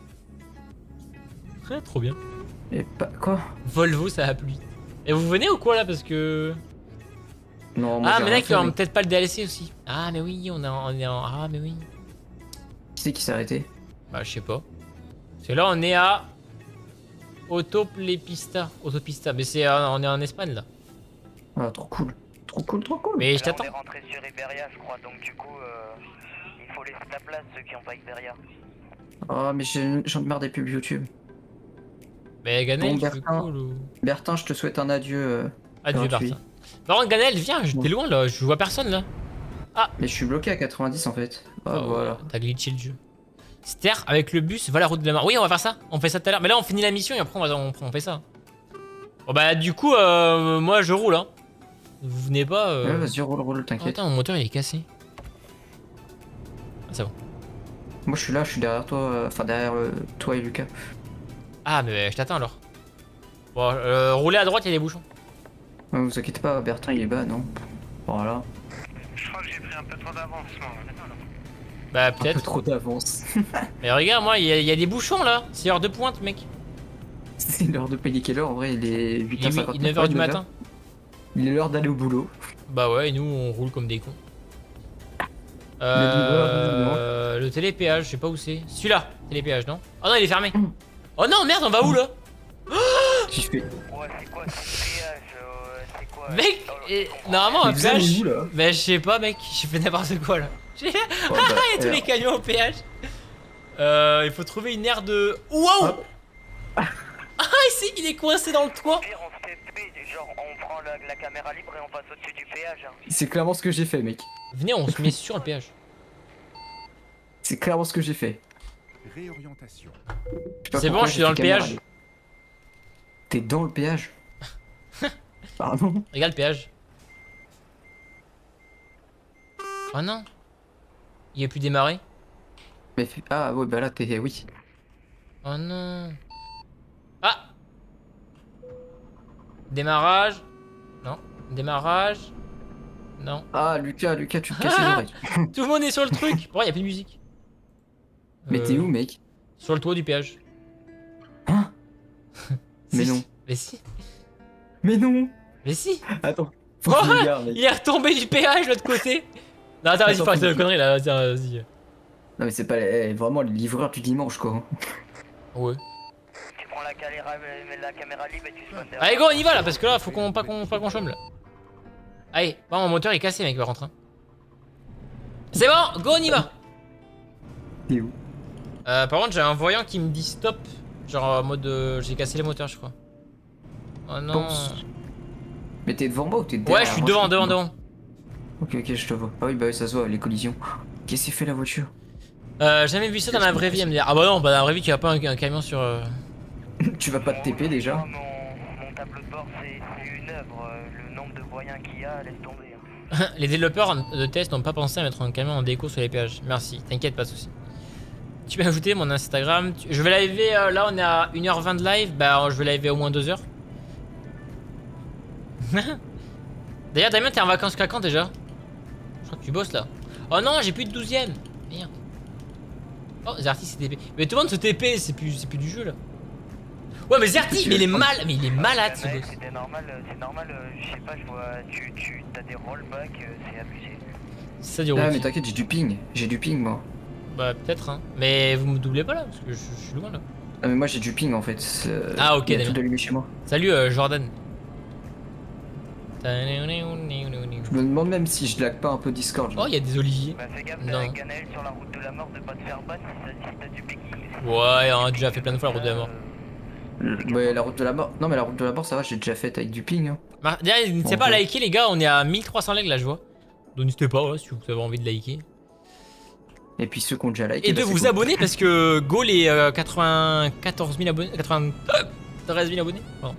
Ouais, trop bien. Et pas. Quoi? Volvo ça a plu. Et vous venez ou quoi là parce que. Non, moi Ah j'ai mais rien là fait, il y aura mec. peut-être pas le DLC aussi. Ah mais oui on est en. Ah mais oui. Qui c'est qui s'est arrêté? Bah je sais pas. Parce que là on est à Autopista. Autopista. Mais c'est on est en Espagne là. Ah, trop cool. Trop cool, trop cool. Mais je Là, t'attends. on est rentré sur Iberia, je crois, donc du coup, il faut laisser la place ceux qui ont pas Iberia. Oh, mais j'en ai marre des pubs YouTube. Mais Ganel, Bon, tu fais Bertin. cool ou. Bertin, je te souhaite un adieu. Adieu gratuit. Bertin. Par contre Ganel, viens, j'étais loin là, je vois personne là. Mais je suis bloqué à 90 en fait. Ah, Oh, voilà. T'as glitché le jeu. Ster avec le bus, va la route de la mort. Oui, on va faire ça. On fait ça tout à l'heure. Mais là, on finit la mission et après, on fait ça. Bon, bah, du coup, moi, je roule. Hein. Vous venez pas. Ouais, vas-y, roule, Oh, t'inquiète. attends, mon moteur il est cassé. Ah, c'est bon. Moi je suis là, je suis derrière toi, enfin derrière toi et Lucas. Ah, mais je t'attends alors. Bon, rouler à droite, il y a des bouchons. Ouais, vous inquiétez pas, Bertin il est bas, non? Voilà. Je crois que j'ai pris un peu trop d'avance, moi. Bah, Un peu peut-être. trop d'avance. Mais regarde, moi, il y a des bouchons là. C'est heure de pointe, mec. C'est l'heure de payer quelle heure en vrai? Il est Il est 8h59. 9h du matin. Il est l'heure d'aller au boulot. Bah ouais, et nous on roule comme des cons. Le Le télépéage, je sais pas où c'est. Celui-là, télépéage, non? Oh non, il est fermé. Oh non, merde, on va où là? J'ai fait. Ouais, c'est quoi ce péage c'est quoi Mec, dans le- et, normalement un Mais vous allez péage. où, là? Mais je sais pas, mec, j'ai fait n'importe quoi là. Oh, bah, Il y a tous les camions au péage. Il faut trouver une aire de. Wow! Hop. Ah, il est coincé dans le toit. Pire, on se TP, genre on prend la caméra libre et on passe au-dessus du péage. Hein. C'est clairement ce que j'ai fait, mec. Venez, on se met sur le péage. C'est clairement ce que j'ai fait. Réorientation. Je sais pas C'est bon, pourquoi je suis j'ai dans fait le caméra péage. libre. T'es dans le péage? Pardon? Regarde le péage. Oh non. Il a plus démarré. Mais ah ouais, bah là t'es. Oui. Oh non. Ah. Démarrage. Non. Démarrage. Non. Ah Lucas, tu te casses les oreilles. Tout le monde est sur le truc. Pourquoi il y a plus de musique? Mais t'es où, mec? Sur le toit du péage. Hein? Mais Si. non. Mais si. Mais non! Mais si. Attends. Faut que je Oh, regarde, mec. il est retombé du péage de l'autre côté. Non, attends, vas-y, Attends, faut arrêter faut de que- conneries là. Vas-y. Non mais c'est pas vraiment le livreur du dimanche quoi. Ouais. Tu prends la caméra libre et tu spawns derrière. Allez, go, on y va là, parce que là, faut qu'on pas qu'on chôme là. Allez, bon, mon moteur est cassé, mec, par contre. Hein. C'est bon, go, on y va. T'es où? Par contre, j'ai un voyant qui me dit stop. Genre en mode j'ai cassé les moteurs, je crois. Oh non. Pense. Mais t'es devant moi ou t'es derrière? Ouais, je suis Moi, devant. Ok, je te vois. Ah oui, bah oui, ça se voit, les collisions. Qu'est-ce qu'il fait la voiture? Jamais vu ça dans la vraie vie, elle me dit. Ah bah non, bah dans la vraie vie, qu'il n'y a pas un camion sur. Tu vas pas te TP déjà? Moi, mon tableau de bord, c'est une œuvre. Le nombre de voyants qu'il y a, laisse tomber. Les développeurs de test n'ont pas pensé à mettre un camion en déco sur les péages. Merci, t'inquiète, pas de soucis. Tu peux ajouter mon Instagram. Je vais liver, là on est à 1h20 de live. Bah je vais liver au moins 2h. D'ailleurs Damien t'es en vacances jusqu'à quand déjà? Je crois que tu bosses là. Oh non j'ai plus de 12ème. Merde. Oh Zerti c'est TP. Mais tout le monde se TP, c'est plus du jeu là. Ouais mais Zerti mais il est malade ce gosse. C'était normal, c'est normal, je sais pas, je vois, tu as des rollbacks, c'est abusé. C'est ça du Ah route. mais t'inquiète, j'ai du ping moi. Bah peut-être hein. Mais vous me doublez pas là parce que je suis loin là. Ah mais moi j'ai du ping en fait. Ah, ok, il y a d'accord. tout allumé chez moi. Salut Jordan. Je me demande même si je lag pas un peu Discord. Oh il y a des oliviers. Bah fais gaffe, Non. avec Ganaël sur la route de la mort, de pas te faire battre si t'as du béquille. Ouais on a déjà fait plein de fois la route de la mort. Ouais la route de la mort. Non mais la route de la mort ça va, j'ai déjà fait avec du ping. Hein. D'ailleurs n'hésitez pas à liker les gars, on est à 1300 likes là je vois. Donc n'hésitez pas ouais, si vous avez envie de liker. Et puis ceux qui ont déjà liké. Et de bah, c'est vous cool. abonner parce que Gaul est 94 000 abonnés. 93 000 abonnés. Pardon.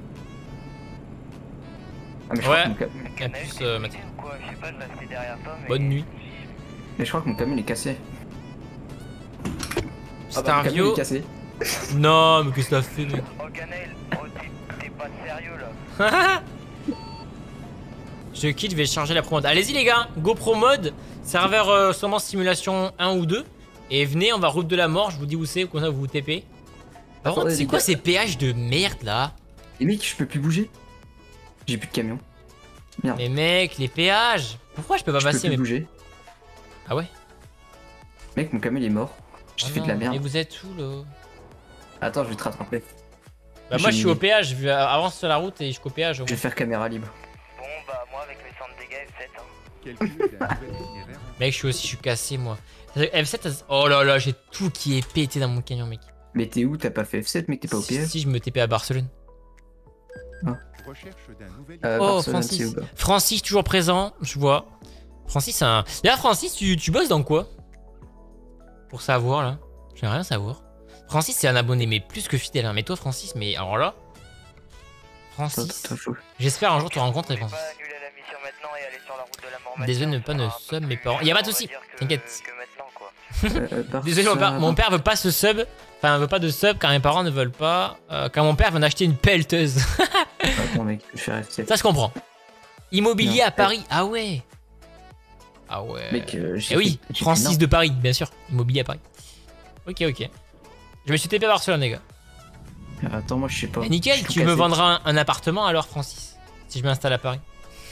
Ah, mais je Ouais. crois que mon camion- Et plus Mathieu. Quoi, je sais pas, je restais derrière toi, mais... Bonne nuit. Mais je crois que mon camion il est cassé. C'est bah, un mon camion il vieux. est cassé. Non mais qu'est-ce que t'as fait mec? Oh Ganaël, oh, t'es pas sérieux là. Je quitte, je vais charger la pro mode. Allez-y les gars, GoPro mode, serveur sûrement simulation 1 ou 2. Et venez, on va route de la mort, je vous dis où c'est, comme ça vous vous TP. Par contre, Attendez, c'est les quoi gars. ces péages de merde là? Et mec, je peux plus bouger. J'ai plus de camion. Merde. Mais mec, les péages. Pourquoi je peux pas Je peux passer plus mais... bouger. Ah ouais? Mec, mon camion il est mort. J'ai Oh fait de la non, merde. Et vous êtes où là? Attends, je vais te rattraper. Bah moi je J'ai suis une au idée. péage, je avance sur la route et je suis au péage. au Je vais moins. faire caméra libre. Bon bah moi avec mes 100 de dégâts F7 hein. Calcul d'un nouvel itinéraire. Mec, je suis cassé moi. F7, oh là là, j'ai tout qui est pété dans mon camion mec. Mais t'es où? T'as pas fait F7 mec, t'es pas au Si, PS? si, je me TP à Barcelone. Recherche d'un nouvel Oh, Barcelone, Francis. c'est où, bah Francis, toujours présent, je vois. Francis, c'est un... Là, Francis, tu bosses dans quoi? Pour savoir, là. J'aimerais rien savoir. Francis, c'est un abonné, mais plus que fidèle. Hein. Mais toi, Francis, mais alors là... Francis... Attends, faut- J'espère un jour te rencontrer, Je vais Francis. pas annuler la mission maintenant et aller sur la route de la mort Désolé de ne maintenant, pas ça ne sera un sub peu mes plus parents. Y a pas de dur, souci, on va dire, t'inquiète. que maintenant, quoi. Désolé, mon père veut pas se sub. Enfin, veut pas de sub car mes parents ne veulent pas. Quand mon père vient d'acheter une pelleteuse. Attends mec, je vais faire F7. Ça se comprend. Immobilier Non. à Paris. Ah ouais. Ah ouais. Mec, j'ai Eh oui, fait- j'ai Francis fait de Paris, bien sûr. Immobilier à Paris. Ok, ok. Je me suis TP à Barcelone, les gars. n'importe- Attends, moi je sais pas. Eh, nickel, Je suis tu tout me cassé. vendras un appartement alors, Francis. Si je m'installe à Paris.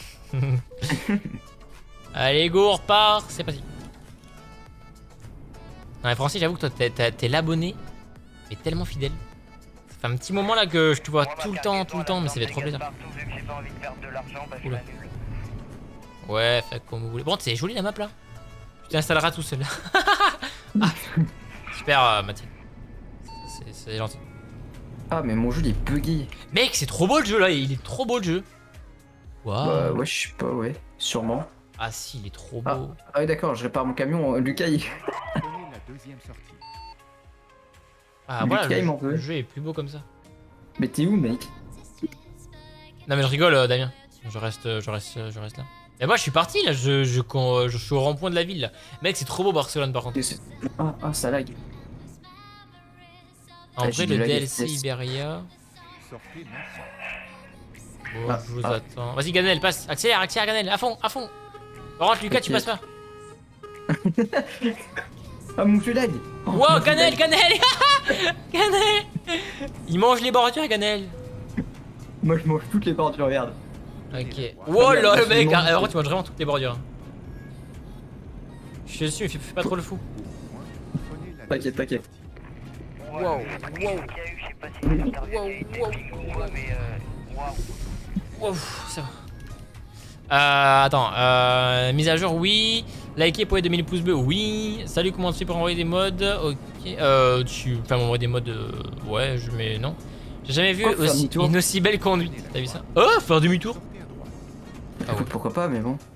Allez, go, on repart. C'est parti. Non, mais Francis, j'avoue que toi, t'es l'abonné, mais tellement fidèle. Ça fait un petit moment là que je te vois Moi, ma tout le carte temps, étoile, mais ça fait dégâts trop plaisir. partout, vu que j'ai pas envie de perdre de l'argent, bah je Oula. l'annule. Ouais, faites comme vous voulez. Bon, c'est joli la map là. Tu t'installeras tout seul. Ah, super, Mathieu. C'est gentil. Ah, mais mon jeu il est buggy. Mec, c'est trop beau le jeu là, il est trop beau le jeu. Waouh. Bah ouais, je sais pas, ouais. Sûrement. Ah si, il est trop Ah, beau. ah oui, d'accord, je répare mon camion. Lucas, il... Prenez la deuxième sortie. Ah voilà, Lucas, il m'en veut. le jeu est plus beau comme ça. Mais t'es où, mec? Non mais je rigole, Damien. Je reste là. Et moi je suis parti là, je suis au rond-point de la ville là. Mec, c'est trop beau Barcelone par contre. Ah, ça lag. En Ah, vrai, j'ai le du lag DLC FPS. Iberia. Sortez maintenant. Bon, Ah, je vous ah. attends. Vas-y, Ganel, passe. Accélère, Ganel, à fond, à fond. Par contre, Lucas, tu Ok. passes pas. Ah, mon jeu lag. Oh, mon Wow, jeu Ganel, lag. Ganel. Il mange les bordures, Ganel. Moi, je mange toutes les bordures, regarde. Ok. Wow, là, le mec. Absolument. Alors, tu manges vraiment toutes les bordures. hein. Je suis dessus, mais fais pas trop le fou. Prenez la T'inquiète, deuxième t'inquiète. sortie. Wow. Il y a eu, je sais pas si c'est intervenu, Wow, il y a eu des wow, pings ou quoi, mais waouh. Wow, ça va. Mise à jour, oui. Liker pour les 2000 pouces bleus, oui. Salut, comment tu fais pour envoyer des mods? Ok. Enfin, m'envoyer des mods, ouais, mais non. J'ai jamais vu Oh, faire aussi, demi-tour. une aussi belle conduite. T'as vu ça? Oh, faire demi-tour? Sortez à droite. Ah ouais. Écoute, pourquoi pas, mais bon.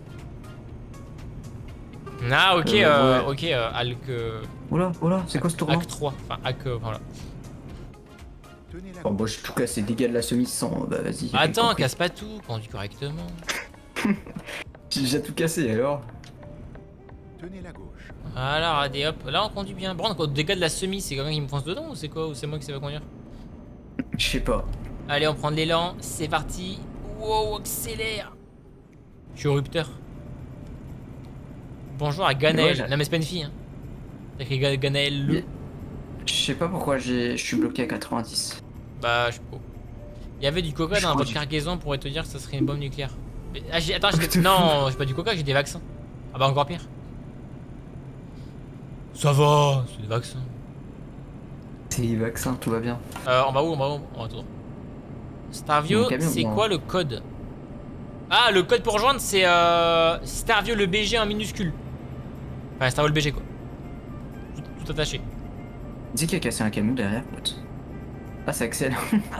Ah, ok, ouais. ok, Alc. Oula, c'est quoi ce tournoi? Hack 3. Enfin, Hack, voilà. Tenez la Oh, moi, j'ai tout cassé, dégâts de la semi 100. Bah, vas-y. j'ai Attends, compris. casse pas tout, conduis correctement. J'ai déjà tout cassé, alors. Tenez la gauche. Voilà, regardez, hop. Là, on conduit bien. Bon, au dégât de la semi, c'est quelqu'un qui me fonce dedans ou c'est quoi? Ou c'est moi qui sais pas conduire? Je sais pas. Allez, on prend de l'élan. C'est parti. Wow, accélère. Je suis au rupteur. Bonjour à Ganaël. Ouais, non, mais c'est pas une fille, hein. T'as écrit Ganaël le. Je sais pas pourquoi je suis bloqué à 90. Bah, je sais pas. Il y avait du coca Je dans crois votre que- cargaison pour te dire que ça serait une bombe nucléaire. Mais, ah, attends, non, j'ai pas du coca, j'ai des vaccins. Ah bah, encore pire. Ça va, c'est des vaccins. C'est les vaccins, tout va bien. On va où? On va où? On va tout droit. Starvio, Mon camion, c'est moi. quoi le code? Ah, le code pour rejoindre, c'est Starvio le BG en minuscule. Enfin, Starvio le BG, quoi. Tout attaché. Dis qu'il a cassé un camion derrière, pote. Ah, c'est Axel.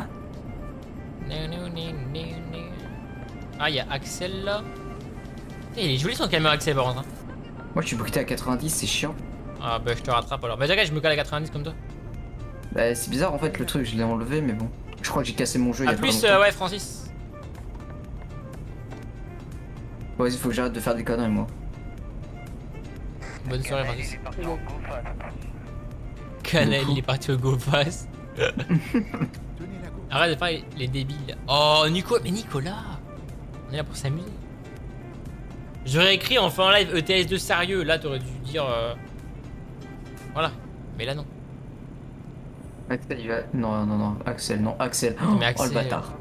Ah, il y a Axel là. Il est joli son camion Axel par contre. Hein. Moi, je suis bloqué à 90, c'est chiant. Ah, bah, je te rattrape alors. Bah, regarde, je me cale à 90 comme toi. Bah, c'est bizarre en fait, le truc, je l'ai enlevé, mais bon. Je crois que j'ai cassé mon jeu il y A a pas plus, longtemps. ouais, Francis. Bon, vas-y, faut que j'arrête de faire des conneries, moi. Bonne soirée, Ganaël, Francis. il est parti en go fast. Canel, il est parti au go fast. Tenez la gauche. Arrête de faire les débiles. Oh, Nico, mais Nicolas, on est là pour s'amuser. J'aurais écrit en fin live ETS2 sérieux. Là, t'aurais dû dire. Voilà. Mais là, non. Axel, il va. Non, non, non, Axel, non, Axel. Oh, Mais Axel. oh, le bâtard.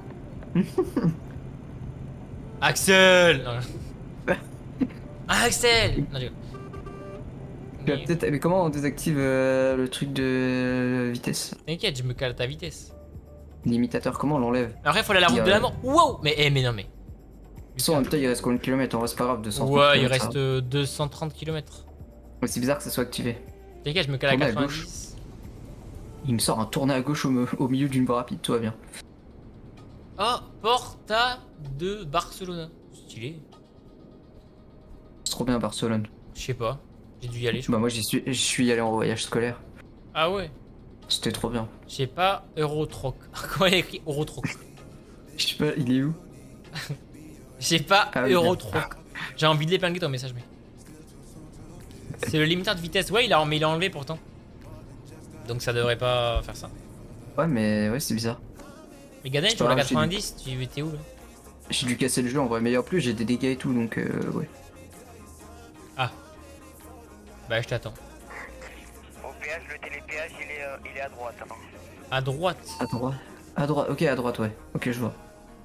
Axel non. Axel non, je rigole. Tu vas peut-être. Mais comment on désactive le truc de vitesse? T'inquiète, je me cale à ta vitesse. L'imitateur, comment on l'enlève? Après, faut aller à la route de la mort. Wow. Mais non, mais. En même temps, il reste combien de kilomètres? En vrai, c'est pas grave, 200 Ouais, il kilomètres, reste ça va. 230 km. Ouais, c'est bizarre que ça soit activé. T'inquiète, je me cale à Tournez à 90. Il me sort un tourné à gauche au milieu d'une voie rapide, tout va bien. Oh, Porta de Barcelone. Stylé. C'est trop bien Barcelone. Je sais pas. J'ai dû y aller, je crois. Bah moi je suis allé en voyage scolaire. Ah ouais. C'était trop bien. Je sais pas, Eurotroc. Comment il y a écrit Eurotroc? Je sais pas, il est où? Je sais pas, Ah oui. Eurotroc. J'ai envie de l'épingler ton message, mec. C'est le limiteur de vitesse. Ouais, mais il a enlevé pourtant. Donc ça devrait pas faire ça. Ouais mais ouais c'est bizarre. Mais Ganaël, C'est tu pas vois grave, 90, t'es où là? J'ai dû casser le jeu en vrai, mais en plus j'ai des dégâts et tout donc ouais. Bah, je t'attends. Au péage, le télépéage, il est à droite. Hein. À droite. À droite. À droite, ok à droite ouais. Ok je vois.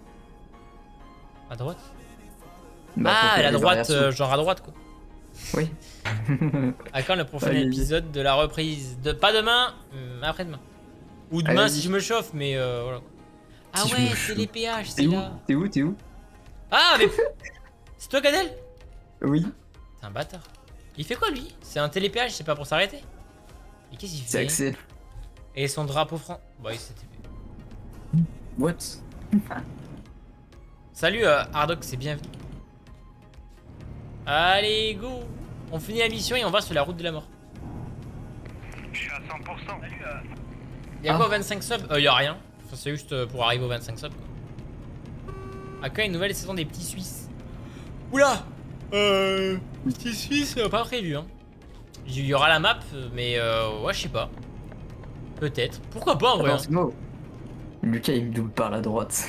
À droite? Bah, faut Ah, faire la les droite, variations. genre à droite quoi. Oui. À quand le prochain Allez, épisode de la reprise Pas demain, après-demain. Ou demain Allez, si je me chauffe, mais voilà. Ah Si je ouais, me c'est chauffe. les péages, c'est T'es où? là. T'es où? T'es où? Ah, mais. C'est toi, Ganaël? Oui. C'est un bâtard. Il fait quoi lui? C'est un télépéage, c'est pas pour s'arrêter? Et qu'est-ce qu'il C'est fait? Axel. Et son drapeau franc. Bah, il s'était. What? Salut Hardox, c'est bienvenu. Allez, go! On finit la mission et on va sur la route de la mort. Je suis à 100%. Salut, Y'a Ah. quoi 25 subs? Y'a rien. Enfin, c'est juste pour arriver aux 25 subs quoi. À quand une nouvelle saison des petits Suisses? Oula! Petits Suisses, pas prévu hein. Il y aura la map, mais ouais, je sais pas. Peut-être. Pourquoi pas en vrai? Attends, Hein. c'est moi. Lucas il me double par la droite.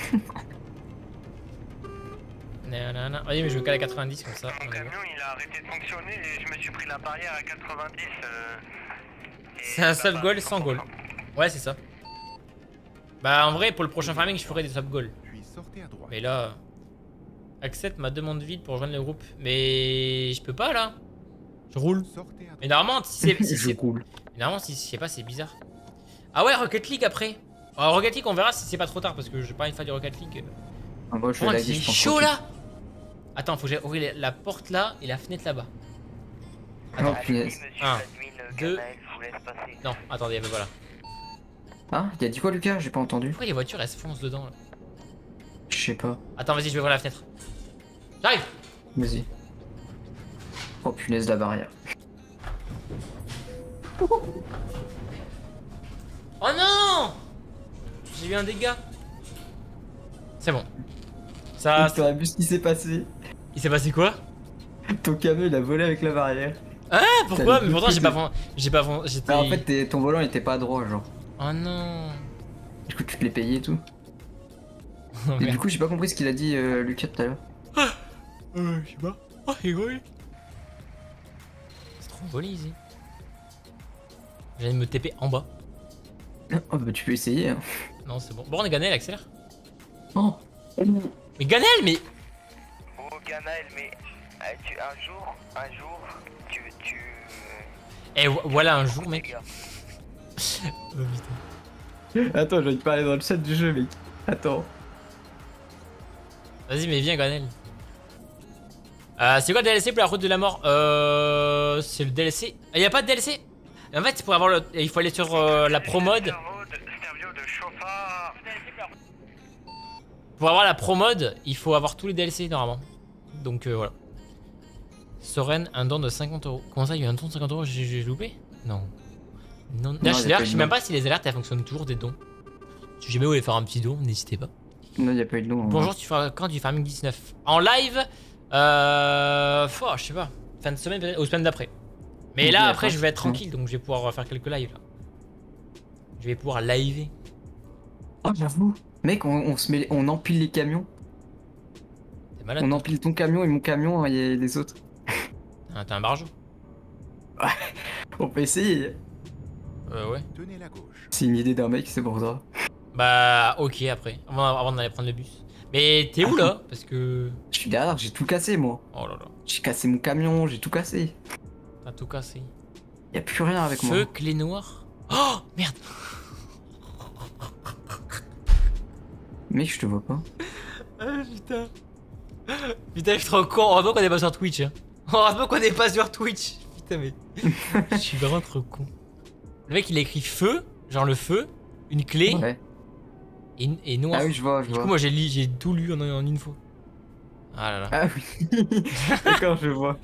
Nanana. Vas-y, mais je me cale à 90 comme ça. Mon camion il a arrêté de fonctionner et je me suis pris la barrière à 90. C'est un sub goal sans goal. Ouais, c'est ça. Bah, en vrai, pour le prochain farming, je ferai des sub goals. Puis sortez à droite. Mais là. Accepte ma demande vide pour rejoindre le groupe. Mais je peux pas là. Je roule. Sortez à droite. Mais normalement, si c'est. Je roule. Normalement, si je sais pas, c'est bizarre. Ah ouais, Rocket League après. Alors, Rocket League, on verra si c'est pas trop tard parce que j'ai pas envie de faire du Rocket League. Ah, moi je vais Oh, laguer, c'est je pense. chaud là. Attends, faut que j'aille ouvrir la porte là et la fenêtre là-bas. Oh Allez, punaise. monsieur Un, l'admin, deux. Ganaël, je vous laisse passer. Non, attendez, bah voilà. Ah, il a dit quoi Lucas? J'ai pas entendu. Pourquoi les voitures elles se foncent dedans là? Je sais pas. Attends, vas-y, je vais ouvrir la fenêtre. J'arrive. Vas-y. Oh punaise la barrière. Oh non! J'ai eu un dégât. C'est bon. Ça. T'aurais vu ce qui s'est passé? Il s'est passé quoi? Ton camion il a volé avec la barrière. Ah, pourquoi? T'as Mais pourtant, le j'ai pas, j'étais. Bah, en fait, ton volant était pas droit, genre. Oh non. Du coup, tu te l'es payé et tout. Oh, Et merde. du coup, j'ai pas compris ce qu'il a dit, Lucas, tout à l'heure. Je sais pas. Oh, c'est rigolo. C'est trop volé ici. Je viens de me TP en bas. Oh, bah, tu peux essayer. Hein. Non, c'est bon. Bon, on est Ganel, accélère. Oh. Mais Ganel, mais. Oh, Ganaël, mais un jour, tu Eh, voilà un jour, les mec. gars. Oh putain. Attends, je vais te parler dans le chat du jeu, mec. Attends. Vas-y, mais viens, Ganel. C'est quoi le DLC pour la route de la mort? C'est le DLC. Il y a pas de DLC? En fait, pour avoir il faut aller sur la pro mode. Stéréo de chauffard. Pour avoir la pro mode, il faut avoir tous les DLC normalement. Donc voilà. Soren, un don de 50 euros. Comment ça, il y a eu un don de 50 euros? J'ai loupé? Non. Non. Non, D'ailleurs, y a pas eu je sais de même don. pas si les alertes elles fonctionnent toujours des dons. Si jamais vous voulez faire un petit don, n'hésitez pas. Non, y a pas eu de nom. Bonjour, tu feras quand du Farming 19? En live je sais pas. Fin de semaine, peut-être, ou semaine d'après. Mais Ok, là, d'accord. après, je vais être tranquille, donc je vais pouvoir faire quelques lives là. Je vais pouvoir liver. Oh, j'avoue. Mec, on empile les camions. T'es malade? On empile ton camion et mon camion et les autres. T'as un barjo? On peut essayer. Ouais. Tenez la gauche. C'est une idée d'un mec, c'est pour ça. Bah, ok, après. Avant d'aller prendre le bus. Mais t'es où là? Parce que. Je suis derrière, j'ai tout cassé, moi. Oh là là. J'ai cassé mon camion, j'ai tout cassé. T'as tout cassé. Y a plus rien avec Feu, moi. clé noire. Oh merde. Mec, je te vois pas. Ah putain. Putain, je suis trop con. Heureusement qu'on est pas sur Twitch. Hein. Heureusement qu'on est pas sur Twitch. Putain, mais. Je suis vraiment trop con. Le mec, il a écrit feu, genre le feu, une clé Ouais. et noir. Ah oui, je vois, je Du vois. coup, moi, j'ai tout lu en une fois. Ah là là. Ah oui. D'accord, je vois.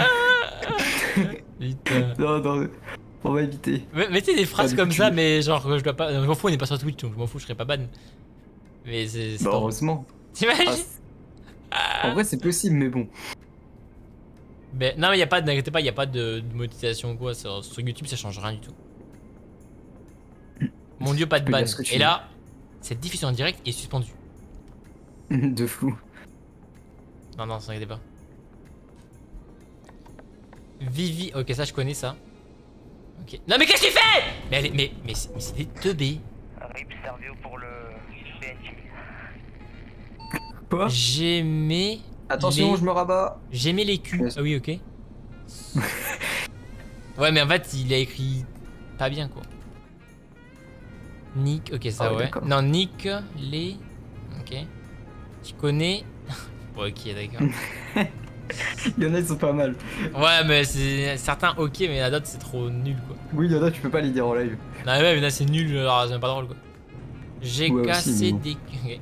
Putain. Non, on va éviter. Mettez des phrases du comme coup, ça, tu- mais genre, je dois pas. Je m'en fous, on est pas sur Twitch, donc je m'en fous, je serais pas ban. Mais c'est. Bah, drôle. heureusement. T'imagines? En vrai, c'est possible, mais bon. Mais non, mais y a pas, n'inquiétez pas, y a pas de monétisation ou quoi. Sur YouTube, ça change rien du tout. Mon dieu, pas de peux ban. dire ce que tu Et veux. là, cette diffusion en direct est suspendue. De flou. Non, non, s'inquiétez pas. Vivi, ok, ça je connais ça. Ok. Non, mais qu'est-ce qu'il fait? Mais elle est, mais c'est des teubés. RIP Servio pour le PNJ. Quoi? J'aimais. Attention, les- je me rabats. J'aimais les culs. Yes. Ah oui, ok. Ouais, mais en fait, il a écrit pas bien quoi. Nick, ok, ça Ah ouais, ouais. d'accord. Non, Nick, les. Ok. Tu connais. Bon, ok, d'accord. Il y en a, ils sont pas mal. Ouais, mais c'est certains ok, mais la d'autres c'est trop nul quoi. Oui, il y en a, tu peux pas les dire en live. Non, mais ouais, mais là c'est nul, alors c'est même pas drôle quoi. J'ai Ouais, aussi, cassé mais bon. des. Ok.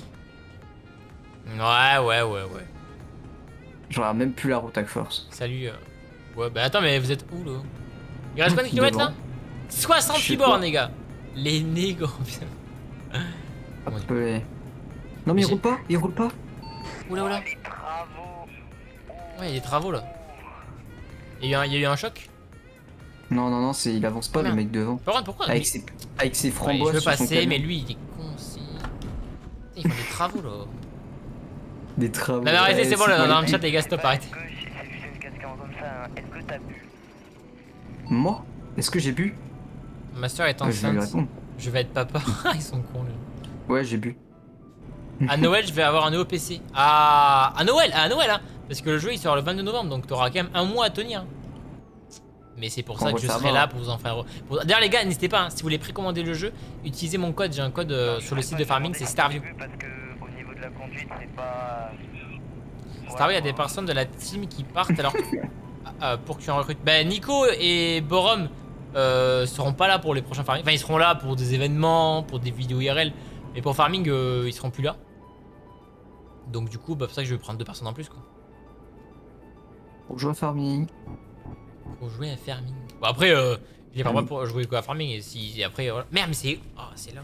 Ouais. Je regarde même plus la route à force. Salut. Ouais, bah attends, mais vous êtes où là? Il reste combien de kilomètres là? Devant. 68 Je sais bornes, pas. les gars. Les négros, putain. Hop, Ouais. Non, mais il J'ai- roule pas, il roule pas. Oula, oula. Les travaux. Ouais, il y a des travaux là. Il y a eu un choc? Non, il avance pas, Merde. le mec devant. Par contre, pourquoi? Avec lui- ses Ouais, framboises. je veux sur son passer, camion. mais lui il est con aussi. Putain, ils font des travaux là. Des travaux. Non, mais arrêtez, c'est bon, là, quoi, dans les le chat, les gars, stop, arrêtez. Est-ce que c'est juste une question comme ça, hein. Est-ce que t'as bu? Moi? Est-ce que j'ai bu? Ma soeur est Je vais lui enceinte. répondre. Je vais être papa. Ils sont cons, là. Ouais, j'ai bu. À Noël, je vais avoir un nouveau PC. À Noël, hein. Parce que le jeu il sort le 22 novembre, donc t'auras quand même un mois à tenir. Mais c'est pour ça En que je vrai, ça serai va. là pour vous en faire. D'ailleurs, les gars, n'hésitez pas, hein, si vous voulez précommander le jeu, utilisez mon code. J'ai un code sur le site de Farming, c'est Starview. Parce que au niveau de la conduite, c'est pas. Starview, il y a des personnes de la team qui partent alors pour que tu en recrutes. Ben, Nico et Borom seront pas là pour les prochains Farming. Enfin, ils seront là pour des événements, pour des vidéos IRL. Mais pour Farming, ils seront plus là. Donc, du coup, bah, c'est pour ça que je vais prendre 2 personnes en plus, quoi. Pour jouer à Farming. Pour jouer à Farming. Bon après, il est pas moi pour jouer quoi à Farming et si après voilà. Merde mais c'est. Oh c'est là.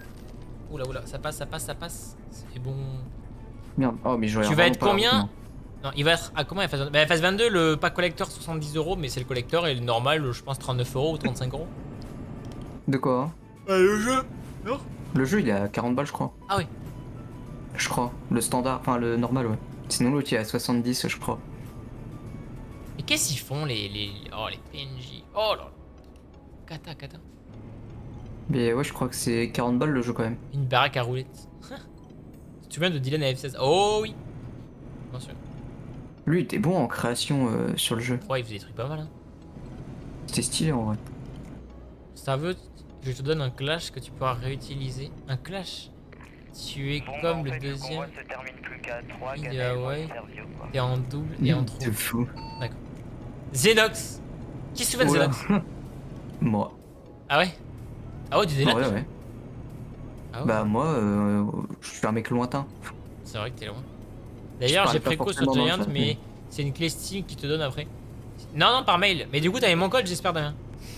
Oula, ça passe. C'est bon. Merde. Oh, mais je Tu vas être combien? Non, il va être à comment la phase 22 bah, la phase 22, le pack collector 70 €, mais c'est le collector et le normal, je pense 39 € ou 35 €. De quoi hein? Le jeu. Non. Le jeu il est à 40 balles je crois. Ah oui. Je crois. Le standard, enfin le normal ouais. Sinon l'autre il est à 70 je crois. Mais qu'est-ce qu'ils font oh les PNJ. Oh là là. Kata. Mais ouais je crois que c'est 40 balles le jeu quand même. Une baraque à roulettes. Tu te souviens de Dylan à F16? Oh oui. Bien sûr. Lui il était bon en création sur le jeu. Ouais, il faisait des trucs pas mal. Hein. C'était stylé en vrai. Si ça veut, je te donne un clash que tu pourras réutiliser. Un clash. Tu es Bon, comme en le fait, deuxième. combat se termine plus qu'à 3, Il Ganel, est moi, ouais. Sergio, quoi. T'es en double et en trop. C'est fou. D'accord. Xenox. Qui se souvient de Oula. Xenox? Moi. Ah ouais? Ah ouais, du Xenox? Ouais ouais. Ah ouais. Bah moi je suis un mec lointain. C'est vrai que t'es loin. D'ailleurs, Je j'ai parlais pas préco sur forcément dans le Giant, chat, mais mais- c'est une clé Steam qui te donne après. Non, par mail. Mais du coup, t'avais mon code, j'espère, Damien.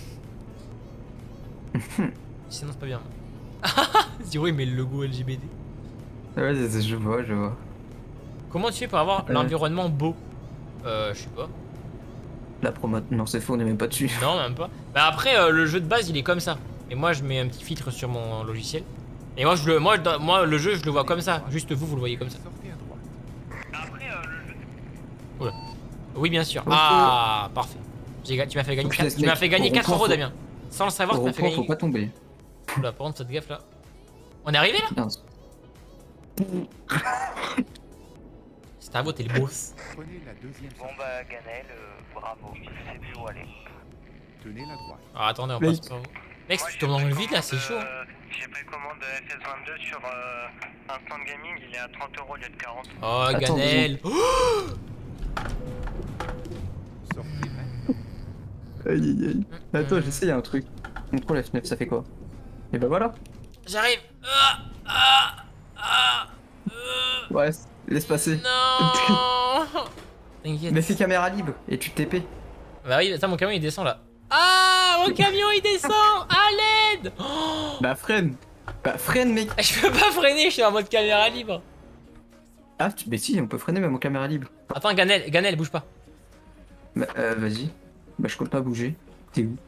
Sinon, c'est pas bien. Zero, il met le logo LGBT. Ouais je vois. Comment tu fais pour avoir l'environnement beau? Je sais pas. La promo. Non c'est faux on est même pas dessus. Non, même pas. Bah après, le jeu de base, il est comme ça. Et moi, je mets un petit filtre sur mon logiciel. Et moi, moi, le jeu, je le vois comme ça. Juste vous, vous le voyez comme ça. Sortez à droite. Après, le jeu. Oui, bien sûr. Ok. Ah, parfait. Tu m'as fait gagner, Faut que je laisse tu m'as mec. fait gagner Au 4 rond-point, €, faut- Damien. Sans le savoir, tu Au m'as fait rond-point, faut gagner. pas tomber. Oula, par contre, faites gaffe là. On est arrivé là? Bien. C'est à vous, t'es le boss. Prenez la deuxième Bon sortie. bah Ganel, bravo, je sais plus où aller. Tenez la droite. Alors attendez, on Mec. passe par où? Mec, si tu tombes dans le vide là, c'est chaud. Hein. J'ai précommande FS22 sur Instant Gaming, il est à 30 € au lieu de 40. Oh, Attends, Ganel. Oh Sortez maintenant. Aïe. Attends j'essaye un truc. Montre la fenêtre ça fait quoi? Et bah voilà. J'arrive. Ouais laisse passer. Non. T'inquiète. Mais fais caméra libre et tu te TP. Bah oui, attends, mon camion il descend là. Ah, mon camion il descend. À l'aide. Oh, Bah freine. Bah freine mec. je peux pas freiner, je suis en mode caméra libre. Ah mais si on peut freiner même en caméra libre. Attends, Ganel, bouge pas. Bah vas-y. Bah je compte pas bouger. T'es où?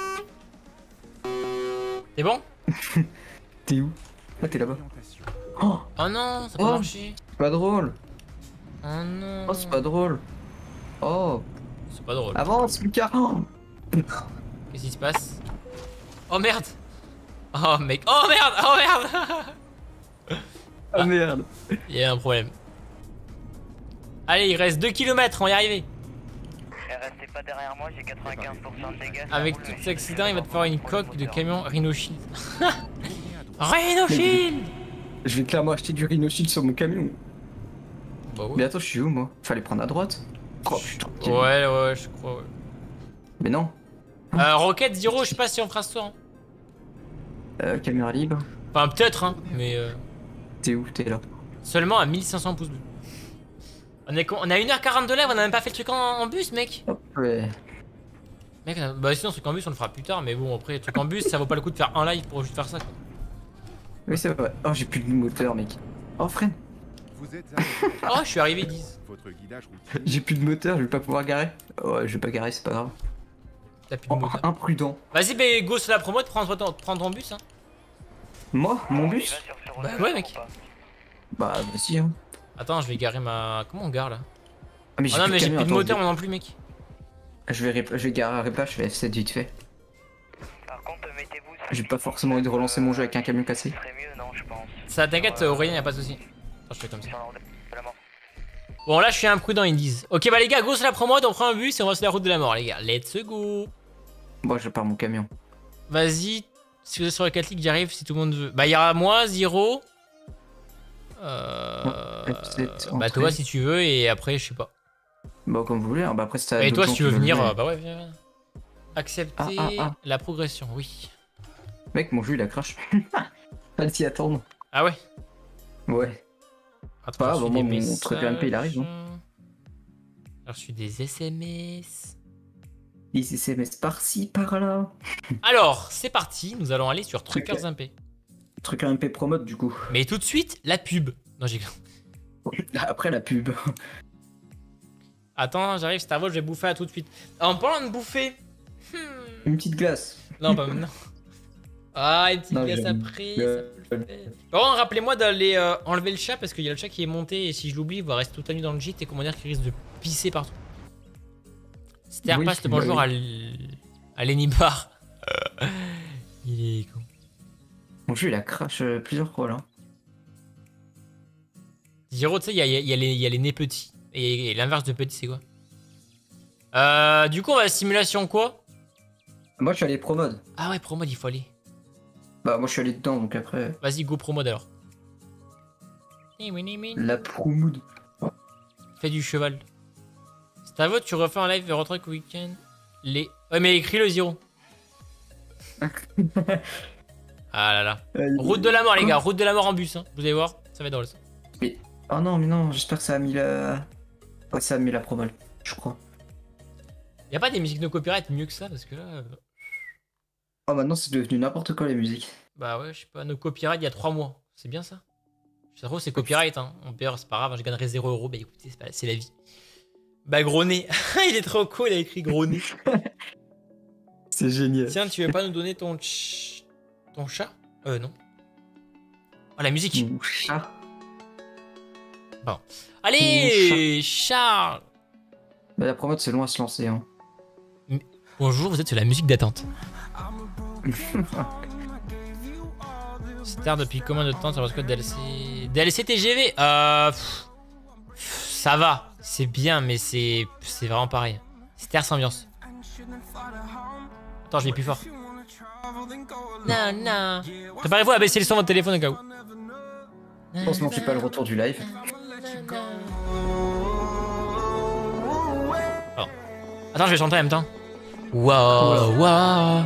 C'est bon? T'es où? Ah t'es là-bas. Orientation. Oh Oh non, ça peut Oh. marcher. c'est pas drôle. Oh non. Oh c'est pas drôle. Oh C'est pas drôle. avance Lucas. Oh. Qu'est-ce qui se passe? Oh merde. Oh mec. Oh merde. Oh merde. Ah merde. Il y a un problème. Allez, il reste 2 km, on va y arriver. Restez pas derrière moi, j'ai 95% de dégâts. ça Avec roule, tout mais cet je accident, vais il va te avoir faire une pour le coque de moteur. camion Rhino Shield. Tournez à droite. Rhino Shield. Je vais clairement acheter du Rhino Shield sur mon camion. Bah Mais oui. attends je suis où moi? Fallait prendre à droite. Oh putain. Ouais, je crois, ouais. Mais non. Rocket Zero, je sais pas si on fera ce soir. Hein. Caméra libre. Enfin, peut-être, hein, mais T'es où? T'es là. seulement à 1500 pouces bleus. On a 1h42 live, on a même pas fait le truc en bus, mec. Hop ouais. Mec, bah sinon, le truc en bus, on le fera plus tard, mais bon, après, le truc en bus, ça vaut pas le coup de faire un live pour juste faire ça, quoi. Oui c'est vrai. Oh j'ai plus de moteur mec. Oh freine. Vous êtes à Oh, je suis arrivé 10. votre guidage routier. J'ai plus de moteur, je vais pas pouvoir garer. Ouais je vais pas garer c'est pas grave. T'as plus de Oh, moteur. imprudent. Vas-y, bah, go sur la promo, prends ton bus, hein. Moi? Mon Il bus? va sur Bah le ouais, ou mec. pas Bah vas-y hein. Attends, je vais garer ma. Comment on gare là? Ah mais Oh non, mais j'ai camion, plus de attends, moteur, moi non plus, mec. je vais garer à Répa, je fais F7 vite fait. Par contre, mettez-vous. J'ai pas forcément envie de relancer mon jeu avec un camion cassé. Ce serait mieux, non, je pense. Ça t'inquiète, Aurélien, y'a pas de soucis. Attends, je fais comme ça. Sur la route de la mort. Bon, là, je suis imprudent, ils me disent. Ok, bah les gars, go sur la promo, on prend un bus et on va sur la route de la mort, les gars. Let's go. Moi je pars mon camion. Vas-y, si vous êtes sur le Catholique, j'arrive si tout le monde veut. Bah, il y aura moi, Zero. F7, Bah, entrée. toi, si tu veux, et après, je sais pas. Bah comme vous voulez, hein. Bah après c'est à Et d'autres toi, gens si tu qui veux veulent venir, venir. bah ouais, viens. Accepter Ah. la progression, oui. Mec mon jeu il a crash. Pas s'y attendre. Ah ouais? Ouais. Attends, Pas j'ai grave, reçu moi, des mon truc messages. MP, il arrive, J'ai reçu des SMS. Des SMS par-ci, par-là. Alors, c'est parti, nous allons aller sur Truc- Truckers MP. Truc à MP promote du coup. Mais tout de suite, la pub. Non, j'ai. Après la pub. Attends, j'arrive, Starvo, je vais bouffer à tout de suite. En parlant de bouffer... Une petite glace. Non, pas maintenant. Ah, une petite Non, glace j'aime. après, ça peut le faire. Par contre, rappelez-moi d'aller enlever le chat parce qu'il y a le chat qui est monté et si je l'oublie, il va rester toute la nuit dans le gîte et comment dire qu'il risque de pisser partout. Ster Oui, passe le bah bonjour oui. à Lenny Bar. Il est con. Mon jeu, il a crash plusieurs fois là. Giro, tu sais, il y a les nez petits. Et l'inverse de petit, c'est quoi? Du coup, on va à simulation quoi? Moi, je suis allé pro mode. Ah ouais, pro mode, il faut aller. Bah, moi, je suis allé dedans, donc après. Vas-y, go pro mode alors. La pro mode. Fais du cheval. C'est à vous, tu refais un live Eurotruck Weekend. Ouais, mais écris le Ziro. Ah là là. Route de la mort, les gars. Route de la mort en bus. Hein. Vous allez voir, ça va être drôle ça. Mais... Oh non, mais non, j'espère que ça a mis la. Ouais, ça a mis la pro mode, je crois. Y'a pas des musiques de copyright mieux que ça parce que là. Oh, maintenant, c'est devenu n'importe quoi les musiques. Bah ouais, je sais pas, nos copyright il y a 3 mois. C'est bien ça? Je sais trop, c'est copyright, hein. On perd, c'est pas grave, je gagnerai 0 €. Bah écoutez, c'est la vie. Bah gros nez. Il est trop cool, il a écrit gros nez. C'est génial. Tiens, tu veux pas nous donner ton chat? Non. Oh, la musique. Mon chat. Bon. Allez, Charles. Bah, la pro mode, c'est long à se lancer. Hein. Bonjour, vous êtes sur la musique d'attente. Star depuis combien de temps sur votre code DLC? DLC TGV ça va, c'est bien, mais c'est vraiment pareil. Star sans ambiance. Attends, je vais plus fort. Non, non. Préparez-vous à baisser le son de votre téléphone au cas où. Heureusement que j'ai pas le retour du live. Oh. Attends, je vais chanter en même temps. Waouh, waouh.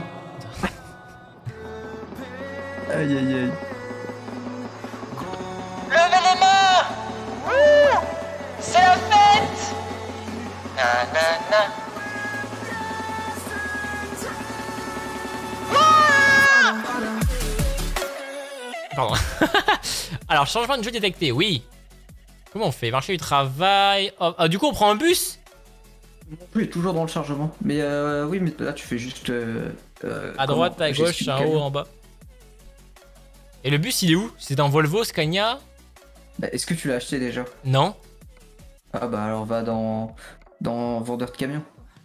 Aïe aïe aïe. Levez les mains! Wouh! C'est la fête! Nanana. Pardon. Alors, changement de jeu détecté, oui. Comment on fait? Marché du travail. Oh, du coup, on prend un bus? Oui, toujours dans le chargement. Mais oui, mais là tu fais juste. À droite, à gauche, en haut, en bas. Et le bus, il est où? C'est dans Volvo, Scania? Bah, est-ce que tu l'as acheté déjà? Non. Ah bah alors va dans vendeur de camions.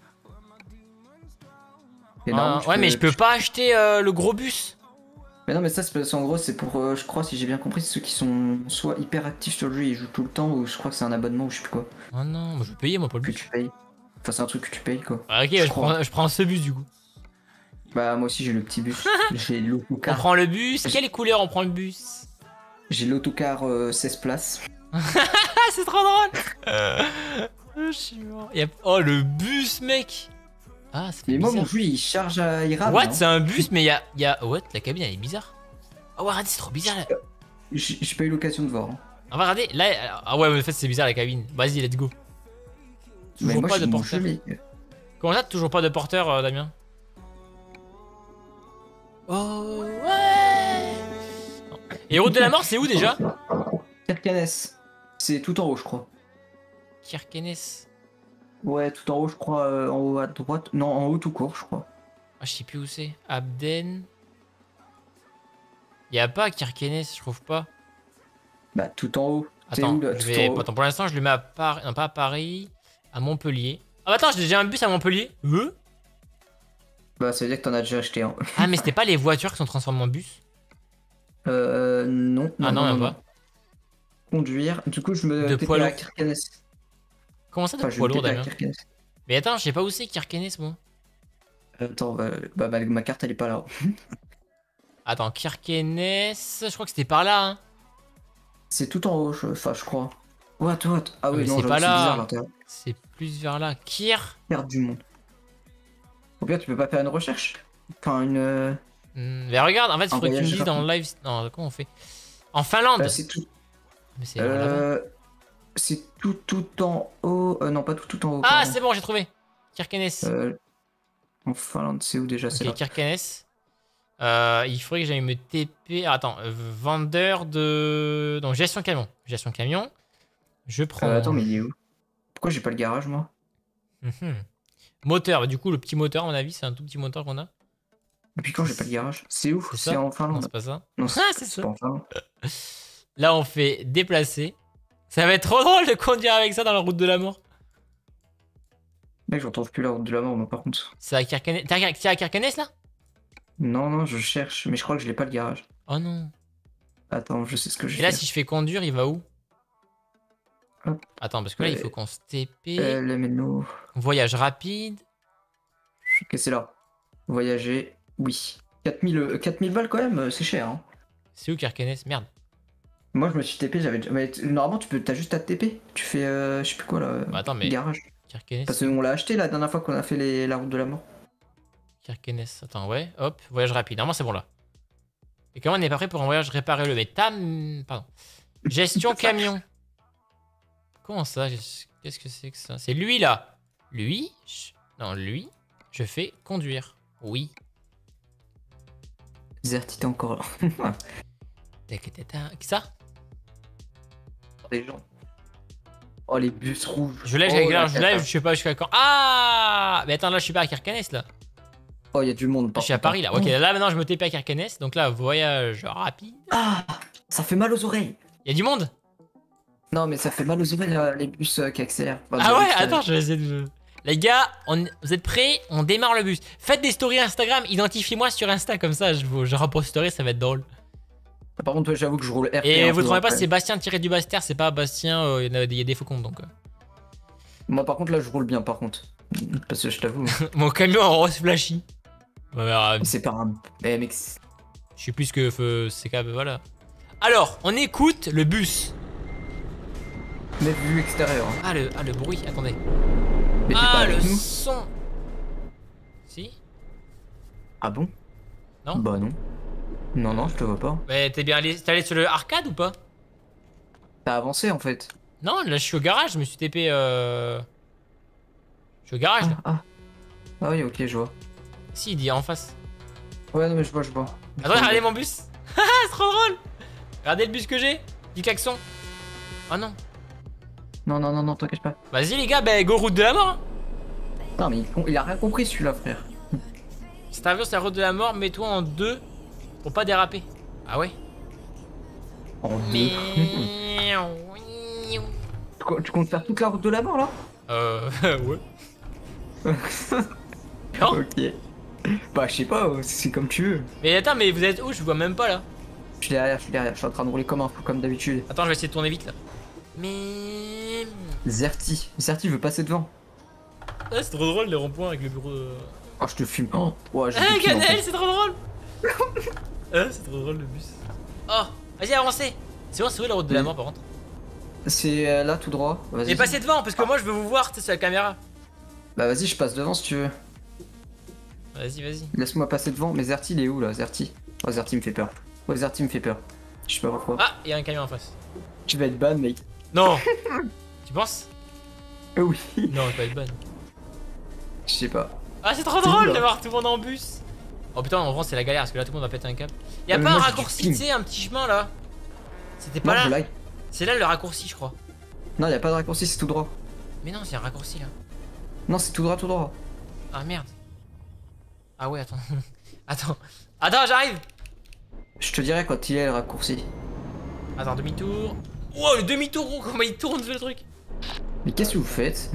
Et normalement, tu Ouais, mais je peux pas acheter le gros bus. Mais non, mais ça, c'est parce qu'en gros, c'est pour, je crois, si j'ai bien compris, c'est ceux qui sont soit hyper actifs sur le jeu, ils jouent tout le temps, ou je crois que c'est un abonnement, ou je sais plus quoi. Oh non, moi, je vais payer, moi, pas le Que bus. tu payes. Enfin, c'est un truc que tu payes, quoi. Ah, ok, je prends ce bus, du coup. Bah, moi aussi, j'ai le petit bus. J'ai On l'autocar. prend le bus. Quelle couleur on prend le bus? J'ai l'autocar 16 places. Ah, c'est trop drôle. Je suis mort. Oh, le bus, mec. Ah, ça fait Mais moi, bizarre. mon jeu, il charge à Iran. What? C'est un bus, mais il y a... What? La cabine, elle est bizarre. Ah ouais, regardez, c'est trop bizarre. Là. J'ai pas eu l'occasion de voir. Hein. On va regarder. Là, ah ouais, mais en fait, c'est bizarre, la cabine. Vas-y, let's go. Mais Toujours moi, pas j'ai de mon porteur. jeu, mais... Comment ça, toujours pas de porteur, Damien? Oh, ouais. Et route de la mort, c'est où déjà? Kirkenes. C'est tout en haut, je crois. Kirkenes. Ouais, tout en haut, je crois, en haut à droite. Non, en haut tout court, je crois. Ah, je sais plus où c'est. Abden. Y a pas Kirkenes, je trouve pas. Bah, tout en haut. C'est Attends, où, là, je tout vais... en haut attends, pour l'instant, je le mets à Paris. Non, pas à Paris. À Montpellier. Ah, bah attends, j'ai déjà un bus à Montpellier. Bah, ça veut dire que t'en as déjà acheté un. Ah, mais c'était pas les voitures qui sont transformées en bus? Non. Ah non, même pas. Conduire. Du coup, je me De pétais poids à lourd. Kirkenes. Comment ça, de Enfin, je poids me lourd, pétais à Damien? Kirkenes. Mais attends, je sais pas où c'est Kirkenes, moi. Attends, bah, ma carte, elle est pas là. Attends, Kirkenes. Je crois que c'était par là, hein. C'est tout en haut, enfin, je crois. What? Ah Mais oui, non, c'est j'avoue, pas c'est là. bizarre, l'intérieur. C'est plus vers là. Carte du monde. Ou bien, tu peux pas faire une recherche? Enfin, une... Mais regarde, en fait, il Un faudrait que tu me voyage dises dans le rapide. live. Non, comment on fait? En Finlande. Bah, c'est tout. Mais c'est là-bas. C'est tout en haut. Non, pas tout en haut. Ah, pardon. c'est bon, j'ai trouvé. Kirkenes. En Finlande, c'est où déjà? C'est Ok, là. Kirkenes. Il faudrait que j'aille me TP. Ah, attends, vendeur de. Donc, gestion camion. Gestion camion. Je prends. Attends, mais il est où? Pourquoi j'ai pas le garage, moi? Mhm. Moteur, bah, du coup, le petit moteur, à mon avis, c'est un tout petit moteur qu'on a. Depuis quand j'ai pas le garage? C'est où? C'est C'est ça en Non, Finlande. c'est pas ça. Non, Ah, c'est ça. pas en Finlande. Là, on fait déplacer. Ça va être trop drôle de conduire avec ça dans la route de la mort. Mec, je retrouve plus la route de la mort, moi, par contre. C'est à Kirkenes. T'es à Kirkenes, là? Non, non, je cherche, mais je crois que je l'ai pas le garage. Oh non. Attends, je sais ce que j'ai Et là, fait. si je fais conduire, il va où? Hop. Attends, parce que là, il faut qu'on se TP. Les ménos. Voyage rapide. Ok, c'est là. Voyager, oui. 4000 balles quand même, c'est cher. Hein. C'est où Kirkenes? Merde. Moi, je me suis TP, j'avais. Mais normalement, t'as juste à te TP. Tu fais, je sais plus quoi là. Bah, attends, mais Garage. Kirkenes. Parce qu'on l'a acheté la dernière fois qu'on a fait la route de la mort. Kirkenes. Attends, ouais. Hop, voyage rapide. Normalement, c'est bon là. Et comment on n'est pas prêt pour un voyage réparé le mais pardon. Gestion camion. Comment ça? Qu'est-ce que c'est que ça? C'est lui là. Lui? Non, lui. Je fais conduire. Oui. Zerti, t'es encore là. Qui ça? Des gens. Oh, les bus rouges. Je lève, je sais pas jusqu'à quand. Ah! Mais attends, là, je suis pas à Kirkenes là. Oh, il y a du monde. Je suis à Paris là. Ok, là maintenant, je me TP à Kirkenes. Donc là, voyage rapide. Ah! Ça fait mal aux oreilles. Il y a du monde? Non, mais ça fait mal aux oreilles, les bus qui accélèrent. Enfin, Ah les ouais, bus, attends, je vais essayer de... Les gars, vous êtes prêts? On démarre le bus. Faites des stories Instagram, identifiez-moi sur Insta, comme ça, je reposterai, ça va être drôle. Par contre, ouais, j'avoue que je roule RP. Et un vous peu trouvez pas, après. c'est Bastien tiré du Bastère, c'est pas Bastien, il y a des faux comptes donc. Moi, par contre, là, je roule bien, par contre. Parce que je t'avoue. Mon camion en rose flashy. Ouais, C'est pas un. Eh, mec. je suis plus que c'est quand même, voilà. Alors, on écoute le bus. Mais vue extérieure. Hein. Ah, le bruit, attendez. Mais t'es pas Ah, avec le nous. son. Si? Ah bon? Non? Bah non. Non, non, je te vois pas. Mais t'es allé sur le arcade ou pas? T'as avancé en fait. Non, là je suis au garage, je me suis TP Je suis au garage là. Ah oui, ok, je vois. Si, il dit en face. Ouais, non, mais je vois, je vois. Attends, regardez mon bus. Haha, c'est trop drôle. Regardez le bus que j'ai. Dis klaxon. Oh non. Non, non, non, non, t'inquiète pas. Vas-y les gars, bah go route de la mort. Hein. Non, mais il a rien compris celui-là, frère. Si t'avions c'est la route de la mort, mets-toi en deux pour pas déraper. Ah ouais. En deux. Tu comptes faire toute la route de la mort là? Ouais. Non. Ok. Bah, je sais pas, c'est comme tu veux. Mais attends, mais vous êtes où? Je vous vois même pas là. Je suis derrière, je suis en train de rouler comme un fou, comme d'habitude. Attends, je vais essayer de tourner vite là. Mais. Zerti veut passer devant. Ah, c'est trop drôle les ronds-points avec le bureau. Oh, je te fume. Oh, ouais, je Ah, te fume, en Canel, fait. c'est trop drôle. Ah, c'est trop drôle le bus. Oh, vas-y, avancez. C'est où la route de la mort par contre? C'est là tout droit. Vas-y. Et passez devant parce que moi je veux vous voir, tu sais, sur la caméra. Bah, vas-y, je passe devant si tu veux. Vas-y, vas-y. Laisse-moi passer devant. Mais Zerti, il est où là? Zerti. Oh, Zerti me fait peur. Oh, Zerti me fait peur. Je sais pas pourquoi. Ah, il y a un camion en face. Tu vas être ban, mec. Non. Tu penses? Oui. Non, je vais pas être ban. Je sais pas. Ah, c'est trop C'est où, drôle là de voir tout le monde en bus. Oh putain, en vrai, c'est la galère parce que là tout le monde va péter un câble. Y'a Mais pas un moi, j'ai du raccourci, ping. tu sais, un petit chemin là? C'était pas Non, je là. like. C'est là le raccourci, je crois. Non, y a pas de raccourci, c'est tout droit. Mais non, c'est un raccourci là. Non, c'est tout droit, tout droit. Ah merde. Ah ouais, attends. Attends, j'arrive. Je te dirai quand il est le raccourci. Attends, demi-tour. Wow, le demi-tour, gros, comment il tourne le truc. Mais qu'est-ce que vous faites?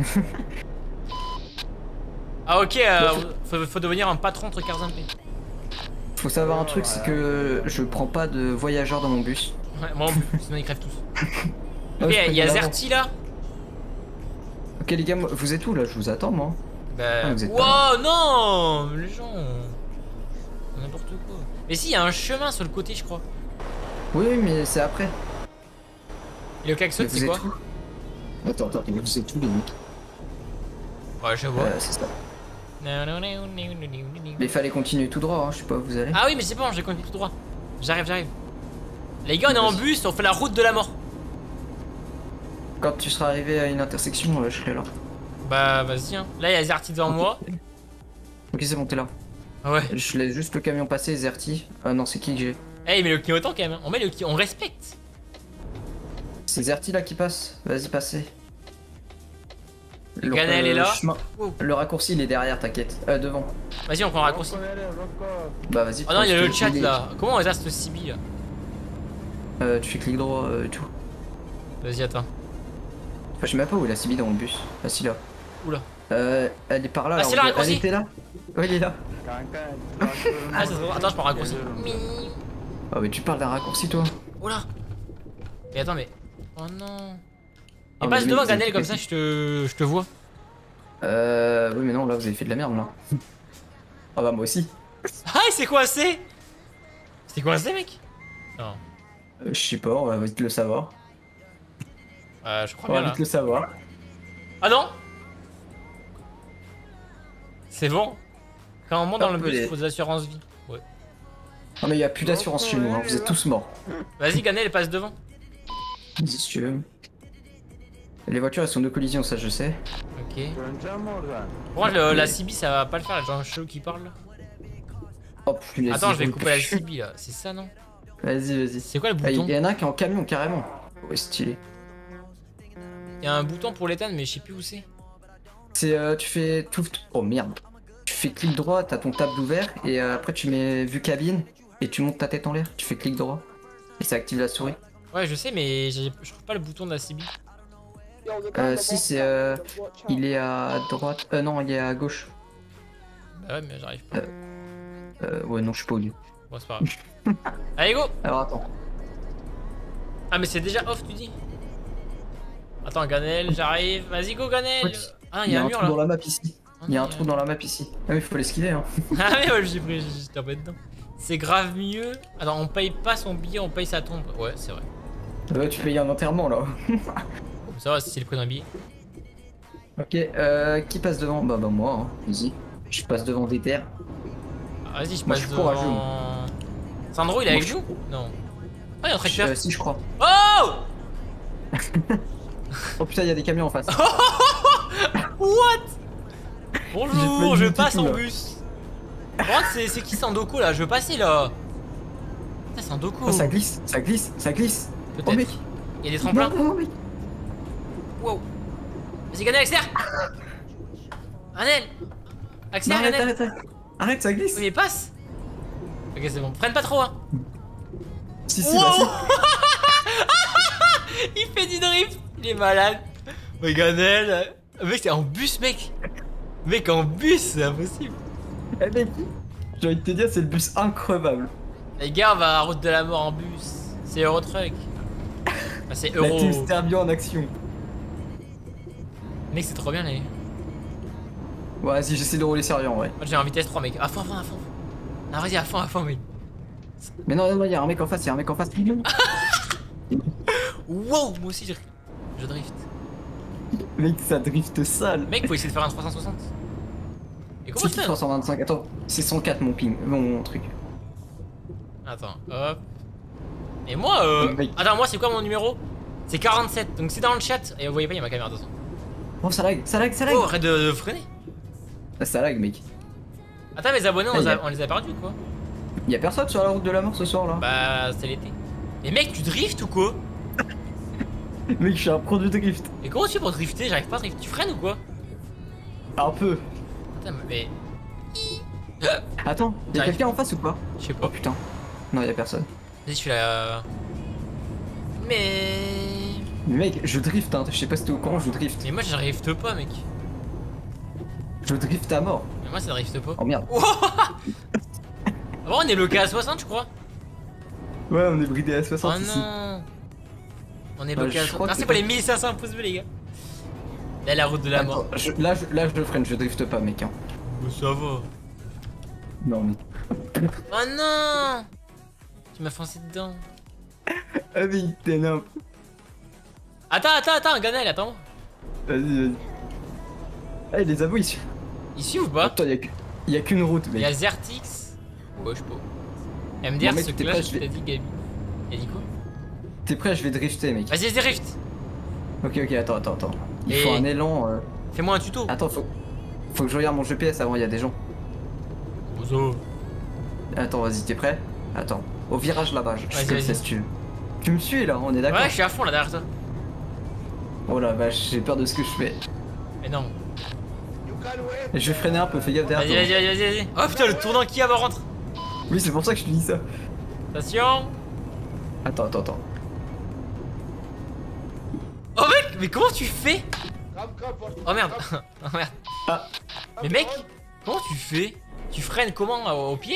Ah ok, faut devenir un patron entre Carzimpe. Faut savoir un truc, c'est que je prends pas de voyageurs dans mon bus. Ouais, moi non plus, sinon ils crèvent tous. Ah, Ok, je il y a préviens Zerti là. Ok les gars, vous êtes où là? Je vous attends moi. Bah. Ah, vous êtes pas Wow, non. Les gens. N'importe quoi. Mais si, il y a un chemin sur le côté, je crois. Oui, oui, mais c'est après. Et le klaxon, Mais c'est vous quoi? êtes où? Attends, vous êtes où les mecs? Ouais, je vois. C'est ça. Mais Mais il fallait continuer tout droit, hein, je sais pas où vous allez. Ah oui, mais c'est bon, j'ai continué tout droit. J'arrive. Les gars, on est en bus, on fait la route de la mort. Quand tu seras arrivé à une intersection, je serai là. Bah, vas-y, hein. Là, il y a Zerti devant moi. Ok, c'est bon, t'es là. Ah ouais. Je laisse juste le camion passer, Zerti. Ah non, c'est qui que j'ai? Eh, mais le clignotant quand même. Hein. On met le on respecte. C'est Zerti là qui passe. Vas-y, passez. Ganel est là. Wow. Le raccourci il est derrière, t'inquiète. Devant. Vas-y, on prend le raccourci. Bah vas-y. Oh non, il y a prends le ce chat que- là. Comment on reste ce CB là? Tu fais clic droit et tout. Vas-y, attends. Enfin, je sais même pas où est la CB dans le bus. Ah si là. Oula. Elle est par là. Ah, c'est là, elle raccourci. était là. Ouais, il est là. Ah, ça se voit. Attends, je prends le raccourci. Ah mais tu parles d'un raccourci toi. Oula. Mais attends, mais. Oh non. Ah, Et mais passe le devant mec, vous Ganel avez comme fait- ça, je te vois. Oui mais non, là vous avez fait de la merde là. Ah bah moi aussi. Ah, il s'est coincé. C'était coincé, mec? Non. Je sais pas, on va vite le savoir. Je crois On va bien là. vite le savoir. Ah non. C'est bon. Quand on monte dans le Hop, bus, les- il faut des assurances vie. Ouais. Non mais y a plus d'assurance chez nous, hein. Vous êtes tous morts. Vas-y, Ganel, passe devant. Vas-y si tu veux. Les voitures elles sont de collision, ça je sais. Ok. Pour moi, la CB ça va pas le faire, les gens chelous qui parlent là. Oh putain. Attends, je vais couper la CB là. C'est ça, non? Vas-y, vas-y. C'est quoi le Ah, bouton? il y en a un qui est en camion carrément. Ouais, stylé. Il y a un bouton pour l'éteindre, mais je sais plus où c'est. C'est tu fais tout. Oh merde. Tu fais clic droit, t'as ton tab ouvert et après tu mets vue cabine et tu montes ta tête en l'air. Tu fais clic droit et ça active la souris. Ouais, je sais, mais je trouve pas le bouton de la CB. Si c'est il est à droite. Non, il est à gauche. Bah ouais, mais j'arrive pas. Ouais non, je suis pas au lieu. Bon, c'est pas grave. Allez, go! Alors attends. Ah, mais c'est déjà off, tu dis? Attends, Ganel, j'arrive. Vas-y, go, Ganel! Ouais, Ah, il y a un mur trou là. dans la map ici. Ah, Il y a un non, trou dans la map ici. Ah oui, il faut l'esquiver hein. Ah, mais ouais, j'ai pris, j'étais en dedans. C'est grave mieux. Attends, on paye pas son billet, on paye sa tombe. Ouais, c'est vrai. Ouais, tu payes un enterrement là. Ça va, c'est le prix d'un billet. Ok, qui passe devant? Bah moi, hein. Vas-y. Je passe devant des terres. Ah, vas-y, je Moi, passe je suis courageux, devant. Sandro, il est Moi, avec je- nous? Non. Ah, il est en tracteur. Si je crois. Oh! Oh putain, il y a des camions en face. What? J'ai Bonjour, failli je du passe tout, en là. bus. Par contre, c'est qui Sandoko là? Je veux passer là. Putain, Sandoko. Oh, ça glisse, ça glisse, ça glisse. Oh Peut-être. mec. Il y a des tremplins. Non, non, mec. Wow. Vas-y, Ganel, accélère. Ganel. Non, Accélère, arrête, Ganel. arrête, arrête. Arrête, ça glisse. Oui, mais passe. Ok, c'est bon. Freine pas trop, hein. Si, si, Wow. vas-y. Il fait du drift. Il est malade. Mais Ganel. Mec, t'es en bus, mec. Mec, en bus, c'est impossible. Eh mec, j'ai envie de te dire, c'est le bus increvable. Les gars, on va à la route de la mort en bus. C'est Eurotruck. Enfin, c'est La Euro. team Sterbio en action. Mec, c'est trop bien, les. Ouais, vas-y, j'essaie de rouler sérieux en vrai. Moi, j'ai en vitesse 3, mec. À fond, à fond, à fond. Ah, vas-y, à fond, mec. Mais non, non, il y a un mec en face, il y a un mec en face. Wow, moi aussi, je drift. Mec, ça drift sale. Mec, faut essayer de faire un 360. Et comment C'est je qui fais? 325? Attends, c'est 104 mon ping, mon truc. Attends, hop. Et moi, Mec. Attends, moi, c'est quoi mon numéro? C'est 47. Donc, c'est dans le chat. Et vous voyez pas, il y a ma caméra, de toute façon. Oh, ça lag, ça lag, ça lag. Oh, arrête de freiner. Ah, ça lag, mec. Attends, mes abonnés, Ah, on les a perdus, quoi. Y'a personne sur la route de la mort ce soir là. Bah, c'est l'été. Mais mec, tu driftes ou quoi? Mec, je suis un pro du drift. Et comment tu fais pour drifter? J'arrive pas à drifter. Tu freines ou quoi? Un peu. Attends, mais. Attends, y'a J'arrive. quelqu'un en face ou pas? Je sais Oh pas. putain. Non, y'a personne. Vas-y, je suis là. Mais. Mais mec, je drift, hein. Je sais pas si t'es au courant, je drift. Mais moi, je drifte pas, mec. Je drift à mort. Mais moi, ça drifte pas. Oh merde. Ah bon, on est bloqué à 60, je crois. Ouais, on est bridé à Oh 60 ici. non. On est bloqué à je 60. crois que Merci c'est pour pas- les 1500 pouces bleus, les gars. Là, la route de la mort. Attends, là, je le freine, je drift pas, mec. Hein. Oh, ça va. Non, mais. Oh non. Tu m'as foncé dedans. Ah, mais t'es nimp. Attends, Ganel, attends. Vas-y, vas-y. Ah, les abos, ils. Ils suivent ou pas? Attends, y'a qu'une route, Il y a mec. Zertix. Ouais, je sais pas. MDR, Non, mec, ce t'es clash, pas, je vais- t'as dit Gabi. Il a dit quoi? T'es prêt, je vais drifter, mec. Vas-y, drift. Ok, attends. Il Et- faut un élan. Fais-moi un tuto. Attends, faut que je regarde mon GPS avant, il y a des gens. Bozo. Attends, vas-y, t'es prêt? Attends, au virage là-bas, je Vas-y, te le vas-y. sais si tu veux. Tu me suis là, on est d'accord? Ouais, je suis à fond là derrière toi. Oh la vache, j'ai peur de ce que je fais. Mais non. Je vais freiner un peu, fais gaffe derrière Vas-y, toi. vas-y, vas-y, vas-y. Oh putain, le tournant qui avant rentre. Oui, c'est pour ça que je te dis ça. Attention. Attends. Oh mec, mais comment tu fais? Oh merde. Oh merde. Ah. Mais mec, comment tu fais? Tu freines comment au pied?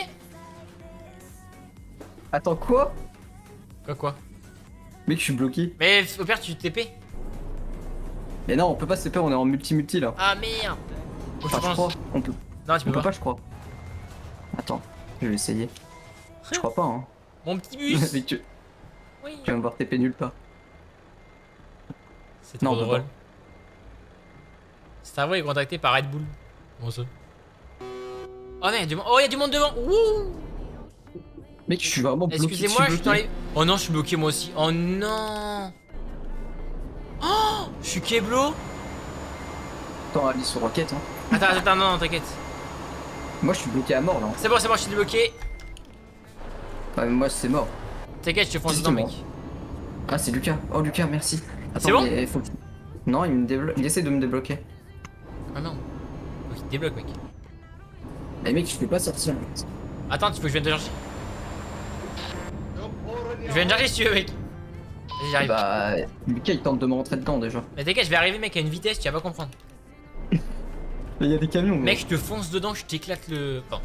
Attends, quoi? Quoi? Mec, je suis bloqué. Mais au pire, tu TP. Mais non, on peut pas se peur, on est en multi là. Ah merde. Faut que Enfin, je crois. On peut, Non, tu on peux peut pas. pas, je crois. Attends, je vais essayer. Je crois pas, hein. Mon petit bus. Mec, tu Oui. vas me voir TP nulle part. C'est Non, trop on peut drôle. pas. Starboy est contacté par Red Bull. Bon ça. Oh non, il y a du monde devant. Ouh. Mec, je suis vraiment bloqué. Excusez-moi, je suis dans bloqué. les... Oh non, je suis bloqué moi aussi. Oh non. Oh, je suis Keblo. Attends, allez sur Rocket, hein. Attends, non, t'inquiète. Moi, je suis bloqué à mort là. C'est bon, je suis débloqué. Ouais, mais moi, c'est mort. T'inquiète, je te fonce Qu'est-ce dedans, qui est mec. Ah, c'est Lucas. Oh, Lucas, merci. C'est bon mais faut que- Non, il me débloque. Il essaie de me débloquer. Ah non. Ok, débloque, mec. Mais mec, je peux pas sortir. Attends, il faut que je vienne te chercher. Je viens te chercher si tu veux, mec. Vas-y, j'arrive. Bah, Lucas, il tente de me rentrer dedans déjà. Mais t'inquiète, je vais arriver, mec, à une vitesse, tu vas pas comprendre. Mais il y a des camions, Mec, je te fonce dedans, je t'éclate le. Bon.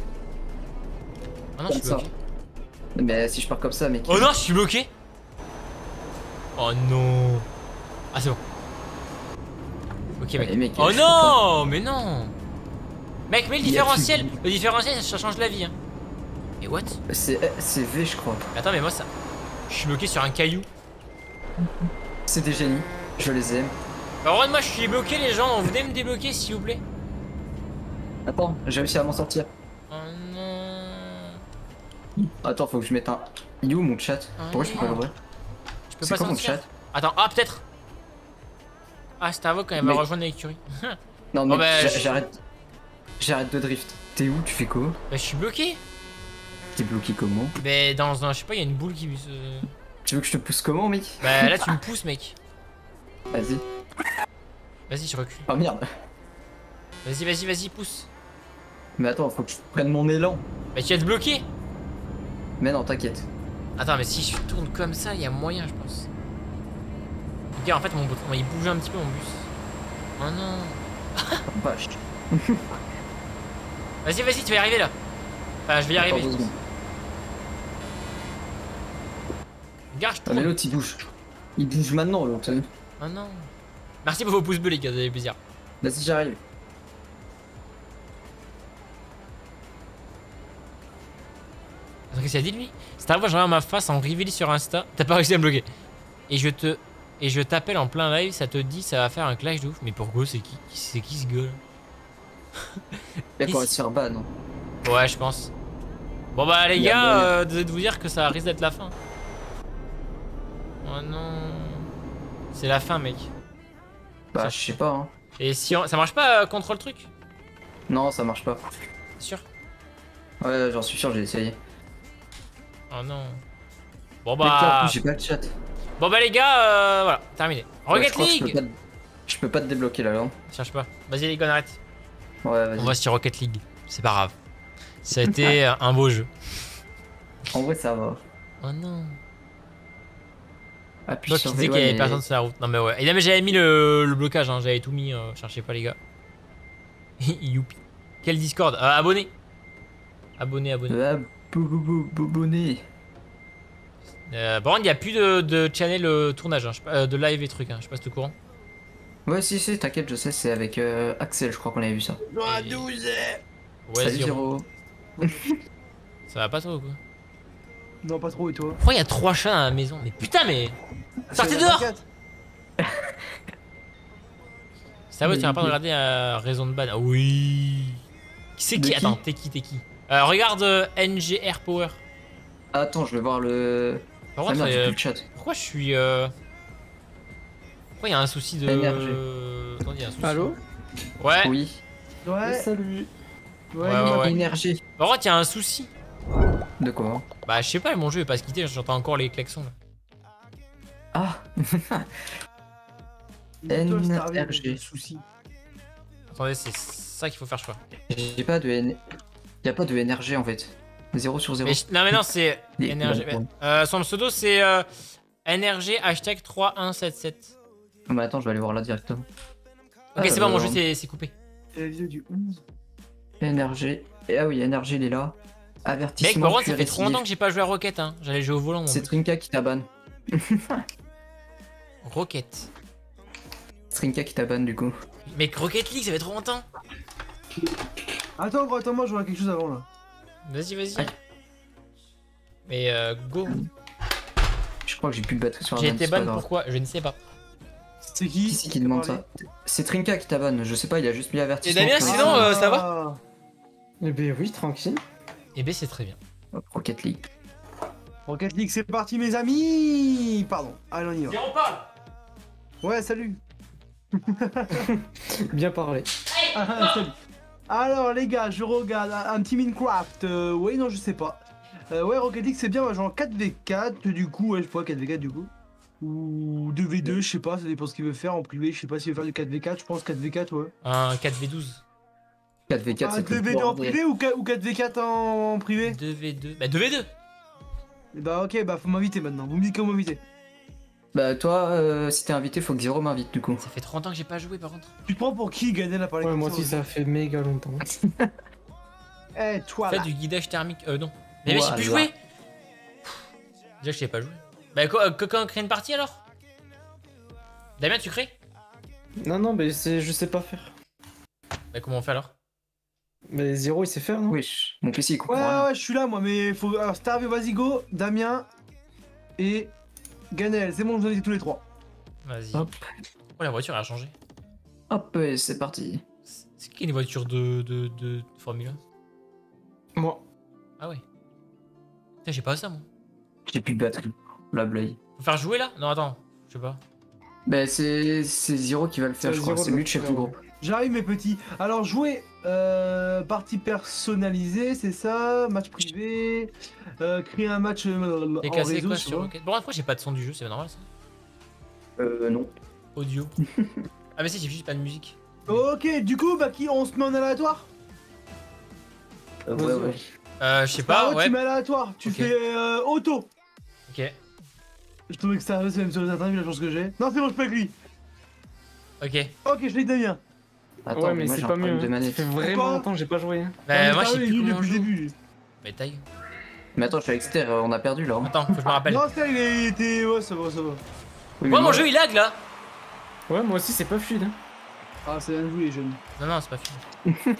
Oh non, je suis Comme ça. bloqué. Mais si je pars comme ça, mec. Oh non, je suis bloqué. Oh non. Ah, c'est bon. Ok, mec. Allez, mec, Oh je peux non, mais non. Mec, mais le Il y a différentiel, plus. le différentiel, ça change la vie. Hein. Mais what? C'est V, je crois. Attends, mais moi, ça. Je suis bloqué sur un caillou. C'est des génies. Je les aime. Alors, moi, je suis bloqué, les gens. Venez me débloquer, s'il vous plaît. Attends, j'ai réussi à m'en sortir. Oh non. Attends, faut que je mette un. Il est où mon chat? Ah, Pourquoi je peux pas l'ouvrir? Je peux C'est pas quoi mon sortir. chat? Attends, ah, peut-être. Ah, c'est avant quand elle va Mais- rejoindre l'écurie. Bah, Non, mais bah, je- j'arrête. J'arrête de drift. T'es où? Tu fais quoi? je suis bloqué. T'es bloqué comment? Mais dans un. Je sais pas, il y a une boule qui. Tu veux que je te pousse comment, mec? Bah, là, tu me pousses, mec. Vas-y. Vas-y, je recule. Oh merde. Vas-y, pousse. Mais attends, faut que je prenne mon élan. Bah, tu vas te bloquer. Mais non, t'inquiète. Attends, mais si je tourne comme ça, il y a moyen, je pense. Regarde, en fait, il bouge un petit peu mon bus. Oh non. Vache. Vas-y, tu vas y arriver là. Enfin, je vais y Attends arriver. 2 secondes. Regarde, je Ah, mais tourne. l'autre il bouge. Il bouge maintenant, l'autre. Oh non. Merci pour vos pouces bleus, les gars, ça fait plaisir. Vas-y, j'arrive. Attends, qu'est-ce qu'il a dit lui? C'est à moi, j'envoie ma face en reveal sur Insta. T'as pas réussi à me bloquer. Et je t'appelle en plein live, ça te dit, ça va faire un clash de ouf. Mais pourquoi c'est qui? C'est qui ce gars? Il va se faire ban. Hein. Ouais, je pense. Bon bah les Il y a gars, moyen. de vous dire que ça risque d'être la fin. Oh non. C'est la fin, mec. Bah, je sais pas. Hein. Et si ça marche pas contre le truc? Non, ça marche pas. C'est sûr? Ouais, j'en suis sûr, j'ai essayé. Oh non. Bon Mec, là, en bah. plus, j'ai pas le chat. Bon bah les gars, voilà, terminé. Ouais, Rocket je crois que League! je peux pas te débloquer là, non? Cherche pas. Vas-y les gars, on arrête. Ouais, vas-y. On va sur Rocket League. C'est pas grave. Ça a été un beau jeu. En vrai, ça va. Oh non. Appuie Toi qui sur disais V, qu'il y avait mais- personne sur la route. Non mais ouais. Et là, mais j'avais mis le blocage, hein. J'avais tout mis. Cherchez pas les gars. Youpi. Quel Discord? Abonné. Abonné. Ah, bonnet. Par contre, il n'y a plus de channel tournage, hein. Je sais pas, de live et trucs. Hein. Je sais pas si t'es au courant. Ouais, si, t'inquiète, je sais, c'est avec Axel, je crois qu'on avait vu ça. Ouais, Salut, zéro. Zéro. Ça va pas trop ou quoi? Non, pas trop, et toi? Pourquoi il y a 3 chats dans la maison? Mais putain, mais. Sortez dehors! Ça va, tu vas pas regarder raison de ban. Ah oui. Qui c'est De qui? qui Attends, t'es qui? Regarde NGR Power. Attends, je vais voir le. Par Ah contre, merde, j'ai plus le chat. pourquoi je suis. Pourquoi il y a un souci de. NRG. Attends, il y a un souci. Allô? Ouais. Oui. Ouais. Salut. Ouais. Énergie. Par contre, il y a un souci. De quoi? Bah, je sais pas, mon jeu est pas se quitter, j'entends encore les klaxons là. Ah. Bientôt, je t'arrive avec NRG. des soucis. Attendez, c'est ça qu'il faut faire, je crois. J'ai pas de y a pas de NRG en fait. 0 sur 0. Non, mais non, c'est Les- NRG. bon. Son pseudo, c'est NRG hashtag 3177. Non, mais attends, je vais aller voir là directement. Ok, c'est bon, mon jeu c'est coupé. C'est la vidéo du 11. NRG. Ah oui, NRG, il est là. Mec, Avertissement. par contre, ça fait cuir trop longtemps que j'ai pas joué à Rocket. Hein. J'allais jouer au volant. Moi. C'est Trinka qui t'abonne. Rocket. Trinka qui t'abonne du coup. Mec, Rocket League, ça fait trop longtemps. Attends, gros, attends, moi je vois quelque chose avant là. Vas-y, vas-y. Aïe. Mais go. Je crois que j'ai plus de batterie sur la J'ai vanne, été c'est pas ban, grave. pourquoi? Je ne sais pas. C'est qui? Qui c'est qui demande ça? C'est Trinka qui t'abonne, je sais pas, il a juste mis avertissement. Et Damien, cuir sinon, récidive. ça va? Eh ben oui, tranquille. Eh ben, c'est très bien. Hop, Rocket League. Rocket League, c'est parti, mes amis. Pardon, allez, on y va. on parle. Ouais, salut. Bien parlé. Salut. Alors, les gars, je regarde un petit Minecraft. Ouais, non, je sais pas. Ouais, Rocket League, c'est bien, on va jouer en 4v4. Du coup, ouais, je sais pas, 4v4 du coup. Ou 2v2, je sais pas, ça dépend ce qu'il veut faire en privé. Je sais pas s'il veut faire du 4v4, je pense 4v4, ouais. Un 4v12. 4v4, Ah, c'est plus 2v2 en bordel. privé ou 4v4 en privé? 2v2. Bah, 2v2. Bah, ok, bah, faut m'inviter maintenant. Vous me dites comment m'inviter. Bah toi, si t'es invité, faut que Zero m'invite du coup. Ça fait 30 ans que j'ai pas joué par contre. Tu te prends pour qui, Ganel, à parler Ouais, comme moi aussi, ça fait méga longtemps. Eh, toi Faites là. du guidage thermique. Non. Mais j'ai pu Voilà. jouer. Déjà, je sais pas jouer. Bah, quand on crée une partie alors? Damien, tu crées? Non, non, mais je sais pas faire. Bah, comment on fait alors? Mais Zero, il sait faire, non? Wesh, mon PC il comprend Ouais, rien. ouais, je suis là, moi, mais faut. Alors, Starvey, vas-y, go, Damien et Ganel. C'est bon, je vous invite tous les trois. Vas-y. Hop. Oh, la voiture elle a changé. Hop, et c'est parti. C'est qui une voiture de Formule 1? Moi. Ah ouais. Putain, j'ai pas ça moi. J'ai plus de batterie. La blague. Faut faire jouer là? Non, attends. Je sais pas. Bah c'est Zero qui va le faire, C'est je crois. Zero C'est qui lui va le chef le du faire, groupe. J'arrive, mes petits. Alors, jouer partie personnalisée, c'est ça. Match privé. Créer un match T'es en cassé réseau, quoi tu sur vois. Rocket? Bon, après, j'ai pas de son du jeu, c'est normal ça. Non. Audio. Ah, mais si, j'ai juste pas de musique. Ok, du coup, bah, on se met en aléatoire? Ouais, ouais. Je sais pas, Tu ouais. mets aléatoire. Tu Ok. fais auto. Ok. Je trouvais que ça arrivait même sur les interviews, la chance que j'ai. Non, c'est bon, je peux avec lui. Ok. Ok, je l'ai Damien. Attends, Ouais, mais moi c'est j'ai un pas problème mieux. de Ça manette. fait vraiment Pourquoi longtemps que j'ai pas joué. Bah, moi, je sais il est plus nul comment on depuis le joue. début. Mais taille. Mais attends, je suis avec Ster, on a perdu là. Attends, faut que je me rappelle. Non, ça, il était. Ouais, ça va, ça va. Oui, mais Moi, mon moi- jeu il lag là. Ouais, moi aussi, c'est pas fluide. Hein. Ah, c'est bien joué, les jeunes. Non, non, c'est pas fini.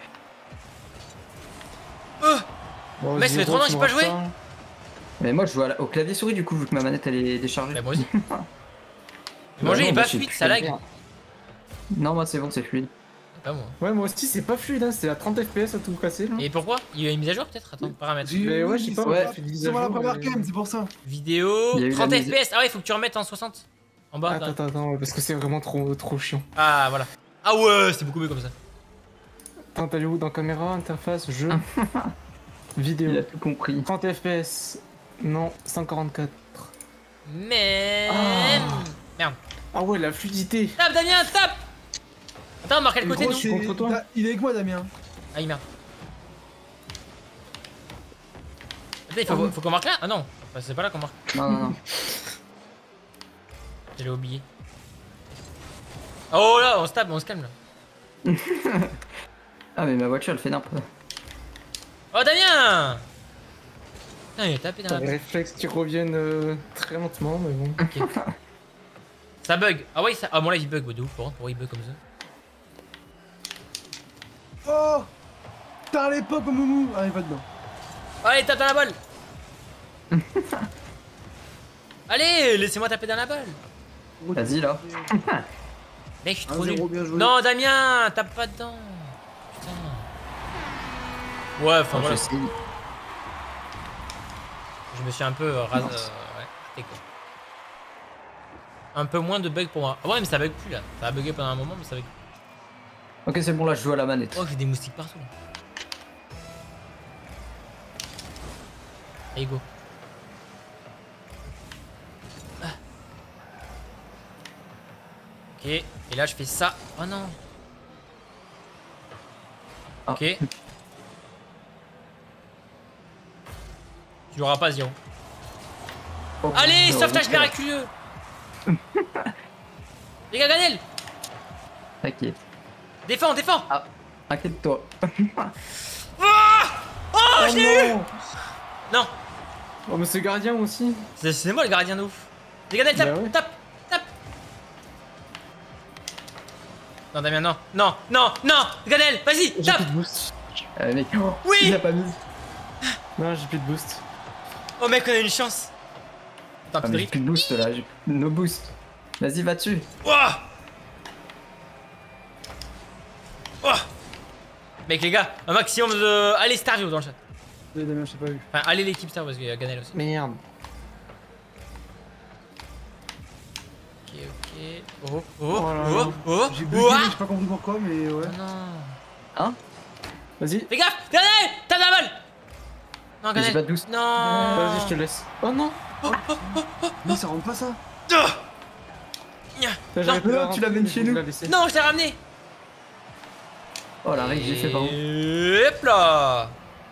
Bon, Mais ça fait Zero, 3 ans que tu j'ai me pas rates joué. ça. Mais moi je joue au clavier souris du coup, vu que ma manette elle est déchargée. Bah, moi aussi. Mon jeu il est non, pas moi, j'ai fluide, plus ça de lag. merde. Non, moi c'est bon, c'est fluide. Pas moi. Ouais, moi aussi, c'est pas fluide. Hein. C'est à 30 FPS à tout casser. Là. Et pourquoi? Il y a une mise à jour peut-être? Attends, paramètres. Mais ouais, je sais pas, Ouais. j'ai fait des mises Ils à sont à la jour, première mais- cam, c'est pour ça. Vidéo, Il y a eu la 30 mise- FPS. Ah ouais, faut que tu remettes en 60. En bas. là. Attends, ouais, parce que c'est vraiment trop chiant. Ah voilà. Ah ouais, c'est beaucoup mieux comme ça. Attends, t'as où dans caméra, interface, jeu, vidéo. Il a tout compris. 30 FPS. Non, 144. Mais. Merde. Ah ouais, la fluidité. Tape Damien, tape. Attends, marque à quel côté Gros, nous? c'est- contre toi. Il est avec moi, Damien. Ah, il merde. Attends, faut qu'on marque là? Ah non, bah, c'est pas là qu'on marque. Non, non, non. J'allais oublier. Oh là, on se tape, on se calme là. Ah, mais ma voiture elle fait n'importe quoi. Oh Damien! Putain, il est tapé dans T'as la. les réflexes qui reviennent très lentement, mais bon. Ok. Ça bug. Ah ouais, ça. Ah bon là il bug, ouais, de ouf. Pourquoi il bug comme ça? Oh T'as l'époque, Moumou. Ah, il va dedans. Allez, tape dans la balle! Allez, laissez-moi taper dans la balle! Vas-y là. Mec, je suis trop 1-0, nul. bien joué. Non, Damien, tape pas dedans! Putain. Ouais, enfin Enfin, voilà. j'essaye. Je me suis un peu rasé. Ouais, c'était quoi. Un peu moins de bugs pour moi. Ah ouais, mais ça bug plus là. Ça a bugué pendant un moment, mais ça bug plus. Ok, c'est bon, là je joue à la manette. Oh, j'ai des moustiques partout. Allez, go. Ah. Ok, et là je fais ça. Oh non. Ok. Tu l'auras pas, Ziro. Oh, Allez, non, sauvetage non, miraculeux. Les gars, Ganel. T'inquiète. Défends, défends. Ah, inquiète-toi. Oh, je l'ai eu. Non, Oh, mais c'est gardien aussi. c'est moi le gardien de ouf. Les gars, Ganel, tape, Bah ouais. tape, tape. Non, Damien, non, non, non, non. Ganel, vas-y, J'ai tape. plus de boost. Mec, oh, Oui. il a pas mis. Non, j'ai plus de boost. Oh mec, on a une chance. Attends, Ah, mais j'ai plus de boost là, j'ai no boost. Vas-y, va dessus. Ouah. Oh. Mec les gars, un maximum de... Allez Starvio dans le chat. Damien, je t'ai pas vu. Enfin, allez l'équipe Star parce qu'il y a Ganel aussi. Merde. Ok, ok. Oh, oh, Oh là oh, là. oh, J'ai oh, bugué, ah. j'ai pas compris pourquoi, mais ouais. Oh non. Hein? Vas-y. Fais gaffe, Ganel, t'as de la balle. Non, Mais j'ai Ganel. pas de boost. Non. Vas-y, je te laisse. Oh non. Mais ça rentre pas ça. Ah. Putain, j'aurais pu non, la tu l'amènes rentrer, chez mais je nous. la laisser. Non, je t'ai ramené. Oh la règle, j'ai fait pardon. Et hop là.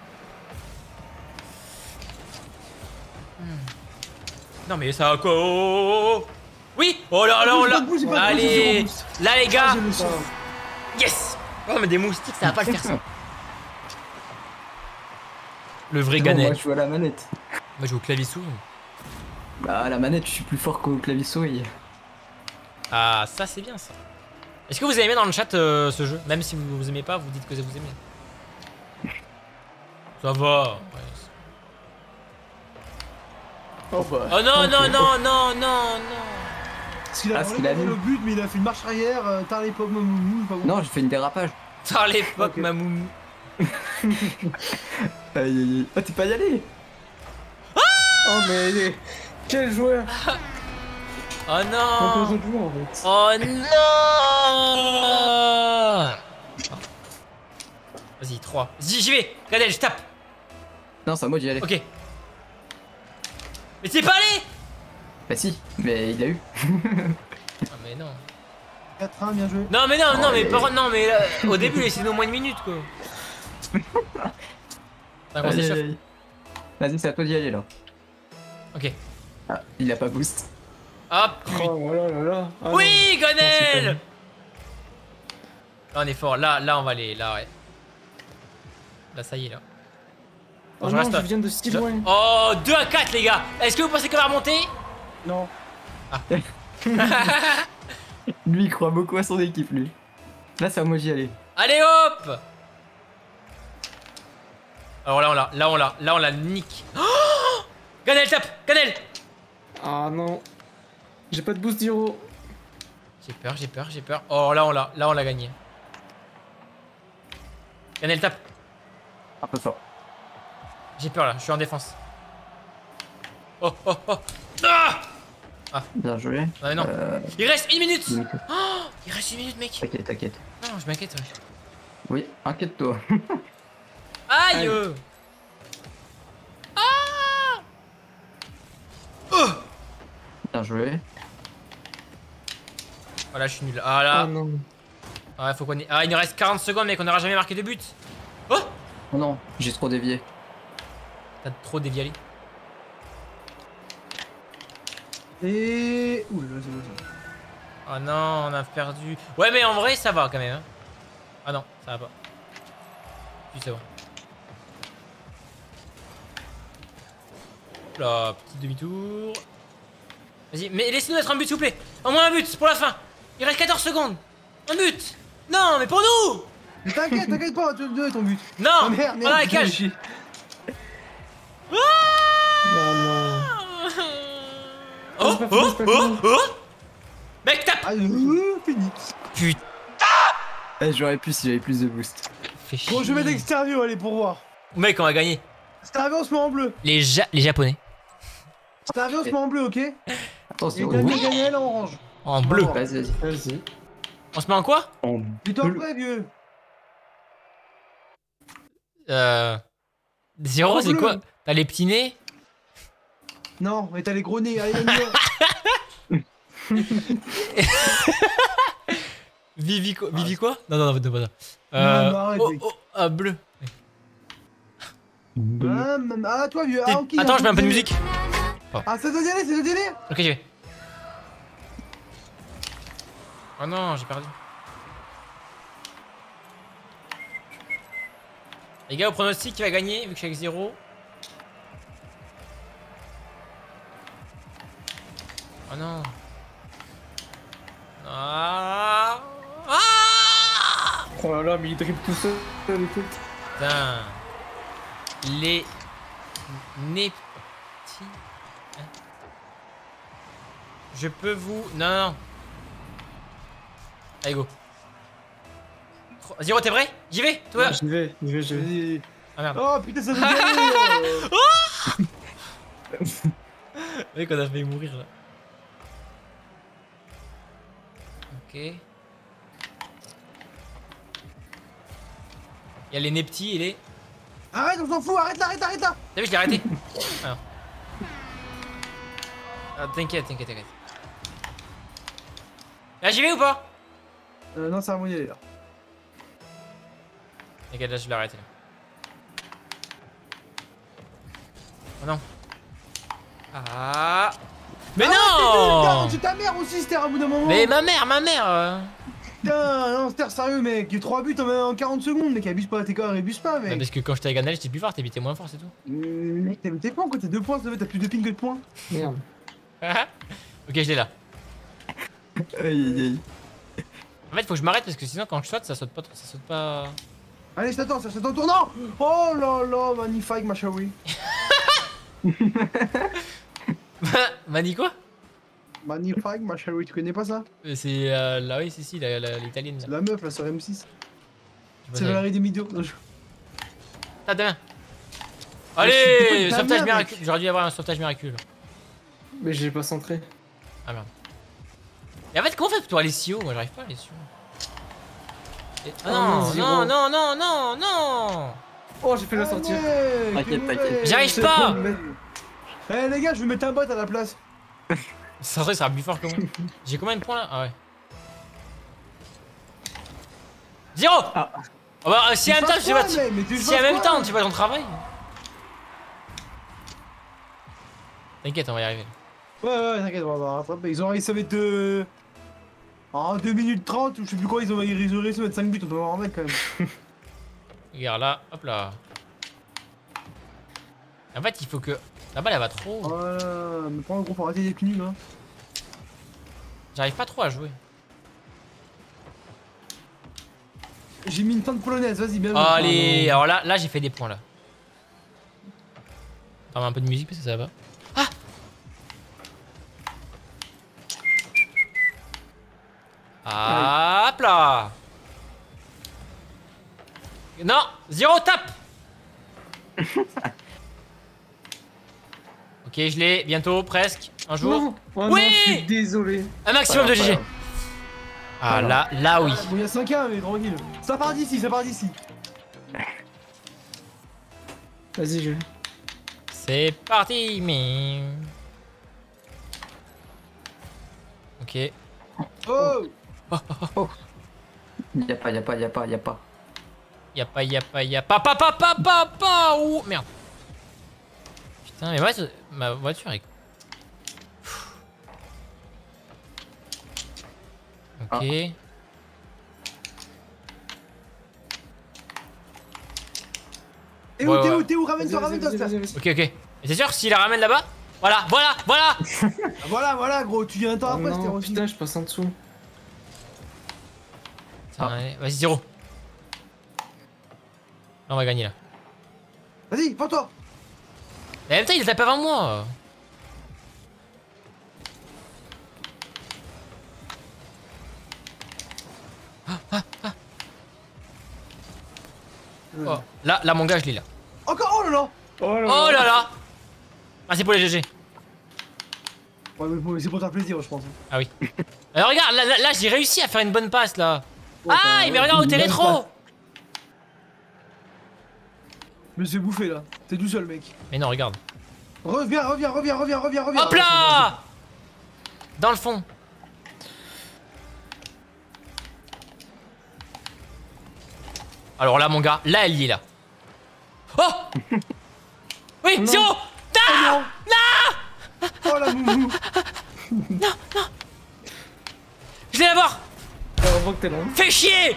Non mais ça quoi? Oh, oh, oh. Oui. Oh là là, oh là. J'ai pas de boost, Allez, j'ai zéro boost. là les gars. Ah, j'ai le sang. Yes. Oh mais des moustiques, ça va pas le faire ça. Le vrai Non, Ganel. moi je joue à la manette. Moi je joue au clavier souris. Bah à la manette, je suis plus fort qu'au clavier souris. Ah, ça c'est bien ça. Est-ce que vous avez aimé dans le chat ce jeu? Même si vous aimez pas, vous dites que vous aimez. Ça va. Ouais. Oh bah. Oh non, non, non, non, non, non. Parce qu'il a Ah, ce qu'il a vraiment mis. le but, mais il a fait une marche arrière, tard les pommes, moumou, pas bon. Non, j'ai fait une dérapage. Par l'époque, Ok. ma moumou. Aïe aïe aïe. Oh, t'es pas y allé? Oh mais quel joueur. Oh Un peu non. autres joueurs en fait. Oh non. Vas-y, 3. J'y vais. Ganel, je tape. Non, c'est à moi d'y aller. Ok. Mais t'es pas allé. Bah si, mais il a eu. Ah mais non. 4-1, bien joué. Non mais non, non Oh, mais mais- par contre, non mais là, au début laissez-nous au moins une minute quoi. T'as qu'on Aïe, aïe, s'échauffe. aïe. Vas-y, c'est à toi d'y aller là. Ok. Ah, il a pas boost. Hop. Oh là là là. Ah Oui, non. Ganel. Là on est fort. Là on va aller. Là ouais. Là ça y est là. Oh je non, reste- je viens de si loin. Oh 2-4 les gars. Est-ce que vous pensez qu'on va remonter? Non. Lui, il croit beaucoup à son équipe, lui. Là, c'est à moi d'y aller. Allez hop. Alors là on la nique. Oh Ganel tape. Ganel. Ah non. J'ai pas de boost Zero. J'ai peur. Oh là on l'a gagné. Ganel tape. Un peu fort. J'ai peur là, je suis en défense. Oh. Ah Bien joué. Non mais non. Il reste 1 minute. Donc, Oh il reste 1 minute mec. T'inquiète, t'inquiète. Non je m'inquiète. Ouais. Oui, inquiète-toi. Aïe. Aïe. Ah. Bien joué. Voilà je suis nul. Ah là. Oh non. Ouais faut qu'on y... Ah il nous reste 40 secondes mec, on n'aura jamais marqué de but. Oh. Oh non, j'ai trop dévié. T'as trop dévié. Et. Ouh là, c'est bon ça. Oh non on a perdu. Ouais mais en vrai ça va quand même. Hein. Ah non ça va pas. Si c'est bon. Hop là, petit demi-tour. Vas-y, mais laissez-nous être un but s'il vous plaît. Au moins un but pour la fin. Il reste 14 secondes. Un but. Non mais pour nous. Mais t'inquiète pas, tu le donner ton but. Non. Oh, merde, On a la j'ai cage. réussi. Oh non. Oh, C'est pas fini, c'est pas fini. Mec, tape. Ah, fini. Putain, Eh, j'aurais pu si j'avais plus de boost. fais chier. Bon, je vais mettre Extervio, allez, pour voir. Mec, on va gagner. Extervio, on se met en bleu. Les Japonais. Extervio, on se met en bleu, ok? Et Attention. Damien Ganel en orange. En bleu. Bon. Vas-y, vas-y. Vas-y. On se met en quoi? En Putain, prêt, vieux. Zéro, En c'est bleu. quoi? T'as les petits nez? Non, mais t'as les gros nez, allez, Damien. Vivi quoi? Non, pas ça. Non, mais arrête, mec. Ah, bleu. Ah, toi, vieux. T'es- Ah, ok. Attends, je mets un peu de musique. Ah, c'est de délai, c'est de délai. Ok, j'y vais. Oh non, j'ai perdu. Les gars, au pronostic, qui va gagner vu que je suis avec 0. Oh non. Ah. Ah. Oh là là, mais il dribble tout seul et tout. Putain. Les nés petits. Hein. Je peux vous. Non, non. Allez, go. 0, t'es prêt? J'y vais, toi. Ouais, j'y vais. Vas-y. Ah merde. Oh putain, ça de délai. Mec, on a failli mourir là. Ok. Il y a les nez petits et les. Arrête, on s'en fout, arrête là, arrête là. T'as vu, je l'ai arrêté. Ah, non. Ah, t'inquiète. Là, j'y vais ou pas? Non, ça va mouiller là. T'inquiète, là, je l'ai arrêté. Là. Oh non. Ah. Mais non! C'est ta mère aussi, Ster, à bout d'un moment. Mais ma mère. Putain, non, Ster, sérieux, mec. 3 buts en 40 secondes, mec. Abuse pas, t'es quoi, abuse pas, Bah, mec. parce que quand j'étais à Ganel, j'étais plus fort, t'es moins fort, c'est tout. Mec, t'aimes tes points, quoi. T'as 2 points, t'as plus de ping que de points. Merde. Ok, je l'ai là. Aïe. En fait, faut que je m'arrête parce que sinon, quand je saute, ça saute pas. Allez, je t'attends, tournant. Oh là là, magnifique, ma chérie. Mani quoi? Magnifique, ma chérie, tu connais pas ça? C'est là, oui, si, l'italienne. C'est la meuf, là, sur M6. Je C'est sais pas, Valérie des Midio. T'as demain. c'est Allez, pas sauvetage bien, miracle. J'aurais dû avoir un sauvetage miracle. Mais j'ai pas centré. Ah merde. Et en fait, comment on fait pour aller si haut? Moi, j'arrive pas à aller si haut. Ah non. Oh, j'ai fait la sortie. T'inquiète. J'arrive pas. Eh les gars, je vais mettre un bot à la place. Ça sera plus fort que moi. J'ai combien de points là? Ah ouais. 0. Ah. Oh bah, si en même temps, tu vas. Si en même temps, tu vas ton travail. T'inquiète, on va y arriver. Ouais, t'inquiète, on va rattraper. Ils ont réussi à mettre en 2 minutes 30 ou je sais plus quoi, ils ont réussi à mettre 5 buts, on doit en remettre quand même. Regarde là, hop là. En fait, il faut que. La balle elle va trop. Voilà, mais prends un gros, faut arrêter d'être nul, hein. J'arrive pas trop à jouer. J'ai mis une tente polonaise, vas-y, bien. Allez, alors là j'ai fait des points là. On va un peu de musique parce que ça va. Ah, hop là. Non, 0 tape. Ok, je l'ai bientôt, presque, un jour. Non. Oh Oui. non, je suis désolé. Un maximum de GG. Ah là oui. Bon, il y a 5-1, mais tranquille. Ça part d'ici. Vas-y, je vais. C'est parti, mais. Ok. Oh. Y'a pas. Ouh, merde. Putain, mais ma voiture est. Ok. Et Ouais, où t'es où? Ramène-toi, Ster. Ok. Et c'est sûr, s'il la ramène là-bas. Voilà. Voilà, gros, tu viens un temps Oh après, non, Ster aussi. putain, je passe en dessous. Allez, vas-y, 0. Là, on va gagner là. Vas-y, prends-toi. Mais en même temps, il tape avant moi. Oh, là, mon gars, je l'ai là. Encore, oh là là. Oh là là. Ah, c'est pour les GG. Ouais, mais c'est pour faire plaisir, je pense. Ah oui. Alors regarde, là j'ai réussi à faire une bonne passe là. Ouais, Ah, mais regarde où t'es rétro. Je me suis bouffé là. T'es tout seul, mec. Mais non, regarde. Reviens. Hop là. Dans le fond. Alors là, mon gars, là, elle y est là. Oh. Oui, zéro. Non. Oh la moumou. Je vais l'avoir. Heureusement que t'es là. Fais chier.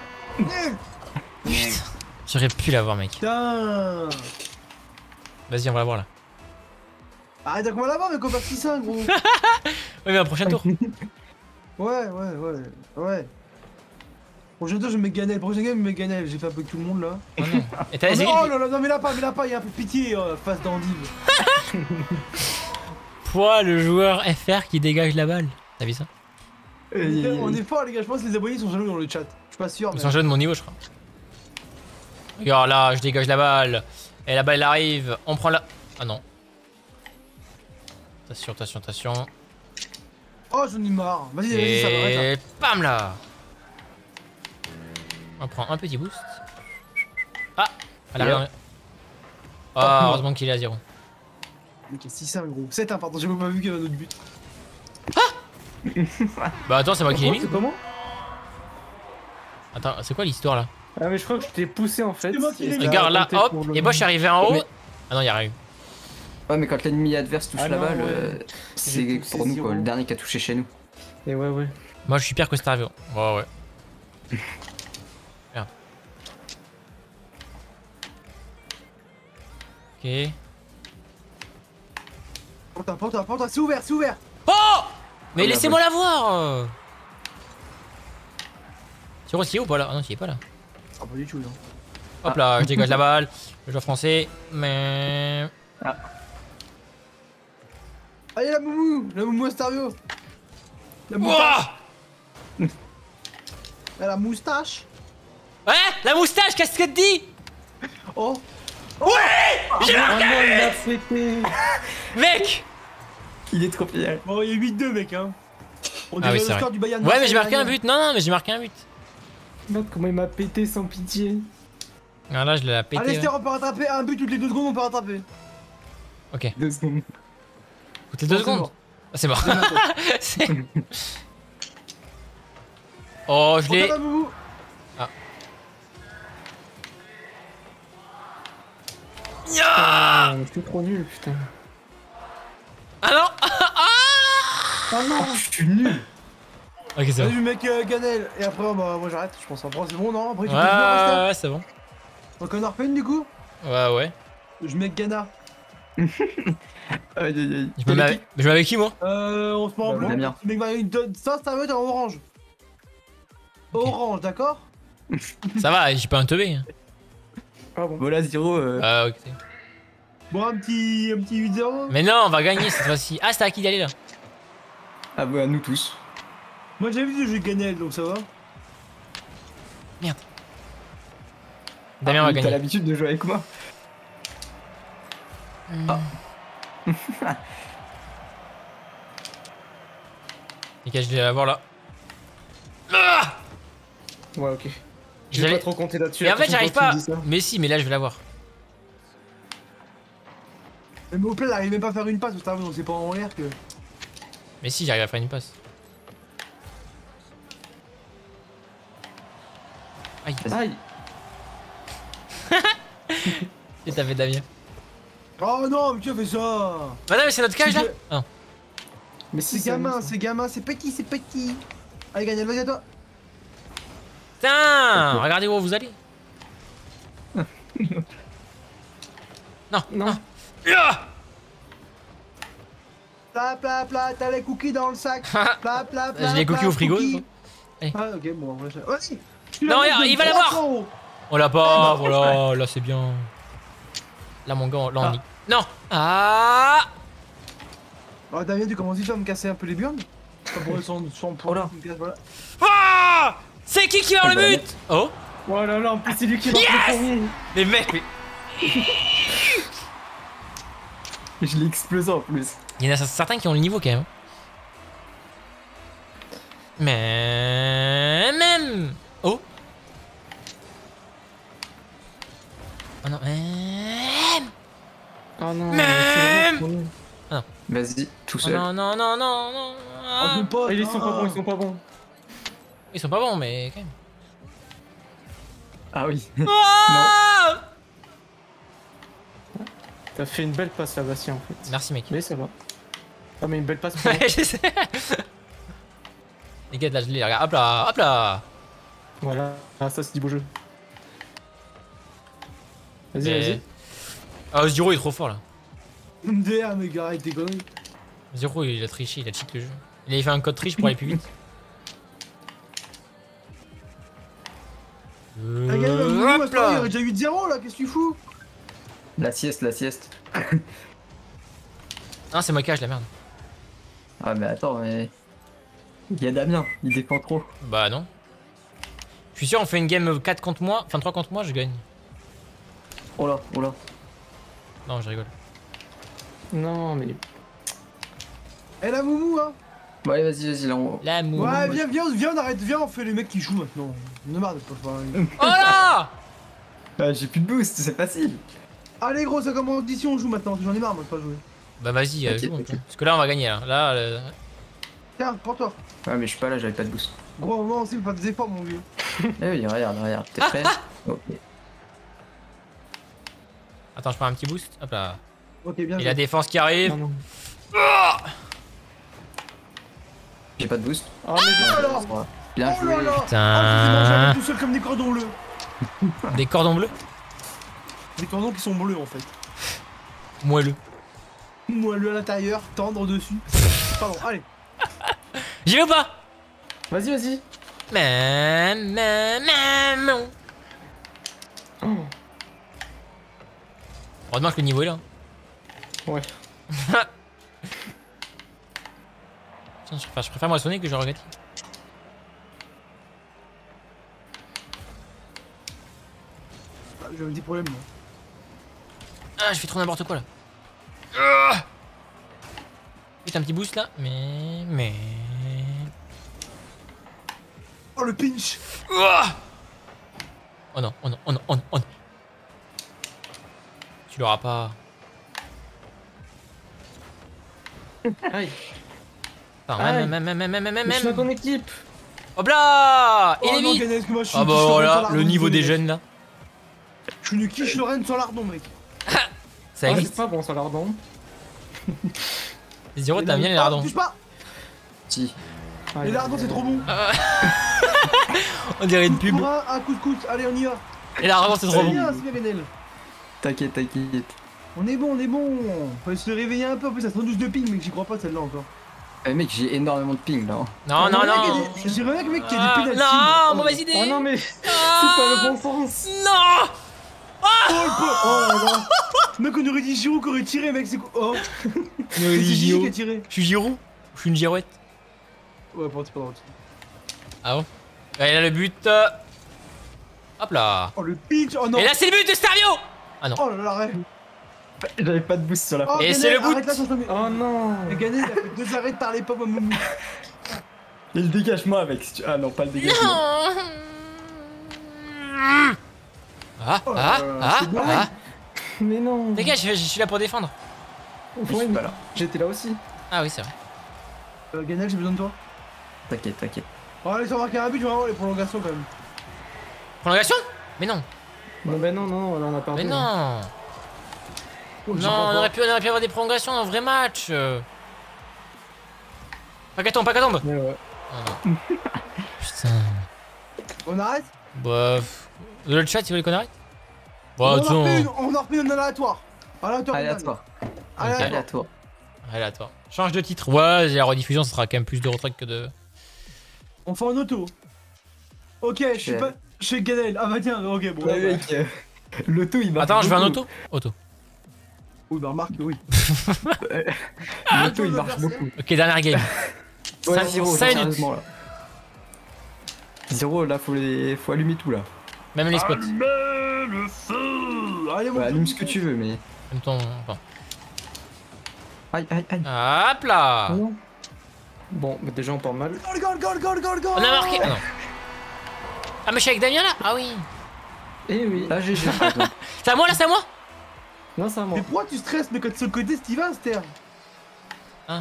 J'aurais pu l'avoir, mec. Putain. Vas-y, on va l'avoir là. Arrête qu'on va l'avoir, mais qu'on perd 6-1, gros. Oui, mais un prochain tour. Ouais. Prochain tour, je mets Ganel. Prochain game, je mets Ganel. J'ai fait un peu tout le monde là. Oh non. Et t'as Oh, les non, non, mets-la pas, il y a un peu de pitié, face d'endive. Toi, le joueur FR qui dégage la balle. T'as vu ça? On est fort, les gars, je pense que les abonnés sont jaloux dans le chat. Je suis pas sûr, Ils mais. sont jeunes de mon niveau, je crois. Regarde là, je dégage la balle. Et la balle elle arrive. On prend la. Ah non. Attention. Oh, j'en ai marre. Vas-y, ça va, arrête. Et bam là. On prend un petit boost. Ah, elle arrive. Ah, heureusement qu'il est à 0. Ok, 6-1, gros. 7-1, pardon, j'ai même pas vu qu'il y avait un autre but. Bah attends, c'est moi qui l'ai mis. C'est comment? Attends, c'est quoi l'histoire là? Ah mais je crois que je t'ai poussé en fait. C'est moi qui l'ai mis. Regarde là, hop. Pour le- Et moi je suis arrivé en haut. Mais- Ah non, y'a rien eu. Ouais, mais quand l'ennemi adverse touche Ah la non, balle, ouais. c'est J'ai poussé pour nous zéro. quoi, le dernier qui a touché chez nous. Et ouais. Moi je suis pire que cet arrivé. Ouais. Merde. Ok. Porte, c'est ouvert. Oh! Mais Oh, laissez-moi la voir! Tiro, il est ou pas là? Ah non, il est pas là. Ah, pas du tout, non. Hop là, je dégage la balle. Le joueur français. Mais. Allez, la moumou Astario. La Ouah! moustache. La moustache. Ouais! La moustache, qu'est-ce que tu dis? Oh. J'ai Ah marqué! non, il l'a fêté. Mec! Il est trop fier. Bon, il y a 8-2, mec, hein. On Ah oui, dirait c'est le vrai. score du Bayern. Ouais, mais j'ai marqué un Marseille but. Non, mais j'ai marqué un but. Merde, comment il m'a pété sans pitié. Ah là, je l'ai pété. Allez, ouais. Esther, on peut rattraper un but toutes les 2 secondes, on peut rattraper. Ok. 2 secondes. Toutes les 2 Bon, c'est secondes. mort. Ah, c'est mort. C'est- Oh, je On l'ai. tape un moumou. Ah, c'est trop nul, putain. Ah non! Ah non. Je suis nul. Ok, c'est bon. Salut, mec Ganel. Et après, bah, moi j'arrête, je pense. Après, c'est bon, non? Après, tu peux venir, Esther. Ouais, c'est bon. Donc, on en refait une, du coup? Ouais. Je mets Ghana. Aïe aïe aïe. Je me mets avec qui, moi? On se met en Bah, blanc. Damien. Mec, ça, ça va être en orange. Orange, d'accord? Ça va, j'ai pas un teubé. Ah bon. Voilà, 0. Ah, ok. Bon, un petit 8-0. Mais non, on va gagner cette fois-ci. Ah, c'était à qui d'aller là? Ah bah, nous tous. Moi, j'ai vu le jeu Ganel, donc ça va. Damien va T'as gagner. l'habitude de jouer avec moi. Ok, je vais l'avoir là. Ah! Ouais, ok. Je Je vais l'avais- pas trop compter là-dessus. Et en fait, attention j'arrive quand tu pas. me dis ça. Mais si, mais là, je vais l'avoir. Mais au plat, il arrive même pas à faire une passe, donc c'est pas en l'air que. Mais si, j'arrive à faire une passe. Aïe. Aïe. Et t'as fait Damien. Oh non, mais qui a fait ça? Bah non, mais c'est notre cage là. C'est- Ah non. Mais si, C'est gamin, c'est petit. Allez, Ganel, vas-y à toi. Putain, regardez où vous allez. Non. Non. Ah! Plat, t'as les cookies dans le sac. Plat. J'ai les cookies au frigo, cookies. Allez. Ah, ok, bon, en vrai, ça. Vas-y. Non, regarde, il va l'avoir. On l'a pas, Ah, voilà, là c'est bien. Là mon gars, là on y. Non. Ah. Oh, Damien, tu commences déjà à me casser un peu les burnes? Pas pour son Oh là. voilà. Ah. C'est qui va avoir le but? Oh. Oh là là, en plus c'est lui qui marque Yes. le premier. Mais mec, mais... Je l'ai explosé en plus. Il y en a certains qui ont le niveau quand même. Mais même. Oh. Oh non. Même. Oh non, Même. c'est trop nul. Vas-y, tout Oh seul. non, non, non, non, non. Ah, Ah. mon pote, Ah, ils sont pas ah. bons, ils sont pas bons. Ils sont pas bons, mais quand même. Ah oui. Ah T'as fait une belle passe là, Bastien en fait. Merci mec. Mais ça va. Ah, mais une belle passe pour moi. Ouais, je sais. Les gars, là je les regarde. Hop là, hop là. Voilà. Ah, ça c'est du beau jeu. Vas-y, Mais- vas-y. Ah, Zero il est trop fort là. MDR, mec, arrête tes conneries. Zero il a triché, il a cheat le jeu. Il avait fait un code triche pour aller plus vite. Ah, gars, Hop il y là. aurait déjà 8-0 là, qu'est-ce que tu fous? La sieste, la sieste. Non, c'est moi qui la merde. Ah mais attends, mais... Il y a Damien, il défend trop. Bah non. Je suis sûr, on fait une game 4 contre moi, enfin 3 contre moi, je gagne. Oh là, oh là. Non, je rigole. Non, mais. Eh la moumou, hein. Ouais, vas-y, vas-y, là on... L'amour. Ouais, viens, on arrête, viens, on fait les mecs qui jouent maintenant. On a marre de pas faire. Oh là. Ah, j'ai plus de boost, c'est facile. Allez, gros, ça commence d'ici, on joue maintenant. J'en ai marre, moi, de pas jouer. Bah vas-y, T'inquiète, joue un peu. t'inquiète. Parce que là on va gagner là. Là, Tiens, pour toi. Ouais, mais je suis pas là, j'avais pas de boost. Gros, moi aussi, pas des efforts, mon vieux. Eh oui, regarde, t'es prêt? Ok. attends, je prends un petit boost. Hop là. Ok, bien. Et la défense qui arrive. Non, non. J'ai pas de boost. Oh, mais je. Alors, Ouais. Bien oh là joué. là. Putain. Oh, je les ai mangés avec tout seul comme des cordons bleus. Des cordons bleus. Des cordons qui sont bleus en fait. Moelleux. Moelleux à l'intérieur, tendre dessus. Pardon, allez. J'y vais ou pas? Vas-y, vas-y. Maman. Oh. Heureusement que le niveau est là. Ouais. Tiens, je préfère moissonner que je regrette. Ah, j'ai un petit problème moi. Ah, je fais trop n'importe quoi là. Juste un petit boost là, mais. Oh le pinch. Oh non, oh non, oh non, oh non, oh non. Tu l'auras pas. Aïe. Attends, Aïe. même. Je suis dans ton équipe. Hop là. Oh non, Ennemi. Ganez, que moi je suis Ah une bah quiche Lorraine voilà, sans le lardon, niveau des mec. jeunes là. Je suis une quiche Lorraine sans lardon, mec. Ça Ah, c'est existe. pas bon, ça lardon. Zero, Et t'as là, bien les oh, lardons. touche pas. Si. Les lardons, c'est trop bon. On dirait une pub. Pour un couscous, allez, on y va. Et la lardon, c'est trop C'est bon. bien, c'est bien, Ganel. T'inquiète. On est bon. Faut se réveiller un peu, en plus ça 112 de ping, mec, j'y crois pas celle-là encore. Mec, j'ai énormément de ping là. Non, non, non. J'aimerais bien que mec qui a Ah, des pénaltys. non, mauvaise idée. Oh non, mais. C'est Ah, pas le bon sens. Non. Oh là là. Mec, on aurait dit Giroud qui aurait tiré, mec, c'est quoi? Oh. On aurait dit C'est Gigi Giro. qui a tiré. Je suis Giroud. Je suis une girouette. Ouais, pardon, c'est pas drôle. Ah bon? Et là le but. Hop là. Oh le pitch, oh non. Et là c'est le but de Starvio. Ah non. Oh là là, arrête. J'avais pas de boost sur la Oh, Et Ganel, c'est le bout. arrête là, sans Oh non. Et Ganel, il a fait 2 arrêts de parler pas, moi, Moumou. Et le dégagement avec. Ah non, pas le dégagement. Ah, Oh là ah, là, ah, c'est bon. ah. Mais non. Les gars, je suis là pour défendre. Je suis pas là. J'étais là aussi. Ah oui, c'est vrai. Ganel, j'ai besoin de toi. T'inquiète. Oh, allez, sans marquer un but, je vais avoir les prolongations quand même. Prolongation? Mais non. Non, ben non, là on a perdu. Mais non. Oh, j'y Non, crois on pas. aurait pu avoir des prolongations dans un vrai match. Pas qu'à tombe. Mais ouais. Oh non. Putain. On arrête? Bah. Le chat, il voulait qu'on arrête? On Bah, en attends. refait une, on en refait une aléatoire. Aléatoire. Allez, à Ganel. toi. Allez, Ok. à toi. À toi. Allez, à toi. Change de titre. Ouais, la rediffusion, ça sera quand même plus de retrait que de. On fait un auto. Ok, je suis pas. Je suis Ganel. Ah bah tiens, ok, bon. Ouais, bah. mec. L'auto il marche. Attends, je veux un beaucoup. auto. Oui, bah remarque, oui. L'auto il marche beaucoup. Ok, dernière game. Ouais, 5 Zero, sérieusement là. Zero, là faut allumer tout là. Même les spots. Allumez le feu. Allez, mon Ouais, allume ce que tu veux, mais. Même ton. Enfin. Aïe. Hop là. Non. Bon, bah déjà on part mal. Goal. On a marqué. Ah non. Ah, mais je suis avec Damien là? Ah oui. Eh oui. Là, GG par exemple. C'est à moi là, c'est à moi? Non, c'est à moi. Mais pourquoi tu stresses, mais quand tu es sur le côté, Steven, Ster? Ah.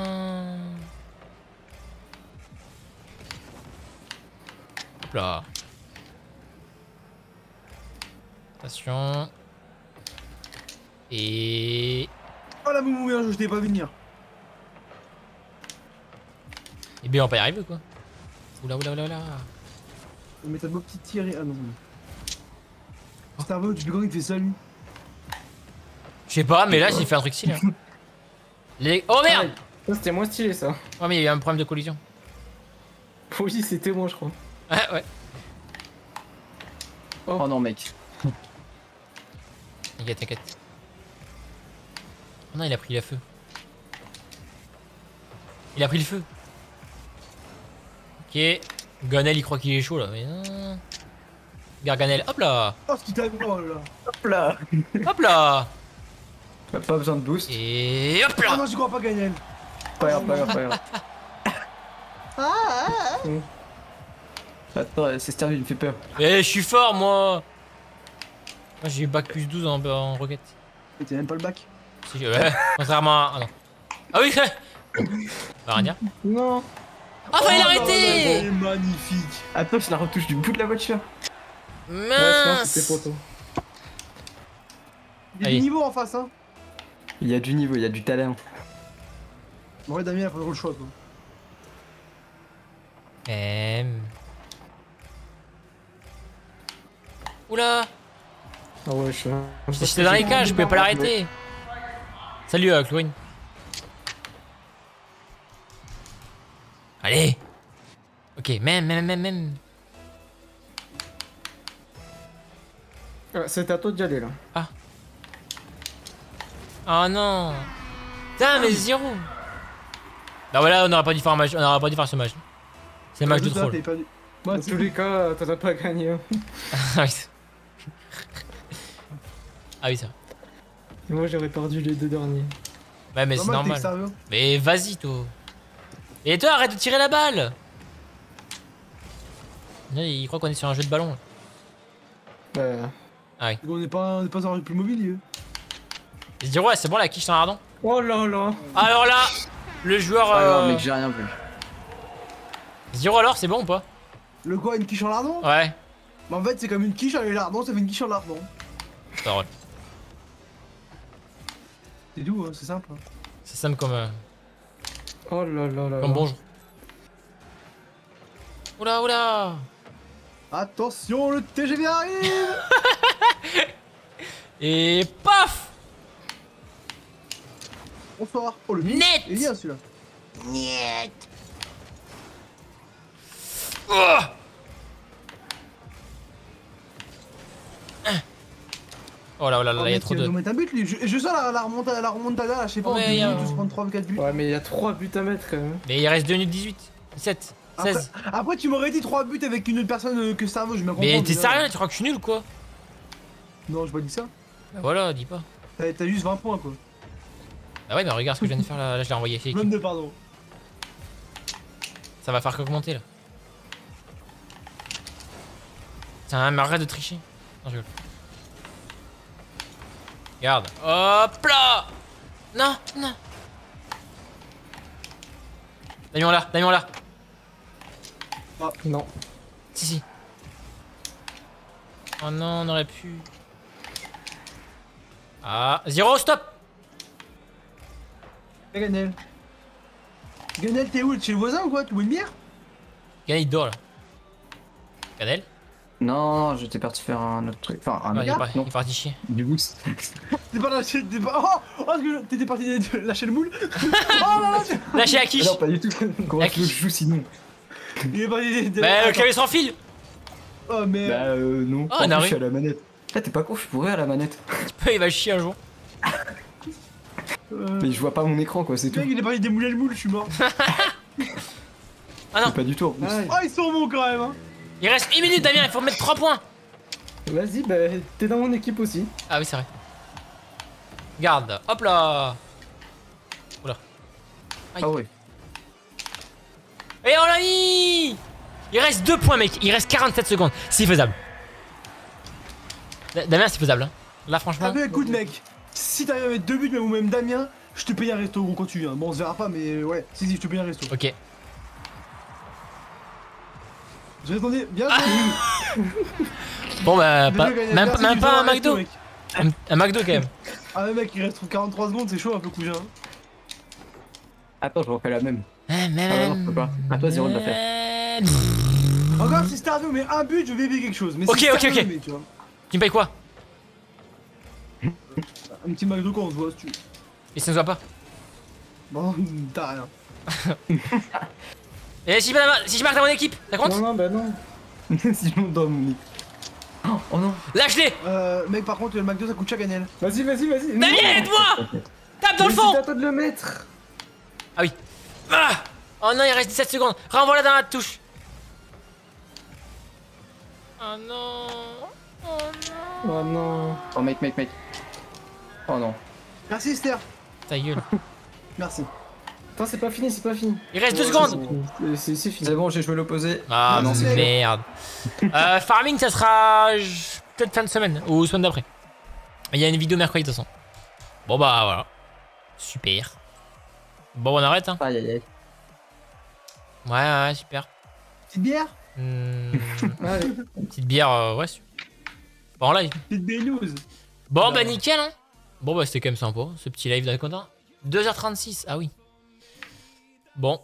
Hop là. Attention. Et... Oh la moumou, je t'ai pas vu venir. Et bien on va pas y arriver quoi. Oula oula oula oula. Mais t'as de beaux petits tirs. Ah non. Starvo, tu peux quand il te fait ça lui? Je sais pas, mais là j'ai fait un truc stylé. Hein. Les... Oh merde! Ça c'était moins stylé ça. Ouais, mais il y a eu un problème de collision. Oui, c'était moi je crois. Ouais. Oh non, mec. T'inquiète, t'inquiète. Oh non, il a pris le feu. Il a pris le feu. Ok. Ganel, il croit qu'il est chaud là. Mais non. Garganel, hop là. Oh, ce qui t'a. Oh là là. Hop là. Hop là. Pas besoin de boost. Et hop Ah là. non, j'y crois pas, Gagnel. Pas grave, pas grave, pas grave. Attends, c'est Stervi, il me fait peur. Eh, je suis fort moi. Moi j'ai eu bac plus 12 en roquette. Mais t'as même pas le bac. Si, ouais. Contrairement à... Ah non. Ah oui. Bah rien dire. Non. Ah fallait Oh, l'arrêter. c'est magnifique. Attends, je la retouche du bout de la voiture. Ouais, sinon Mince. c'était poteau. Il y a Allez. du niveau en face, hein. Il y a du niveau, il y a du talent. En vrai, Damien, il a pas trop le choix, quoi. Oula. Ah ouais, je J'étais dans les cages, je pouvais pas l'arrêter. Salut Chloé. Allez. Ok, même. Ouais, c'est à toi d'y aller là. Oh non. Putain, mais zéro. Bah voilà, on n'aurait pas dû faire un match, on n'aurait pas dû faire ce match. C'est un match de Juste là, troll. t'avais perdu. Dans tous les cas, t'as pas gagné. Hein. Ah oui. Ah oui, ça. Et moi j'aurais perdu les deux derniers. Ouais, mais c'est Normal, t'es normal. extérieur. Mais vas-y, toi. Et toi, arrête de tirer la balle. Là, il croit qu'on est sur un jeu de ballon. Là. Bah. On n'est pas dans le plus mobilier. Il se dit, ouais, c'est bon, la quiche sans ardent. Oh là là. Alors là, le joueur. Ah non, mec, j'ai rien vu. Zéro alors, c'est bon ou pas? Le quoi, une quiche en lardon? Ouais, Bah en fait, c'est comme une quiche avec lardon, ça fait une quiche en lardon. c'est drôle. C'est doux, hein, c'est simple. Hein. C'est simple comme Oh là là là. comme bonjour. Oula, oula. Attention, le TGV arrive. Et paf. Bonsoir. Oh, le Net. il est bien celui-là. Oh. Oh là là là, il y a trop Il de. doit mettre un but lui. Je sens la remontada là, je sais pas, en Ouais, 2 y a- minutes, se prendre 3-4 buts. Ouais, mais il y a 3 buts à mettre quand même. Mais il reste 2 minutes 18, 17, 16. Après, tu m'aurais dit 3 buts avec une autre personne que Starvo, je me comprends. Mais t'es déjà. sérieux, tu crois que je suis nul ou quoi? Non, j'ai pas dit ça. Bah voilà, dis pas. T'as juste 20 points quoi. Bah ouais, mais regarde ce que je viens de faire là, là je l'ai envoyé. C'est- 22, pardon. Ça va faire qu'augmenter là. Tiens, mais arrête de tricher. Non, je rigole. Regarde. Hop là. Non, non. Damien là. Non. Si. Oh non, on aurait pu. Ah, 0, stop. Et Ganel. Ganel, t'es où? Chez le voisin ou quoi? Tu bois une bière? Ganel il dort là. Ganel? Non, j'étais parti faire un autre truc. Enfin, un Ah, il est, autre. il est parti chier. Du boost. T'es pas lâché, t'es pas. Oh, parce que t'étais parti de lâcher le moule. Oh là là, Lâchez la quiche. Ah non, pas du tout. Comment tu veux que je joue sinon? il est parti de. Bah, le Attends. clavier sans fil. Oh mais. Bah, non. Ah, En plus, Nari. je suis à la manette. Ah, t'es pas con, je suis pourri à la manette. Il va chier un jour. Mais je vois pas mon écran, quoi, c'est tout. Mec, il est parti démouler le moule, je suis mort. Ah non, Pas du tout en plus. Ah, Oh, ils sont bons quand même, hein. il reste 1 minute, Damien, il faut mettre 3 points. Vas-y, bah t'es dans mon équipe aussi. Ah oui, c'est vrai. Regarde, hop là. Oula. Ah ouais. Et on l'a mis. Il reste 2 points, mec. Il reste 47 secondes. C'est faisable. Damien, c'est faisable. Hein. Là, franchement. Ah, mais écoute, mec, si t'arrives à mettre 2 buts, ou même Damien, je te paye un resto gros quand tu viens. Bon, on se verra pas, mais ouais, si, je te paye un resto. Ok. Je répondais, bien Ah. joué. Bon bah, Déjà pas, gagné, même, merci, même tu pas fais un resto, McDo. mec. Un McDo quand même. Ah mais mec, il reste 43 secondes, c'est chaud un peu cousin. Hein. Attends, je refais la même. Ah non, je peux pas. À toi, Zéro de la faire. Encore si Stardew met un but, je vais vivre quelque chose. Mais Ok, si ok, Stardew ok. met, tu vois. Tu me payes quoi? Un petit McDo quand on se voit si tu veux. Et ça ne se voit pas. Bon, t'as rien. Et si je marque dans mon équipe, ça compte? Non, bah non. Si je monte dans mon lit. Oh non. Lâche-les! Mec, par contre, le McDo ça coûte cher, Daniel. Vas-y. Damien, aide-moi! Tape dans le fond! C'est à toi de le mettre. Ah oui. Ah! Oh non, il reste 17 secondes. Renvoie-la dans la touche. Oh non. Oh non. Oh non. Oh, mec. Oh non. Merci Esther. Ta gueule. Merci. Attends, c'est pas fini. Il reste 2 secondes. C'est fini. C'est bon, j'ai joué l'opposé. Ah non, non, c'est merde. Farming, ça sera peut-être fin de semaine ou semaine d'après. Il y a une vidéo mercredi de toute façon. Bon bah voilà. Super. Bon, on arrête hein. Aïe. Ouais, super. Petite bière? Allez. Petite bière, ouais. Bon, en live. Petite news. Bon, Non. bah nickel hein. Bon, bah c'était quand même sympa, ce petit live d'un content. 2h36, ah oui. Bon.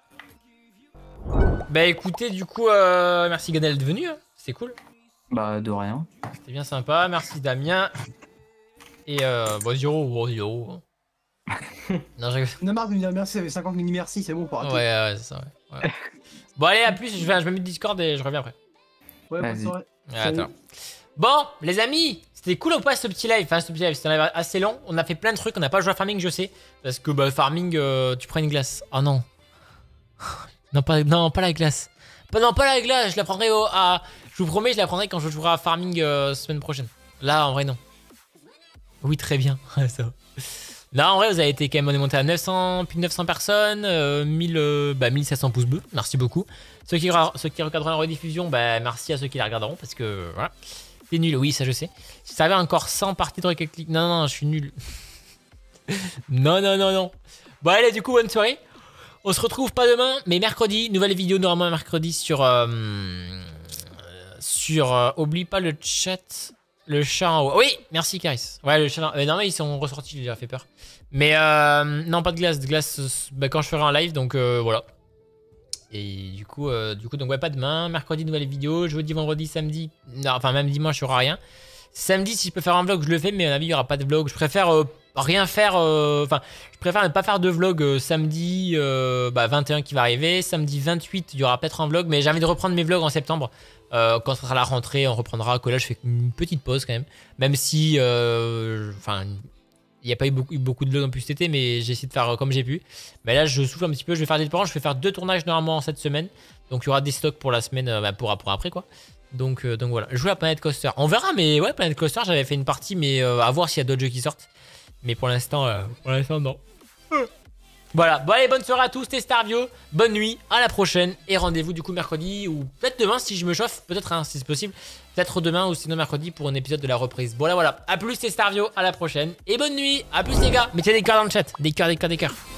Bah écoutez, du coup, merci Ganel d'être venu, hein. C'était cool. Bah, de rien. C'était bien sympa, merci Damien. Et bon, Zero. Non, je rigole. On a marre de me dire merci, ça fait 50 mini merci, c'est bon pour arrêter. Ouais, c'est ça, ouais. Bon, allez, à plus, je me mets Discord et je reviens après. Ouais, bonne Vas-y. soirée. Ouais, attends. Bon, les amis, c'était cool ou pas ce petit live? Enfin, ce petit live, c'était un live assez long. On a fait plein de trucs, on n'a pas joué à Farming, je sais. Parce que, bah, Farming, tu prends une glace. Oh non. Non, pas la glace. Non, pas la glace, je la prendrai je vous promets, je la prendrai quand je jouerai à Farming semaine prochaine. Là, en vrai, non. Oui, très bien. Ça va. Là, en vrai, vous avez été quand même, on est monté à 900, plus de 900 personnes, 1700 pouces bleus, merci beaucoup. Ceux qui regarderont la rediffusion, bah, merci à ceux qui la regarderont, parce que, voilà. C'est nul, oui, ça je sais. Si ça avait encore 100 parties de Rocket League, non, je suis nul. non. Bon, allez, du coup, bonne soirée. On se retrouve pas demain, mais mercredi, nouvelle vidéo, normalement mercredi sur... oublie pas le chat... Le chat en haut. Oui, merci Caris. Ouais, le chat en haut. Non, mais ils sont ressortis, il a fait peur. Mais non, pas de glace. De glace, bah, quand je ferai un live, donc voilà. Et du coup, donc ouais, pas demain. Mercredi, nouvelle vidéo. Jeudi, vendredi, samedi. Non, enfin, même dimanche, il n'y aura rien. Samedi, si je peux faire un vlog, je le fais, mais à mon avis, il n'y aura pas de vlog. Je préfère rien faire. Enfin, je préfère ne pas faire de vlog samedi 21 qui va arriver. Samedi 28, il y aura peut-être un vlog, mais j'ai envie de reprendre mes vlogs en septembre. Quand ce sera la rentrée, on reprendra. Que là, je fais une petite pause quand même. Même si, enfin, il n'y a pas eu beaucoup de vlogs en plus cet été, mais j'ai essayé de faire comme j'ai pu. Mais là, je souffle un petit peu. Je vais faire des plans. Je vais faire 2 tournages normalement cette semaine. Donc, il y aura des stocks pour la semaine, pour après, quoi. Donc voilà. Je joue à Planet Coaster. On verra, mais ouais, Planet Coaster, j'avais fait une partie, mais à voir s'il y a d'autres jeux qui sortent. Mais pour l'instant, non. Voilà, bon allez, bonne soirée à tous, c'était Starvio, bonne nuit, à la prochaine, et rendez-vous du coup mercredi, ou peut-être demain si je me chauffe, peut-être hein, si c'est possible, peut-être demain ou sinon mercredi pour un épisode de la reprise. Voilà, à plus, c'était Starvio, à la prochaine, et bonne nuit, à plus les gars, mettez des cœurs dans le chat, des cœurs.